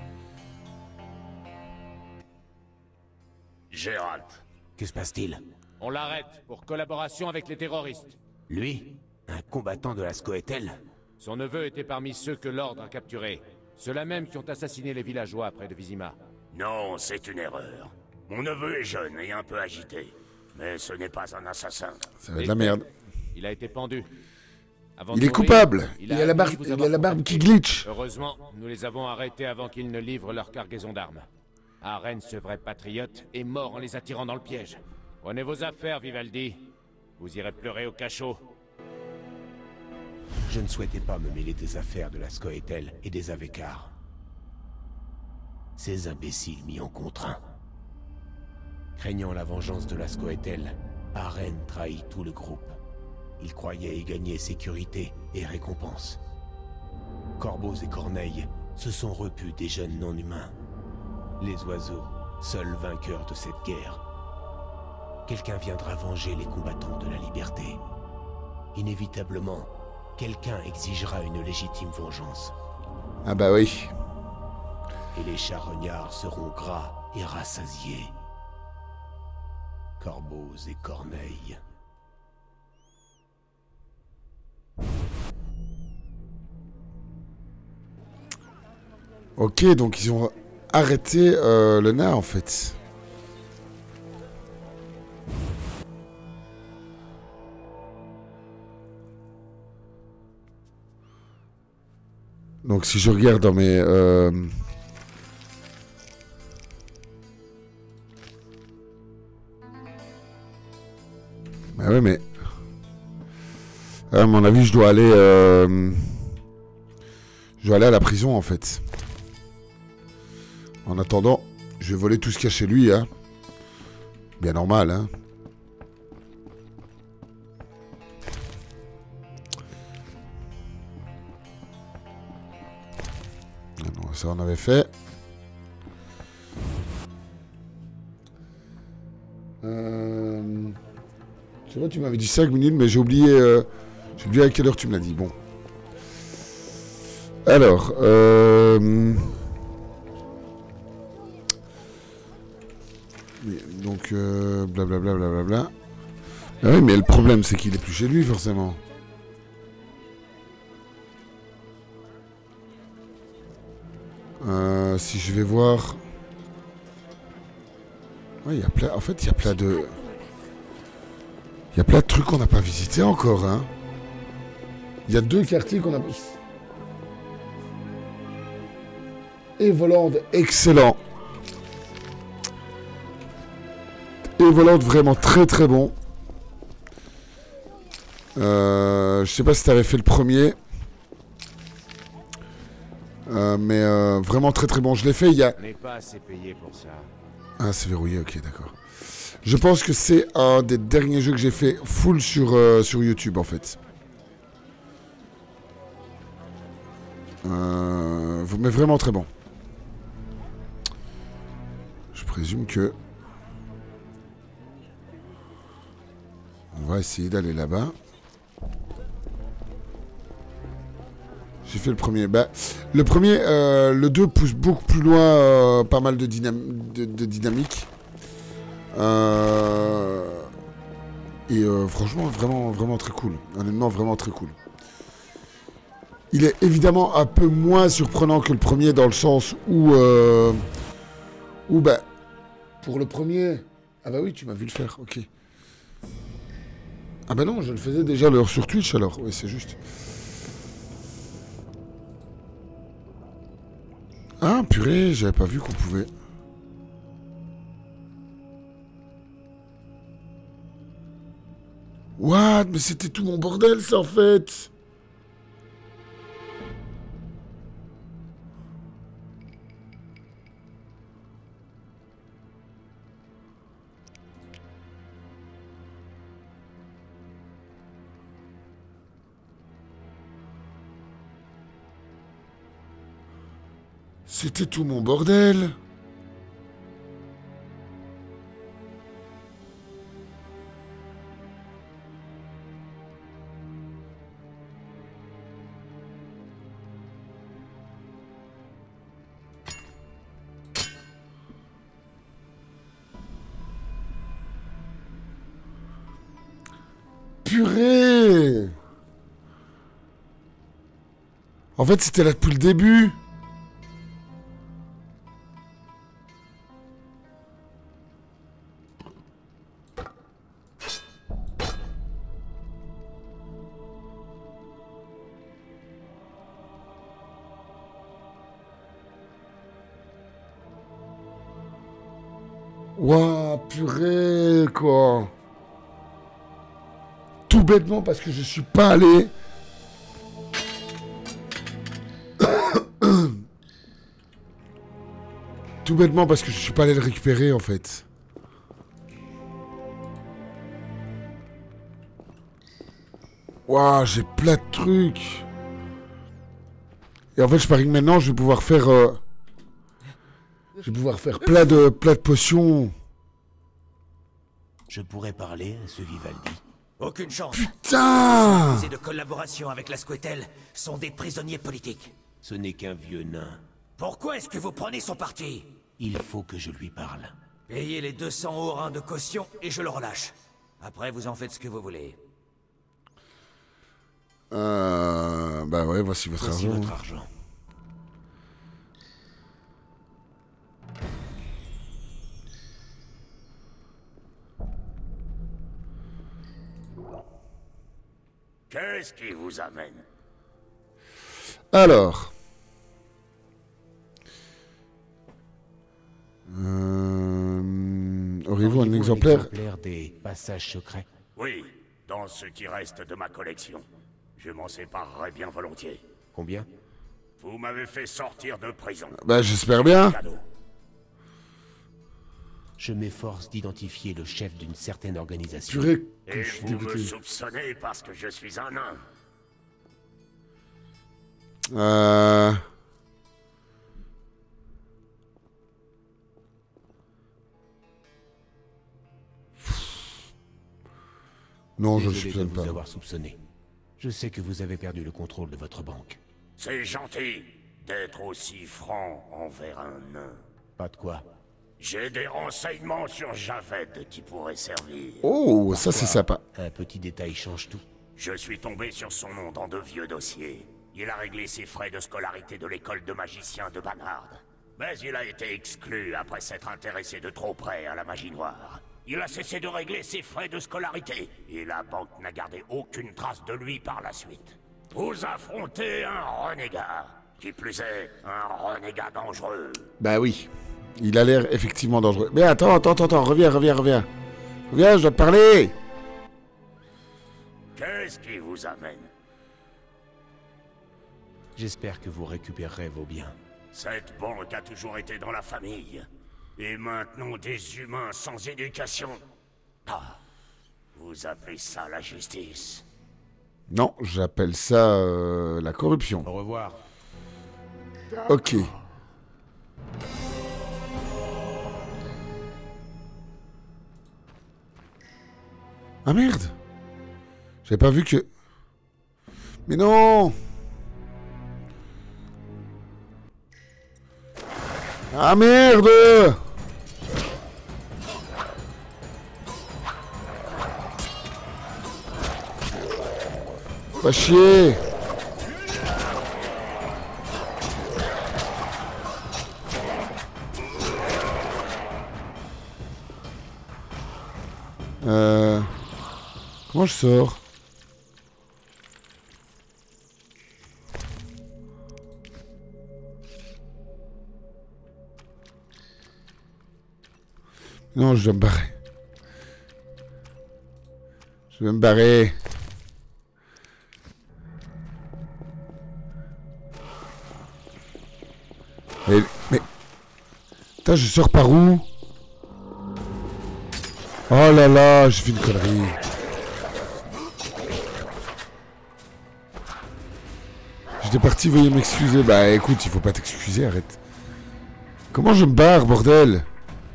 Gérald, que se passe-t-il? On l'arrête pour collaboration avec les terroristes. Lui? Un combattant de la Scoëtel? Son neveu était parmi ceux que l'ordre a capturés. Ceux-là même qui ont assassiné les villageois près de Vizima. Non, c'est une erreur. Mon neveu est jeune et un peu agité. Mais ce n'est pas un assassin. Ça va être de la merde. Il a été pendu. Avant il est mourir, coupable. Il, il a, la barbe, il a la barbe qui glitch. Heureusement, nous les avons arrêtés avant qu'ils ne livrent leur cargaison d'armes. Aren, ce vrai patriote, est mort en les attirant dans le piège. Prenez vos affaires, Vivaldi. Vous irez pleurer au cachot. Je ne souhaitais pas me mêler des affaires de la Scoëtel et des Avekar. Ces imbéciles m'y ont contraint. Craignant la vengeance de la Scoëtel, Aren trahit tout le groupe. Il croyait y gagner sécurité et récompense. Corbeaux et corneilles se sont repus des jeunes non-humains. Les oiseaux, seuls vainqueurs de cette guerre. Quelqu'un viendra venger les combattants de la liberté. Inévitablement, quelqu'un exigera une légitime vengeance. Ah bah oui. Et les charognards seront gras et rassasiés. Corbeaux et corneilles. Ok, donc ils ont arrêté euh, le nain en fait. Donc si je regarde dans mes... Euh... Bah ouais mais... À mon avis je dois aller... Euh... Je dois aller à la prison en fait. En attendant, je vais voler tout ce qu'il y a chez lui, hein. Bien normal, hein. Non, ça on avait fait. Euh... Je sais pas, tu m'avais dit cinq minutes, mais j'ai oublié... Euh... J'ai oublié à quelle heure tu me l'as dit. Bon. Alors, euh... donc, euh, blablabla, blablabla. Ah oui, mais le problème, c'est qu'il est plus chez lui, forcément. Euh, si je vais voir... Ouais, il y a plein... En fait, il y a plein de... Il y a plein de trucs qu'on n'a pas visités encore, hein. Il y a deux quartiers qu'on a... Evoland, excellent. Evoland, vraiment très très bon. Euh, je sais pas si tu avais fait le premier. Euh, mais euh, vraiment très très bon. Je l'ai fait il y a... On n'est pas assez payé pour ça. Ah, c'est verrouillé, ok, d'accord. Je pense que c'est un des derniers jeux que j'ai fait full sur, euh, sur YouTube en fait. Euh, mais vraiment très bon. Je présume que... On va essayer d'aller là-bas. J'ai fait le premier. Bah, le premier, euh, le deux pousse beaucoup plus loin, euh, pas mal de, dynam de, de dynamique. Euh, et euh, franchement, vraiment, vraiment très cool. Honnêtement, vraiment très cool. Il est évidemment un peu moins surprenant que le premier dans le sens où... Euh, où, bah, pour le premier... Ah bah oui, tu m'as vu le faire, ok. Ah bah non, je le faisais déjà l'heure sur Twitch alors. Oui, c'est juste. Ah, purée, j'avais pas vu qu'on pouvait... What? Mais c'était tout mon bordel, ça, en fait. C'était tout mon bordel. Purée! En fait, c'était là depuis le début. Ouah, purée, quoi. Tout bêtement parce que je suis pas allé. Tout bêtement parce que je suis pas allé le récupérer en fait. Waouh, j'ai plein de trucs. Et en fait, je parie que maintenant, je vais pouvoir faire... Euh... Je vais pouvoir faire plein de, plein de potions. Je pourrais parler à ce Vivaldi. Aucune chance. Putain! Les accusés de collaboration avec la Squetel sont des prisonniers politiques. Ce n'est qu'un vieux nain. Pourquoi est-ce que vous prenez son parti? Il faut que je lui parle. Payez les deux cents orins de caution et je le relâche. Après, vous en faites ce que vous voulez. Euh... Bah ouais, voici votre voici argent. votre argent. Qu'est-ce qui vous amène? Alors. Euh... Auriez-vous un exemplaire? exemplaire des passages secrets? Oui, dans ce qui reste de ma collection. Je m'en séparerai bien volontiers. Combien? Vous m'avez fait sortir de prison. Bah j'espère bien. Cadeau. Je m'efforce d'identifier le chef d'une certaine organisation. Purée, Et je suis vous dégoûté. me soupçonnez parce que je suis un nain. Euh... Non, je ne Désolé de soupçonne vous pas. avoir soupçonné. Je sais que vous avez perdu le contrôle de votre banque. C'est gentil d'être aussi franc envers un nain. Pas de quoi. J'ai des renseignements sur Javed qui pourraient servir. Oh, ça c'est sympa. Un petit détail change tout. Je suis tombé sur son nom dans de vieux dossiers. Il a réglé ses frais de scolarité de l'école de magiciens de Banhard. Mais il a été exclu après s'être intéressé de trop près à la magie noire. Il a cessé de régler ses frais de scolarité, et la banque n'a gardé aucune trace de lui par la suite. Vous affrontez un renégat. Qui plus est, un renégat dangereux. Bah oui. Il a l'air effectivement dangereux. Mais attends, attends, attends, attends, reviens, reviens, reviens. Reviens, je dois te parler. Qu'est-ce qui vous amène? J'espère que vous récupérerez vos biens. Cette banque a toujours été dans la famille. Et maintenant des humains sans éducation. Ah, vous appelez ça la justice? Non, j'appelle ça euh, la corruption. Au revoir. Ok. Ah merde! J'avais pas vu que... Mais non! Ah merde! Pas chier! Euh... Comment je sors? Non, je dois me barrer. Je vais me barrer. Mais... mais... Putain, je sors par où? Oh là là, j'ai fait une connerie. J'étais parti, veuillez m'excuser. Bah écoute, il faut pas t'excuser, arrête. Comment je me barre, bordel?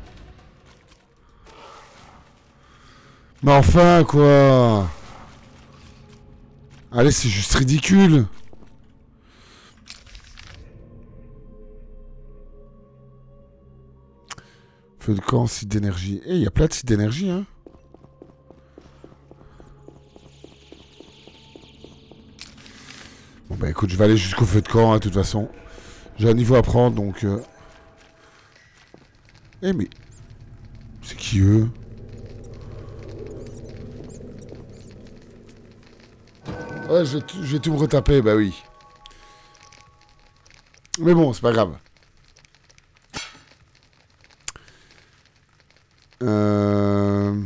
Mais enfin, quoi. Allez, c'est juste ridicule. Feu de camp, site d'énergie. Eh, il y a plein de sites d'énergie, hein. Bon, bah écoute, je vais aller jusqu'au feu de camp, hein, de toute façon. J'ai un niveau à prendre, donc... Euh... Eh, mais... C'est qui, eux? Ouais, je vais, je vais tout me retaper, bah oui. Mais bon, c'est pas grave. Euh...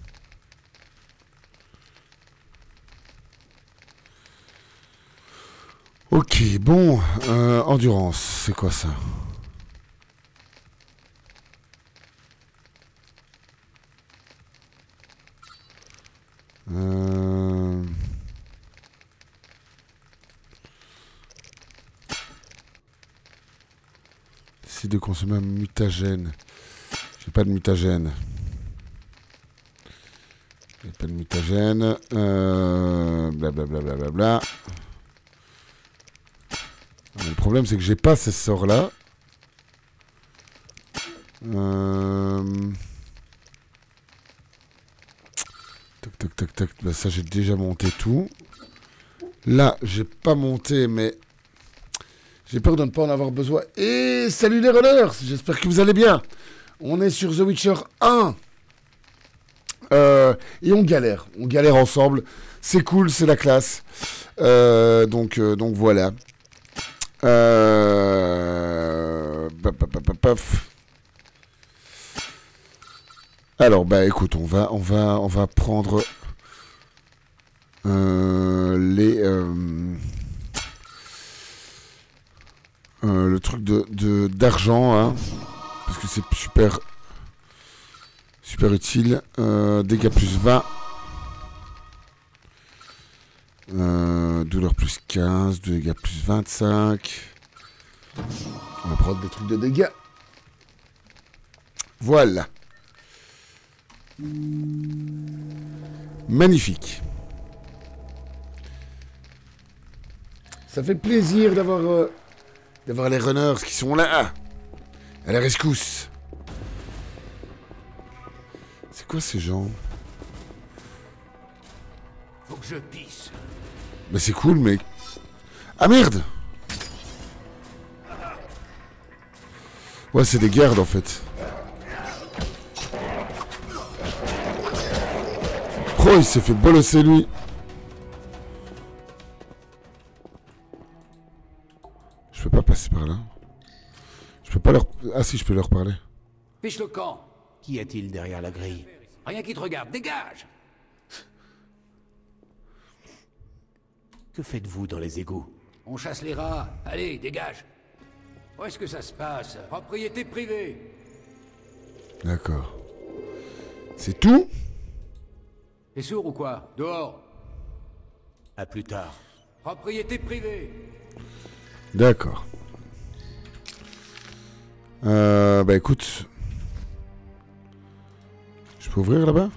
Ok, bon. Euh, endurance, c'est quoi ça? Euh... C'est de consommer un mutagène. J'ai pas de mutagène. J'ai pas de mutagène. Euh... Blablabla. Bla, bla, bla, bla. Le problème, c'est que j'ai pas ces sorts-là. Euh... Tac, tac, tac, tac. Bah, ça, j'ai déjà monté tout. Là, j'ai pas monté, mais... J'ai peur de ne pas en avoir besoin. Et salut les runners, j'espère que vous allez bien. On est sur The Witcher un. Euh, et on galère. On galère ensemble. C'est cool, c'est la classe. Euh, donc, euh, donc voilà. Euh... Paf, paf, paf, paf. Alors, bah écoute, on va, on va, on va prendre euh, les... Euh... Euh, le truc de, de d'argent, hein, parce que c'est super super utile. Euh, dégâts plus vingt, euh, douleur plus quinze, dégâts plus vingt-cinq. On va prendre des trucs de dégâts. Voilà. Magnifique. Ça fait plaisir d'avoir euh, d'avoir les runners qui sont là, à la rescousse. C'est quoi ces gens? Faut que je pisse. Bah c'est cool, mais... Ah merde! Ouais, c'est des gardes en fait. Oh, il s'est fait bolosser lui. Je peux pas passer par là. Je peux pas leur... Ah si, je peux leur parler. Fiche le camp. Qu'y a-t-il derrière la grille? Rien qui te regarde, dégage. Que faites-vous dans les égouts? On chasse les rats. Allez, dégage. Où est-ce que ça se passe? Propriété privée. D'accord. C'est tout? T'es sourd ou quoi? Dehors. À plus tard. Propriété privée. D'accord. Euh, bah écoute. Je peux ouvrir là-bas?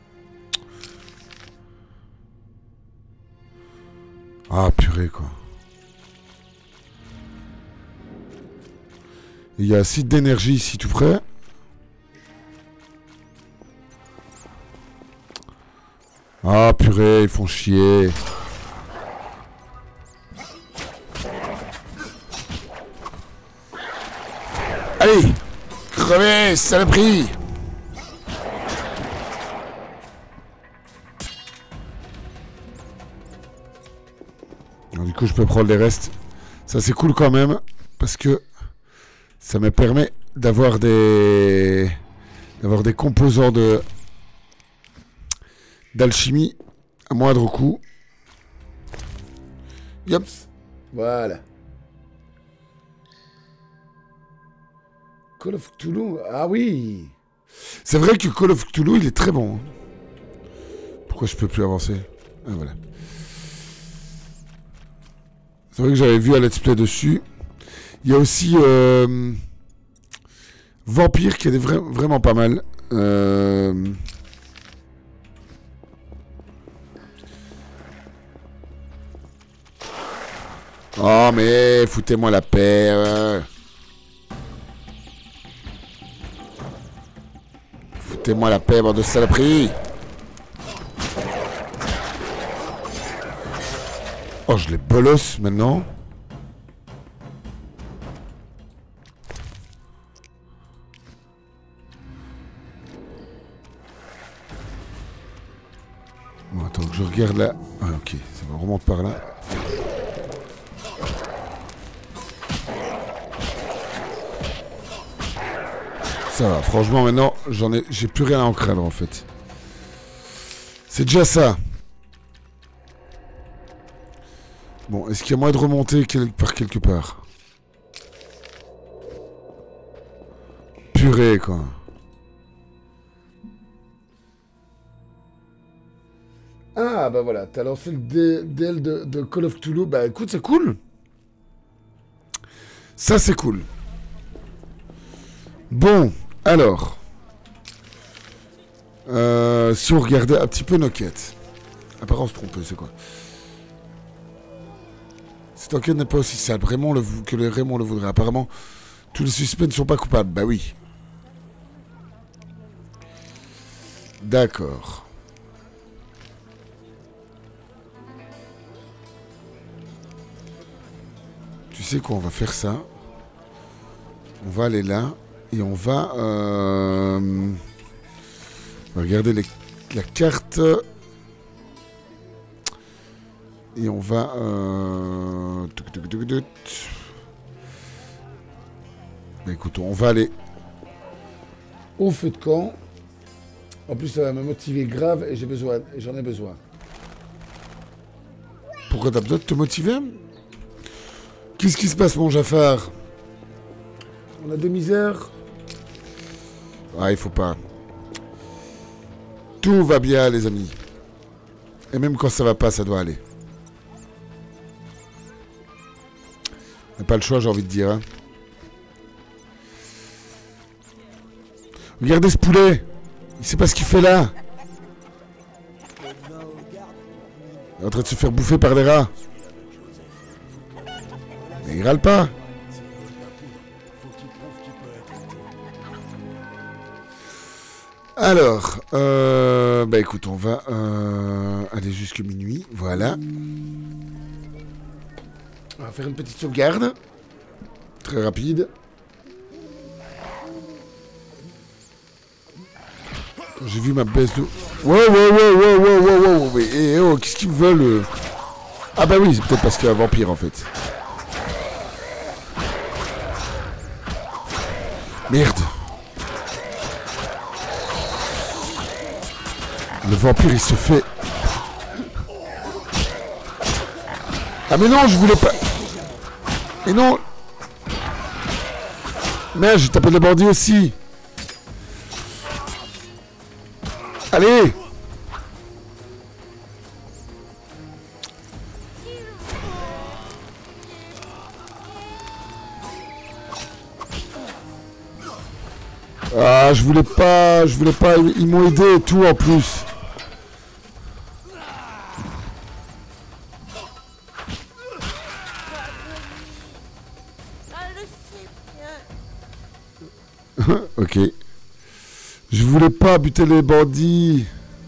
Ah purée quoi. Il y a un site d'énergie ici tout près. Ah purée, ils font chier. Allez, crevez, saloperie. Alors, du coup, je peux prendre les restes. Ça, c'est cool quand même, parce que ça me permet d'avoir des d'avoir des composants de d'alchimie à moindre coût. Yop, voilà. Call of Cthulhu, ah oui. C'est vrai que Call of Cthulhu, il est très bon. Pourquoi je peux plus avancer? Ah voilà. C'est vrai que j'avais vu un let's play dessus. Il y a aussi... Euh... Vampire qui est vra vraiment pas mal. Euh... Oh mais foutez-moi la paix. Euh... Foutez-moi la paix, bande de saloperies. Oh, je les bolosse maintenant. Bon, attends que je regarde là. Ah, ok, ça va remonter par là. Ça va, franchement maintenant, j'en ai, j'ai plus rien à en craindre en fait. C'est déjà ça. Bon, est-ce qu'il y a moyen de remonter quel, par quelque part? Purée quoi. Ah bah voilà, t'as lancé le D L de, de Call of Cthulhu. Bah écoute, c'est cool. Ça c'est cool. Bon, alors. Euh, si on regardait un petit peu nos quêtes. Apparemment, on se trompe, c'est quoi? Cette enquête n'est pas aussi simple Raymond le, que le Raymond le voudrait. Apparemment, tous les suspects ne sont pas coupables. Bah oui. D'accord. Tu sais quoi, on va faire ça. On va aller là. Et on va... Euh, on va regarder les, la carte... Et on va... Euh... Bah, écoute, on va aller au feu de camp. En plus, ça va me motiver grave et j'ai besoin, j'en ai besoin. Pourquoi t'as besoin de te motiver? Qu'est-ce qui se passe, mon Jafar? On a des misères. Ah, il faut pas. Tout va bien, les amis. Et même quand ça va pas, ça doit aller. On n'a pas le choix, j'ai envie de dire. Hein. Regardez ce poulet. Il sait pas ce qu'il fait là. Il est en train de se faire bouffer par les rats. Mais il râle pas. Alors, euh, bah écoute, on va euh, aller jusque minuit. Voilà. On va faire une petite sauvegarde. Très rapide. J'ai vu ma baisse de... Wow, wow, wow, wow, wow, wow, wow. Mais, eh, oh, qu'est-ce qu'ils me veulent euh... Ah bah oui, c'est peut-être parce qu'il y a un vampire, en fait. Merde. Le vampire, il se fait... Ah mais non, je voulais pas... Mais non. Merde, j'ai tapé les bandits aussi. Allez. Ah, je voulais pas, je voulais pas, ils m'ont aidé et tout en plus. Ok. Je voulais pas buter les bandits.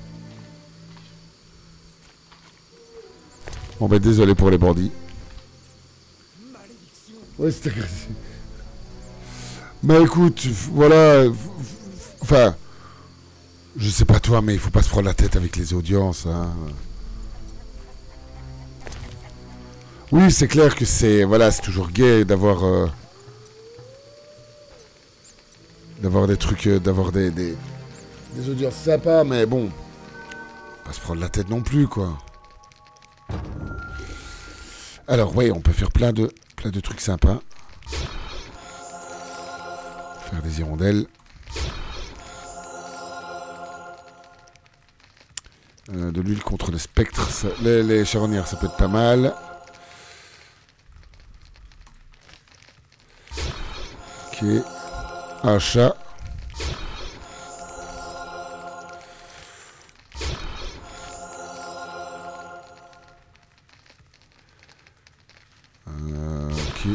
Bon ben désolé pour les bandits. Ouais, c'était agressif. Mais écoute, voilà. Enfin, je sais pas toi, mais il faut pas se prendre la tête avec les audiences. Hein. Oui, c'est clair que c'est, voilà, c'est toujours gai d'avoir, euh, d'avoir des trucs, euh, d'avoir des, des, des audiences sympas, mais bon, pas se prendre la tête non plus, quoi. Alors, oui, on peut faire plein de, plein de trucs sympas. Faire des hirondelles. Euh, de l'huile contre les spectres. Ça, les, les charognards, ça peut être pas mal. Ok. Achat. Euh, ok.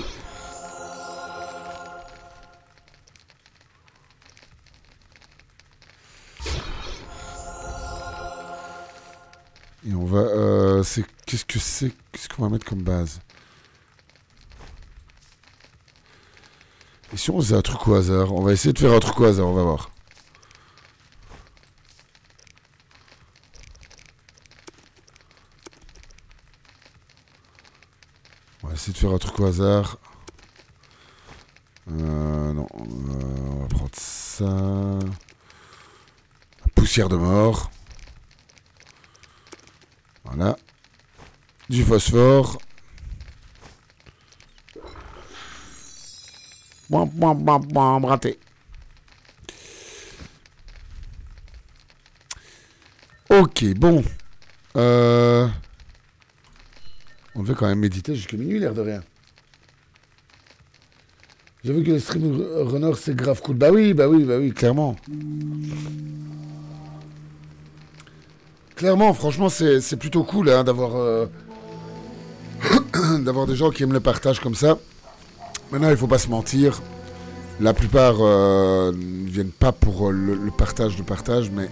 Et on va... Euh, c'est... Qu'est-ce que c'est? Qu'est-ce qu'on va mettre comme base? Et si on faisait un truc au hasard? On va essayer de faire un truc au hasard, on va voir. On va essayer de faire un truc au hasard. Euh, non, euh, on va prendre ça. Poussière de mort. Voilà. Du phosphore. Bam, bam, bam, bam, raté. Ok, bon. Euh... On devait quand même méditer jusqu'à minuit, l'air de rien. J'avoue que le stream runner, c'est grave cool. Bah oui, bah oui, bah oui, clairement. Clairement, franchement, c'est plutôt cool hein, d'avoir euh... d'avoir des gens qui aiment le partage comme ça. Maintenant, il faut pas se mentir. La plupart euh, ne viennent pas pour euh, le, le partage de partage, mais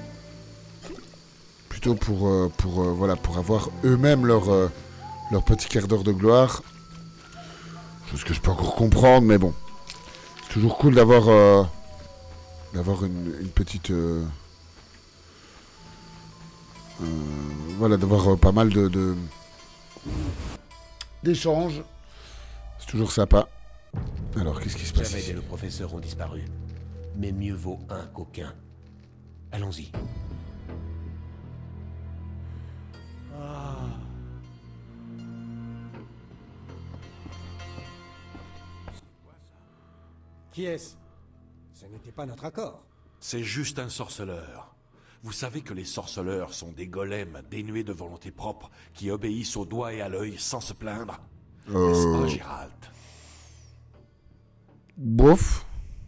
plutôt pour, euh, pour, euh, voilà, pour avoir eux-mêmes leur, euh, leur petit quart d'heure de gloire. Chose que je peux encore comprendre, mais bon. C'est toujours cool d'avoir euh, d'avoir une, une petite... Euh, euh, voilà, d'avoir euh, pas mal de... de d'échanges. C'est toujours sympa. Alors, qu'est-ce qui se passe? Javed et le professeur ont disparu. Mais mieux vaut un qu'aucun. Allons-y. Ah. Qui est-ce? Ce n'était pas notre accord. C'est juste un sorceleur. Vous savez que les sorceleurs sont des golems dénués de volonté propre qui obéissent au doigt et à l'œil sans se plaindre. Euh... N'est-ce pas, Gérald? Bof.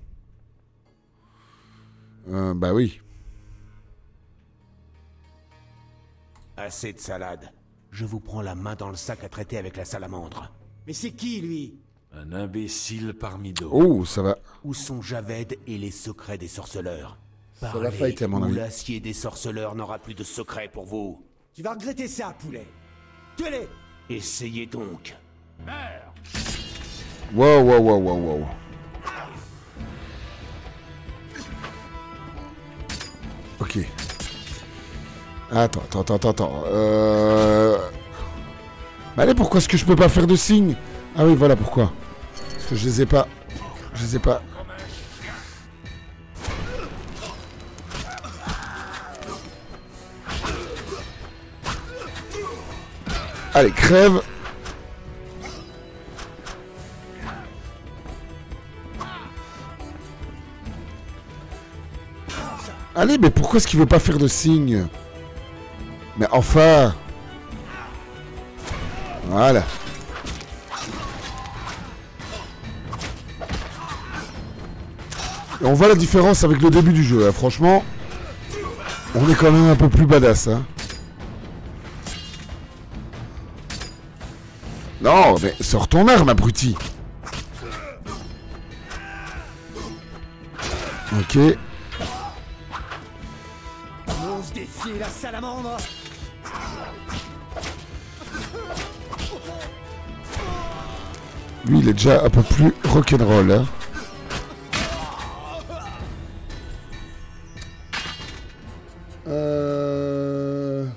Euh, bah oui. Assez de salade. Je vous prends la main dans le sac à traiter avec la salamandre. Mais c'est qui, lui? Un imbécile parmi d'autres. Oh, ça va. Où sont Javed et les secrets des sorceleurs? Ça Parlez, va fight, à mon ou avis. l'acier des sorceleurs n'aura plus de secrets pour vous. Tu vas regretter ça, poulet. Tuez-les! Essayez donc. Meurs! Wow, wow, wow, wow, wow. Ok. Attends, attends, attends, attends. Euh... Mais allez, pourquoi est-ce que je peux pas faire de signe? Ah oui, voilà pourquoi. Parce que je les ai pas. Je les ai pas. Allez, crève. Allez, mais pourquoi est-ce qu'il veut pas faire de signe? Mais enfin. Voilà. Et on voit la différence avec le début du jeu, hein. Franchement. On est quand même un peu plus badass, hein. Non, mais sors ton arme, abruti. Ok. On ose défier la salamandre. Lui, il est déjà un peu plus rock'n'roll, hein. Euh...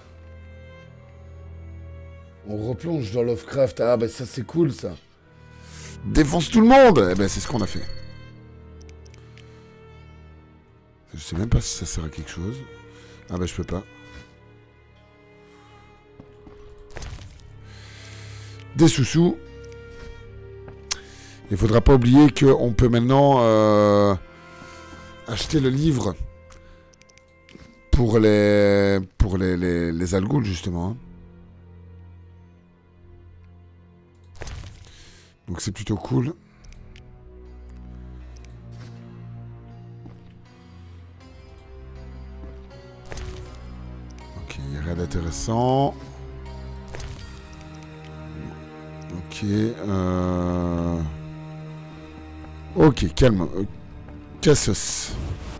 On replonge dans Lovecraft. Ah, bah ça, c'est cool, ça. Défonce tout le monde. Eh ben, c'est ce qu'on a fait. Je sais même pas si ça sert à quelque chose. Ah, bah, je peux pas. Des sous-sous. Il faudra pas oublier qu'on peut maintenant euh, acheter le livre pour les pour les, les, les Alghouls, justement. Donc c'est plutôt cool. intéressant. Ok. Euh... Ok, calme. Euh, Cassos.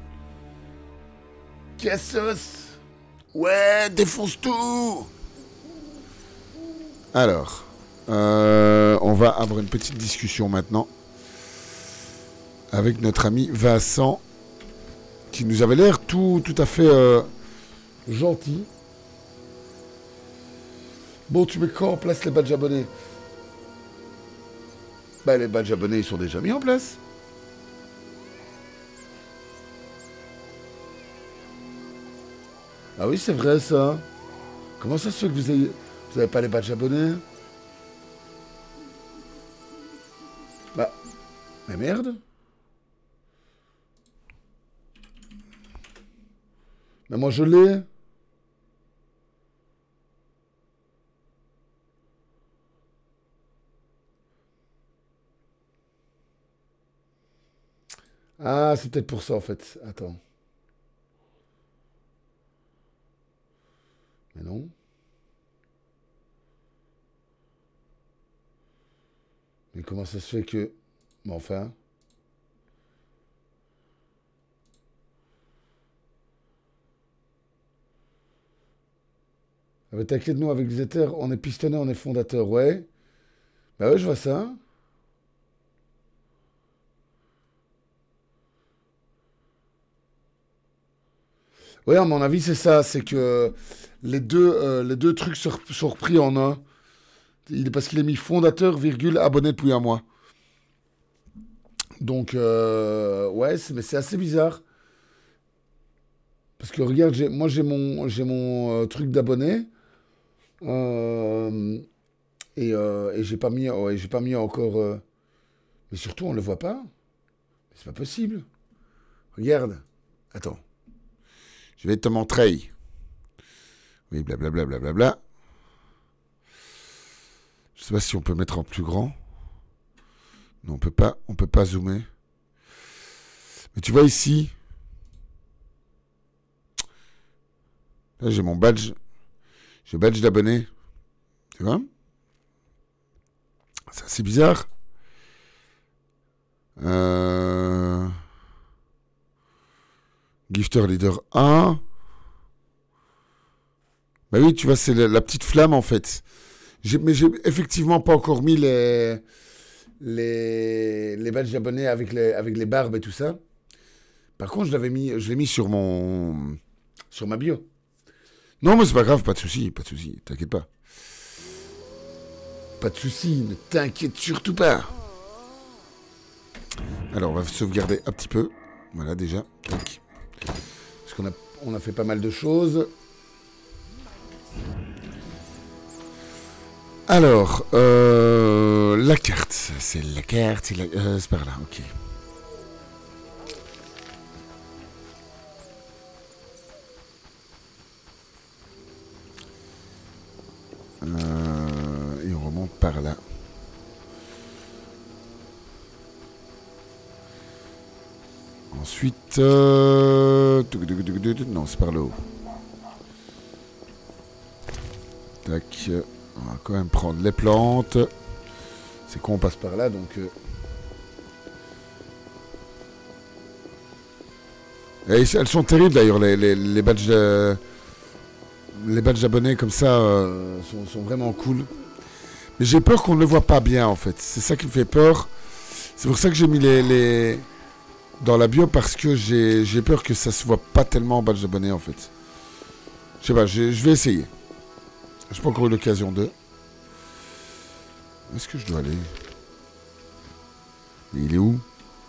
Cassos. Ouais, défonce tout. Alors, euh, on va avoir une petite discussion maintenant avec notre ami Vincent, qui nous avait l'air tout, tout à fait euh, gentil. Bon, tu mets quand en place les badges abonnés? Bah, les badges abonnés, ils sont déjà mis en place. Ah oui, c'est vrai, ça. Comment ça se fait que vous ayez... Vous n'avez pas les badges abonnés? Bah... Mais merde. Mais moi, je l'ai. Ah, c'est peut-être pour ça, en fait. Attends. Mais non. Mais comment ça se fait que... Mais enfin... Ah bah t'inquiète, nous, avec les éthers, on est pistonné, on est fondateur, ouais. Bah ouais, je vois ça. Oui, à mon avis, c'est ça. C'est que les deux, euh, les deux trucs sont, sont repris en un. Il, parce qu'il est mis fondateur, virgule, abonné depuis un mois. Donc, euh, ouais, mais c'est assez bizarre. Parce que regarde, moi, j'ai mon, j'ai mon euh, truc d'abonné. Euh, et euh, et j'ai pas mis, ouais, j'ai pas mis encore... Euh, mais surtout, on le voit pas. C'est pas possible. Regarde. Attends. Je vais te montrer. Oui, blablabla, blablabla. Je sais pas si on peut mettre en plus grand. Non, on peut pas, on peut pas zoomer. Mais tu vois ici. Là, j'ai mon badge. J'ai le badge d'abonné. Tu vois? C'est assez bizarre. Euh... Gifter Leader un. Bah oui, tu vois, c'est la, la petite flamme, en fait. Mais j'ai effectivement pas encore mis les, les, les badges d'abonnés avec les, avec les barbes et tout ça. Par contre, je l'avais mis, je l'ai mis sur mon, sur ma bio. Non, mais c'est pas grave, pas de souci, pas de souci, t'inquiète pas. Pas de souci, ne t'inquiète surtout pas. Alors, on va sauvegarder un petit peu. Voilà, déjà. Tac. Parce qu'on a, on a fait pas mal de choses. Alors, euh, la carte. C'est la carte, c'est la, euh, c'est par là, ok. Euh, et on remonte par là. Ensuite... Euh... Non, c'est par le haut. Tac. On va quand même prendre les plantes. C'est con, on passe par là, donc... Euh... Et elles sont terribles, d'ailleurs, les, les, les badges... De... Les badges d'abonnés comme ça euh, sont, sont vraiment cool. Mais j'ai peur qu'on ne le voit pas bien, en fait. C'est ça qui me fait peur. C'est pour ça que j'ai mis les... les... dans la bio, parce que j'ai peur que ça se voit pas tellement en badge d'abonnés, en fait. Je sais pas, je vais essayer. J'ai pas encore eu l'occasion de. Où est-ce que je dois aller? Mais il est où?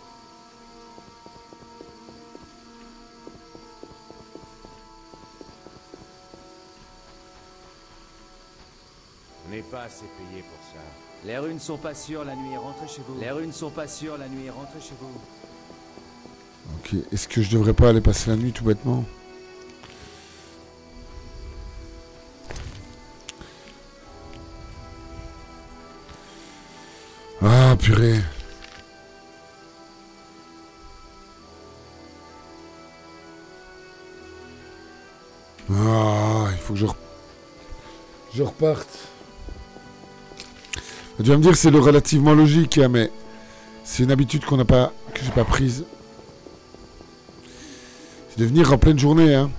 On n'est pas assez payé pour ça. Les runes sont pas sûres, la nuit, rentrez chez vous. Les runes sont pas sûres, la nuit, rentrez chez vous. Ok, est-ce que je devrais pas aller passer la nuit tout bêtement? Ah, purée. Ah, il faut que je... je reparte. Tu vas me dire que c'est le relativement logique, hein, mais c'est une habitude qu'on n'a pas, que j'ai pas prise. C'est de venir en pleine journée, hein.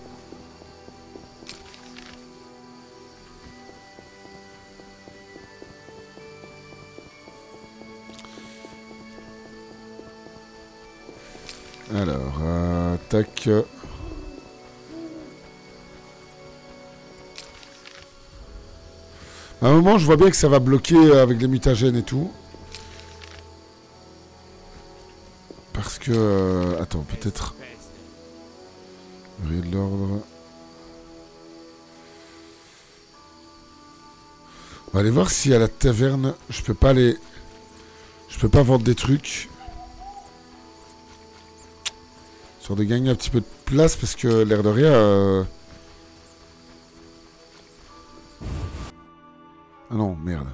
Alors, euh, tac. À un moment, je vois bien que ça va bloquer avec les mutagènes et tout. Parce que... Euh, attends, peut-être... de l'ordre... On va aller voir si à la taverne, je peux pas aller... Je peux pas vendre des trucs. Histoire de gagner un petit peu de place, parce que l'air de rien... Euh... Ah non, merde.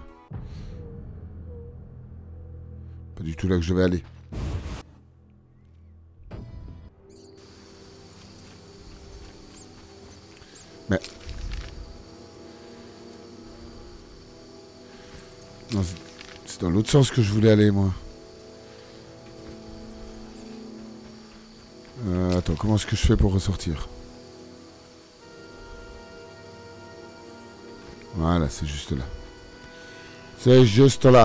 Pas du tout là que je vais aller. Mais... Non, c'est dans l'autre sens que je voulais aller, moi. Euh, attends, comment est-ce que je fais pour ressortir? Voilà, c'est juste là. C'est juste là.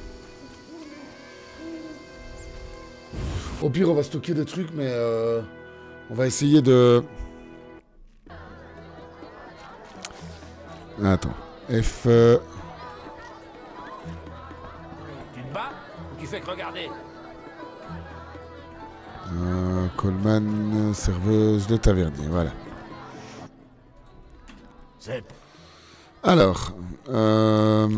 Au pire, on va stocker des trucs, mais euh, on va essayer de... Attends. F... Euh... Tu te bats ou tu fais que regarder? Euh, Coleman, serveuse de tavernier, voilà. C'est... Alors... Euh...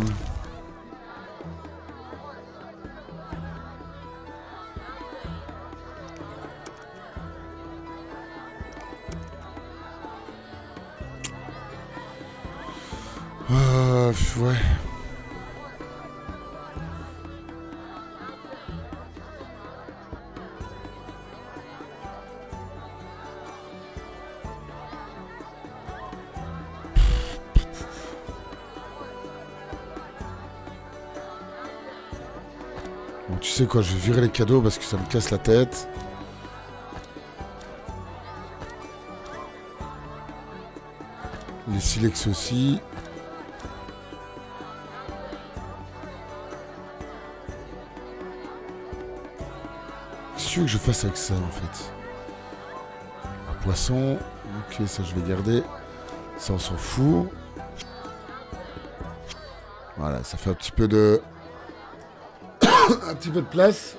Euh, ouais. Bon, tu sais quoi, je vais virer les cadeaux parce que ça me casse la tête. Les silex aussi. Qu'est-ce que je fasse avec ça en fait? Un poisson. Ok, ça je vais garder. Ça on s'en fout. Voilà, ça fait un petit peu de... un petit peu de place.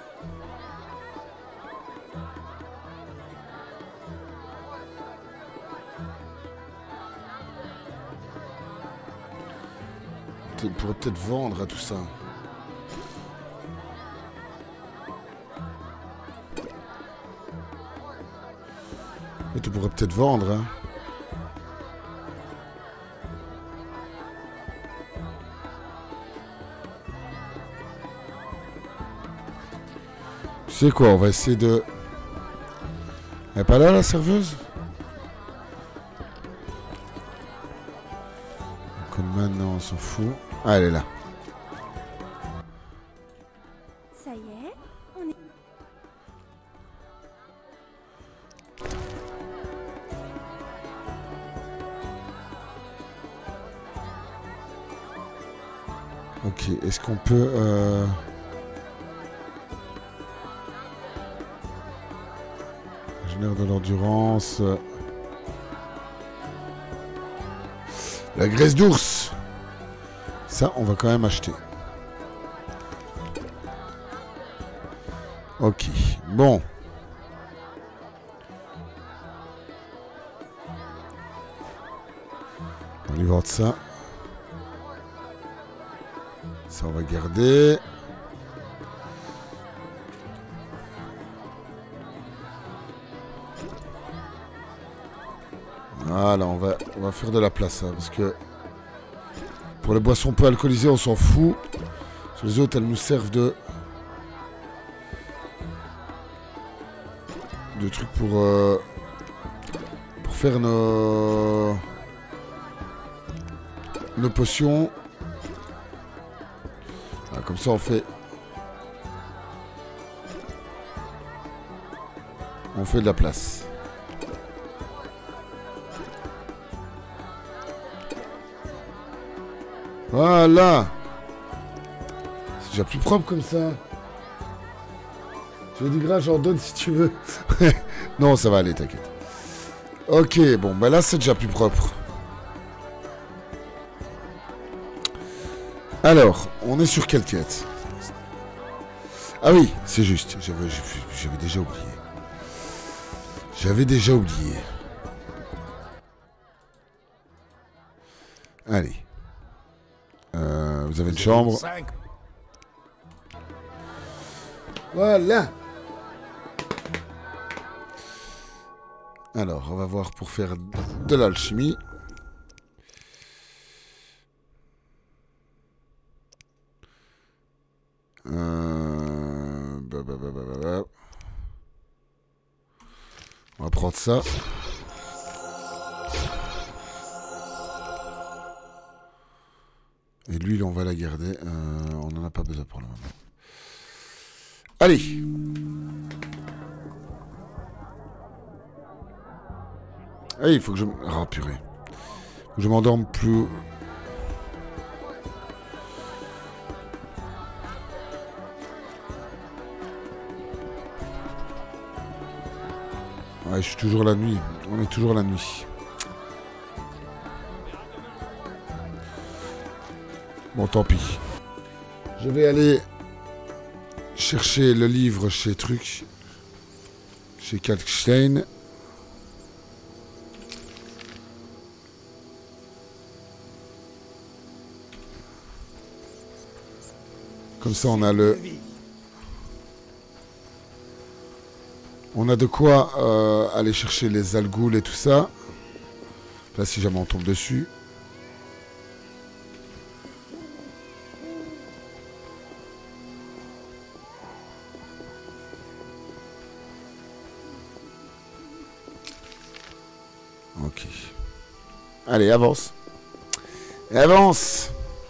On pourrait peut-être vendre à tout ça. Et tu pourrais peut-être vendre, hein. Tu sais quoi, on va essayer de... Elle est pas là, la serveuse? Coleman, non, on s'en fout. Ah, elle est là. Ça y est, on est... Ok, est-ce qu'on peut... Euh... Génère de l'endurance... La graisse d'ours. Ça, on va quand même acheter. Ok, bon. On va lui vendre ça. Ça, on va garder. Voilà, on va, on va faire de la place, hein, parce que pour les boissons peu alcoolisées, on s'en fout. Sur les autres, elles nous servent de... de trucs pour... Euh, pour faire nos... nos potions. Voilà, comme ça, on fait... On fait de la place. Voilà. C'est déjà plus propre comme ça. Tu veux du gras, j'en donne si tu veux. Non, ça va aller, t'inquiète. Ok, bon, bah là, c'est déjà plus propre. Alors, on est sur quelle quête? Ah oui, c'est juste. J'avais j'avais déjà oublié. J'avais déjà oublié. Allez. Euh, vous avez une chambre. Voilà. Alors, on va voir pour faire de l'alchimie. Euh... Bah, bah, bah, bah, bah. On va prendre ça. Et l'huile, on va la garder. Euh, on n'en a pas besoin pour le moment. Allez. Ah, il faut que je... Oh, purée. Faut que je m'endorme plus... Ouais, je suis toujours la nuit. On est toujours la nuit. Bon, tant pis. Je vais aller chercher le livre chez Truc. Chez Kalkstein. Comme ça, on a le... On a de quoi euh, aller chercher les algoules et tout ça. Là, si jamais on tombe dessus. Ok. Allez, avance. Avance.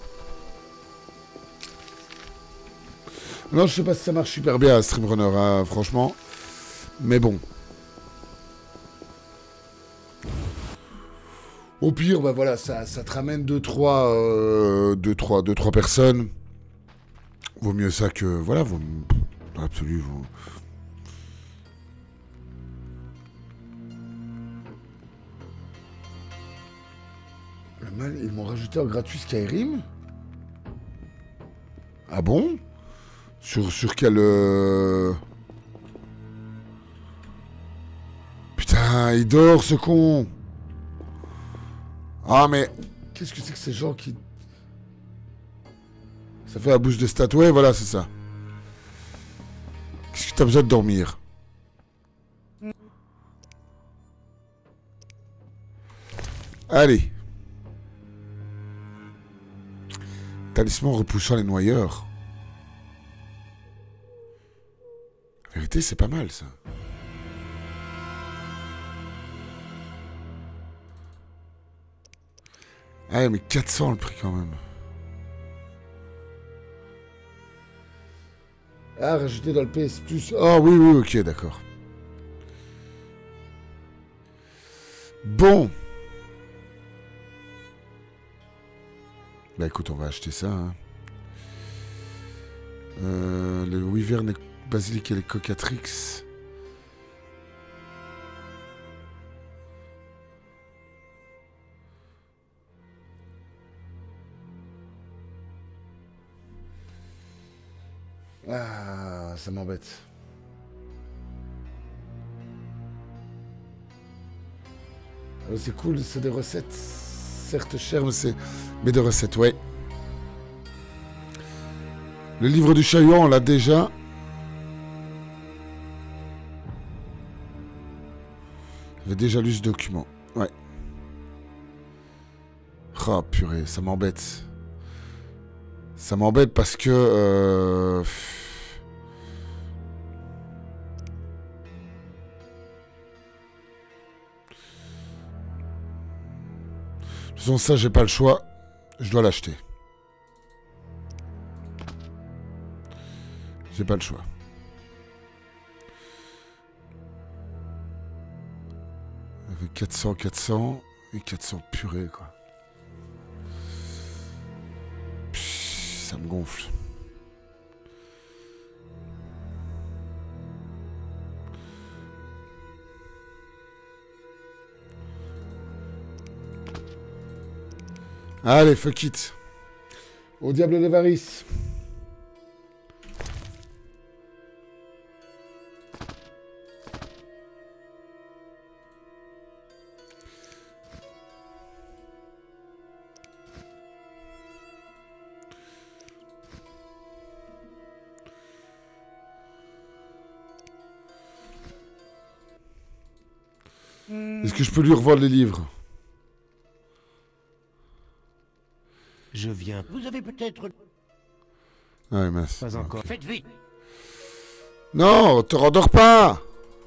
Non, je sais pas si ça marche super bien, Streamrunner, hein, franchement. Mais bon. Au pire, bah voilà, ça, ça te ramène deux trois, euh, deux, trois, deux, trois personnes. Vaut mieux ça que... Voilà, vaut... Absolu, vaut... Le mal, ils m'ont rajouté en gratuit Skyrim. Ah bon? Sur, sur quel... Euh... Putain, il dort ce con. Ah mais... Qu'est-ce que c'est que ces gens qui... Ça fait la bouche de stats. Ouais, voilà, c'est ça. Qu'est-ce que t'as besoin de dormir? Allez. Talisman repoussant les noyeurs. En vérité, c'est pas mal, ça. Ah, mais quatre cents le prix, quand même. Ah, rajouter dans le P S Plus. Ah, oui, oui, ok, d'accord. Bon. Bah, écoute, on va acheter ça, hein. Euh, le Wyvern, le Basilic et les Cocatrix. Ah, ça m'embête. Euh, c'est cool, c'est des recettes, certes chères, mais c'est... Mais de recettes, ouais. Le livre du Chahuan, on l'a déjà. J'avais déjà lu ce document, ouais. Oh purée, ça m'embête. Ça m'embête parce que... Euh... De toute façon, ça, j'ai pas le choix. Je dois l'acheter. J'ai pas le choix. Avec quatre cents, quatre cents et quatre cents purée, quoi. Pff, ça me gonfle. Allez, fuck it. Au diable l'avarice. Est-ce que je peux lui revendre les livres? Je viens. Vous avez peut-être... Ouais, mince. Pas encore. Okay. Faites vite. Non, te rendors pas.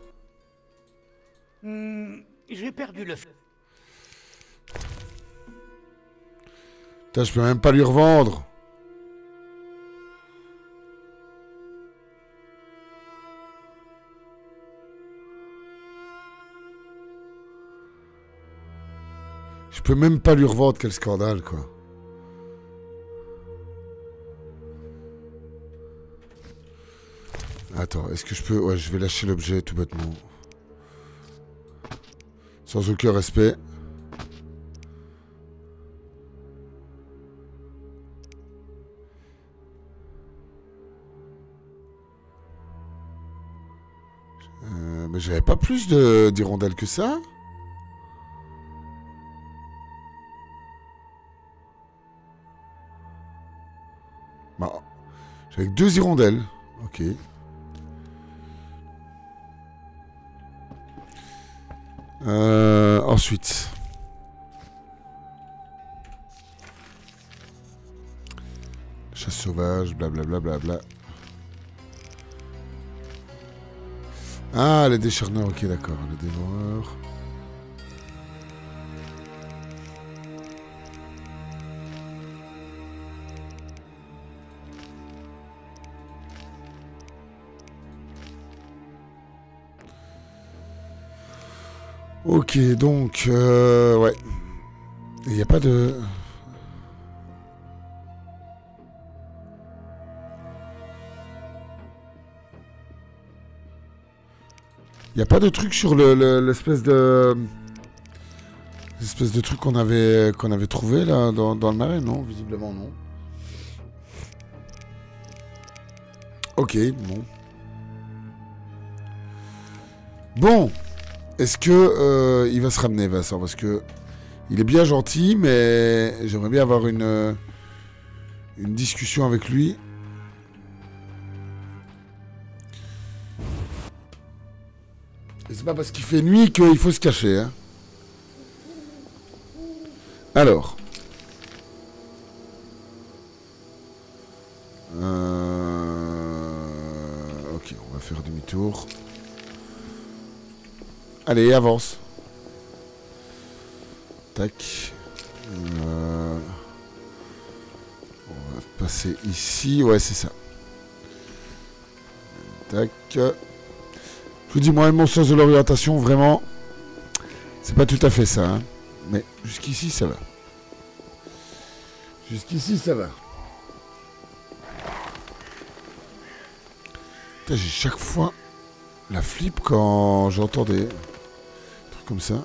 Hmm, j'ai perdu le... Putain, je peux même pas lui revendre. Je peux même pas lui revendre, quel scandale, quoi. Attends, est-ce que je peux... Ouais, je vais lâcher l'objet, tout bêtement. Sans aucun respect. Euh, mais j'avais pas plus de d'hirondelles que ça. Bah, j'avais que deux hirondelles. Ok. Euh, ensuite. Chasse sauvage, blablabla. Bla, bla, bla. Ah, les décharneurs, ok, d'accord. Les dévoreurs. Ok, donc, euh, ouais. Il n'y a pas de... Il n'y a pas de truc sur le, le, l'espèce de... L'espèce de truc qu'on avait, qu'on avait trouvé, là, dans, dans le marais, non? Visiblement, non. Ok, bon. Bon. Est-ce que euh, il va se ramener, Vincent? Parce que il est bien gentil, mais j'aimerais bien avoir une euh, une discussion avec lui. Et c'est pas parce qu'il fait nuit qu'il faut se cacher, hein. Alors. Euh... Ok, on va faire demi-tour. Allez, avance. Tac. Euh... On va passer ici. Ouais, c'est ça. Tac. Je vous dis, moi, mon sens de l'orientation, vraiment, c'est pas tout à fait ça. Hein. Mais jusqu'ici, ça va. Jusqu'ici, ça va. Putain, j'ai chaque fois la flip quand j'entends des... comme ça.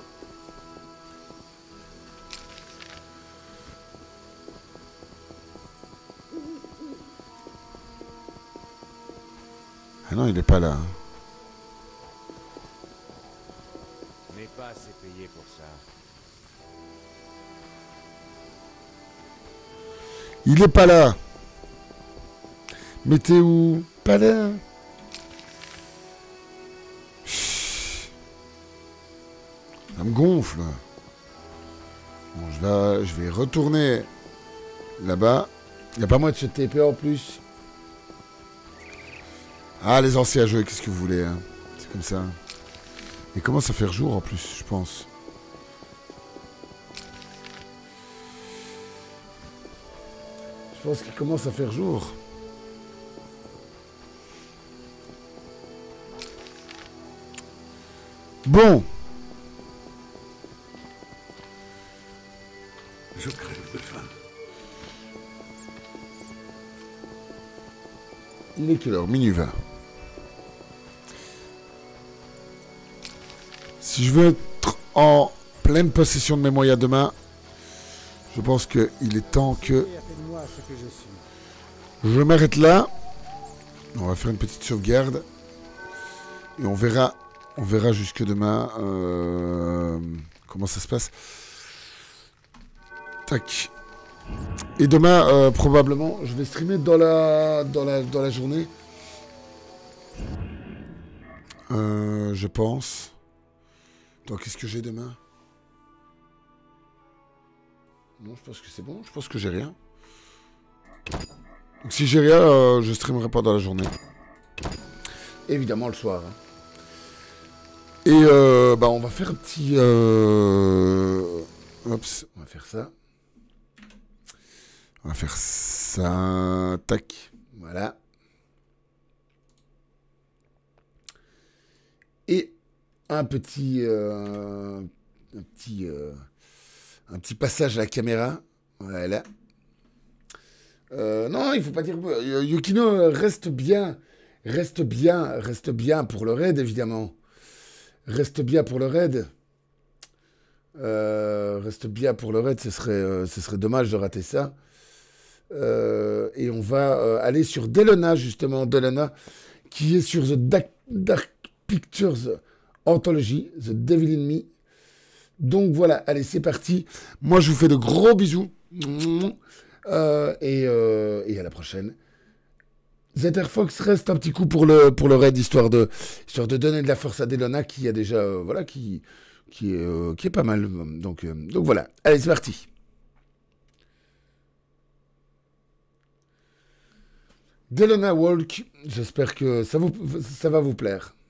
Ah non, il est pas là. On n'est pas assez payé pour ça. Il est pas là. Mais t'es où? Pas là. Ça me gonfle. Bon, je vais, je vais retourner là-bas. Il n'y a pas moyen de se T P en plus. Ah, les anciens jeux, qu'est-ce que vous voulez, hein? C'est comme ça. Et commence à faire jour en plus, je pense. Je pense qu'il commence à faire jour. Bon. Je crève de faim. Il est quelle heure? Minuit vingt. Si je veux être en pleine possession de mes moyens demain, je pense qu'il est temps que je m'arrête là. On va faire une petite sauvegarde. Et on verra, on verra jusque demain euh, comment ça se passe. Tac. Et demain, euh, probablement, je vais streamer dans la, dans la, dans la journée. Euh, je pense. Attends, qu'est-ce que j'ai demain? Non, je pense que c'est bon. Je pense que j'ai rien. Donc si j'ai rien, euh, je streamerai pas dans la journée. Évidemment le soir. Hein. Et euh, bah on va faire un petit... Euh... Oups, on va faire ça. On va faire ça. Tac. Voilà. Et un petit... Euh... Un petit... Euh... Un petit passage à la caméra. Voilà. Euh, non, il faut pas dire... Yukino reste bien. Reste bien. Reste bien pour le raid, évidemment. Reste bien pour le raid. Euh, reste bien pour le raid. Ce serait, euh, ce serait dommage de rater ça. Euh, et on va euh, aller sur Delona, justement. Delona, qui est sur The Dark, Dark Pictures Anthology. The Devil in Me. Donc voilà, allez, c'est parti. Moi, je vous fais de gros bisous. Euh, et, euh, et à la prochaine. Zetterfox reste un petit coup pour le, pour le raid, histoire de, histoire de donner de la force à Delona, qui a déjà, euh, voilà, qui, qui, est, euh, qui est pas mal. Donc, euh, donc voilà, allez, c'est parti. Delona Walk, j'espère que ça, vous, ça va vous plaire.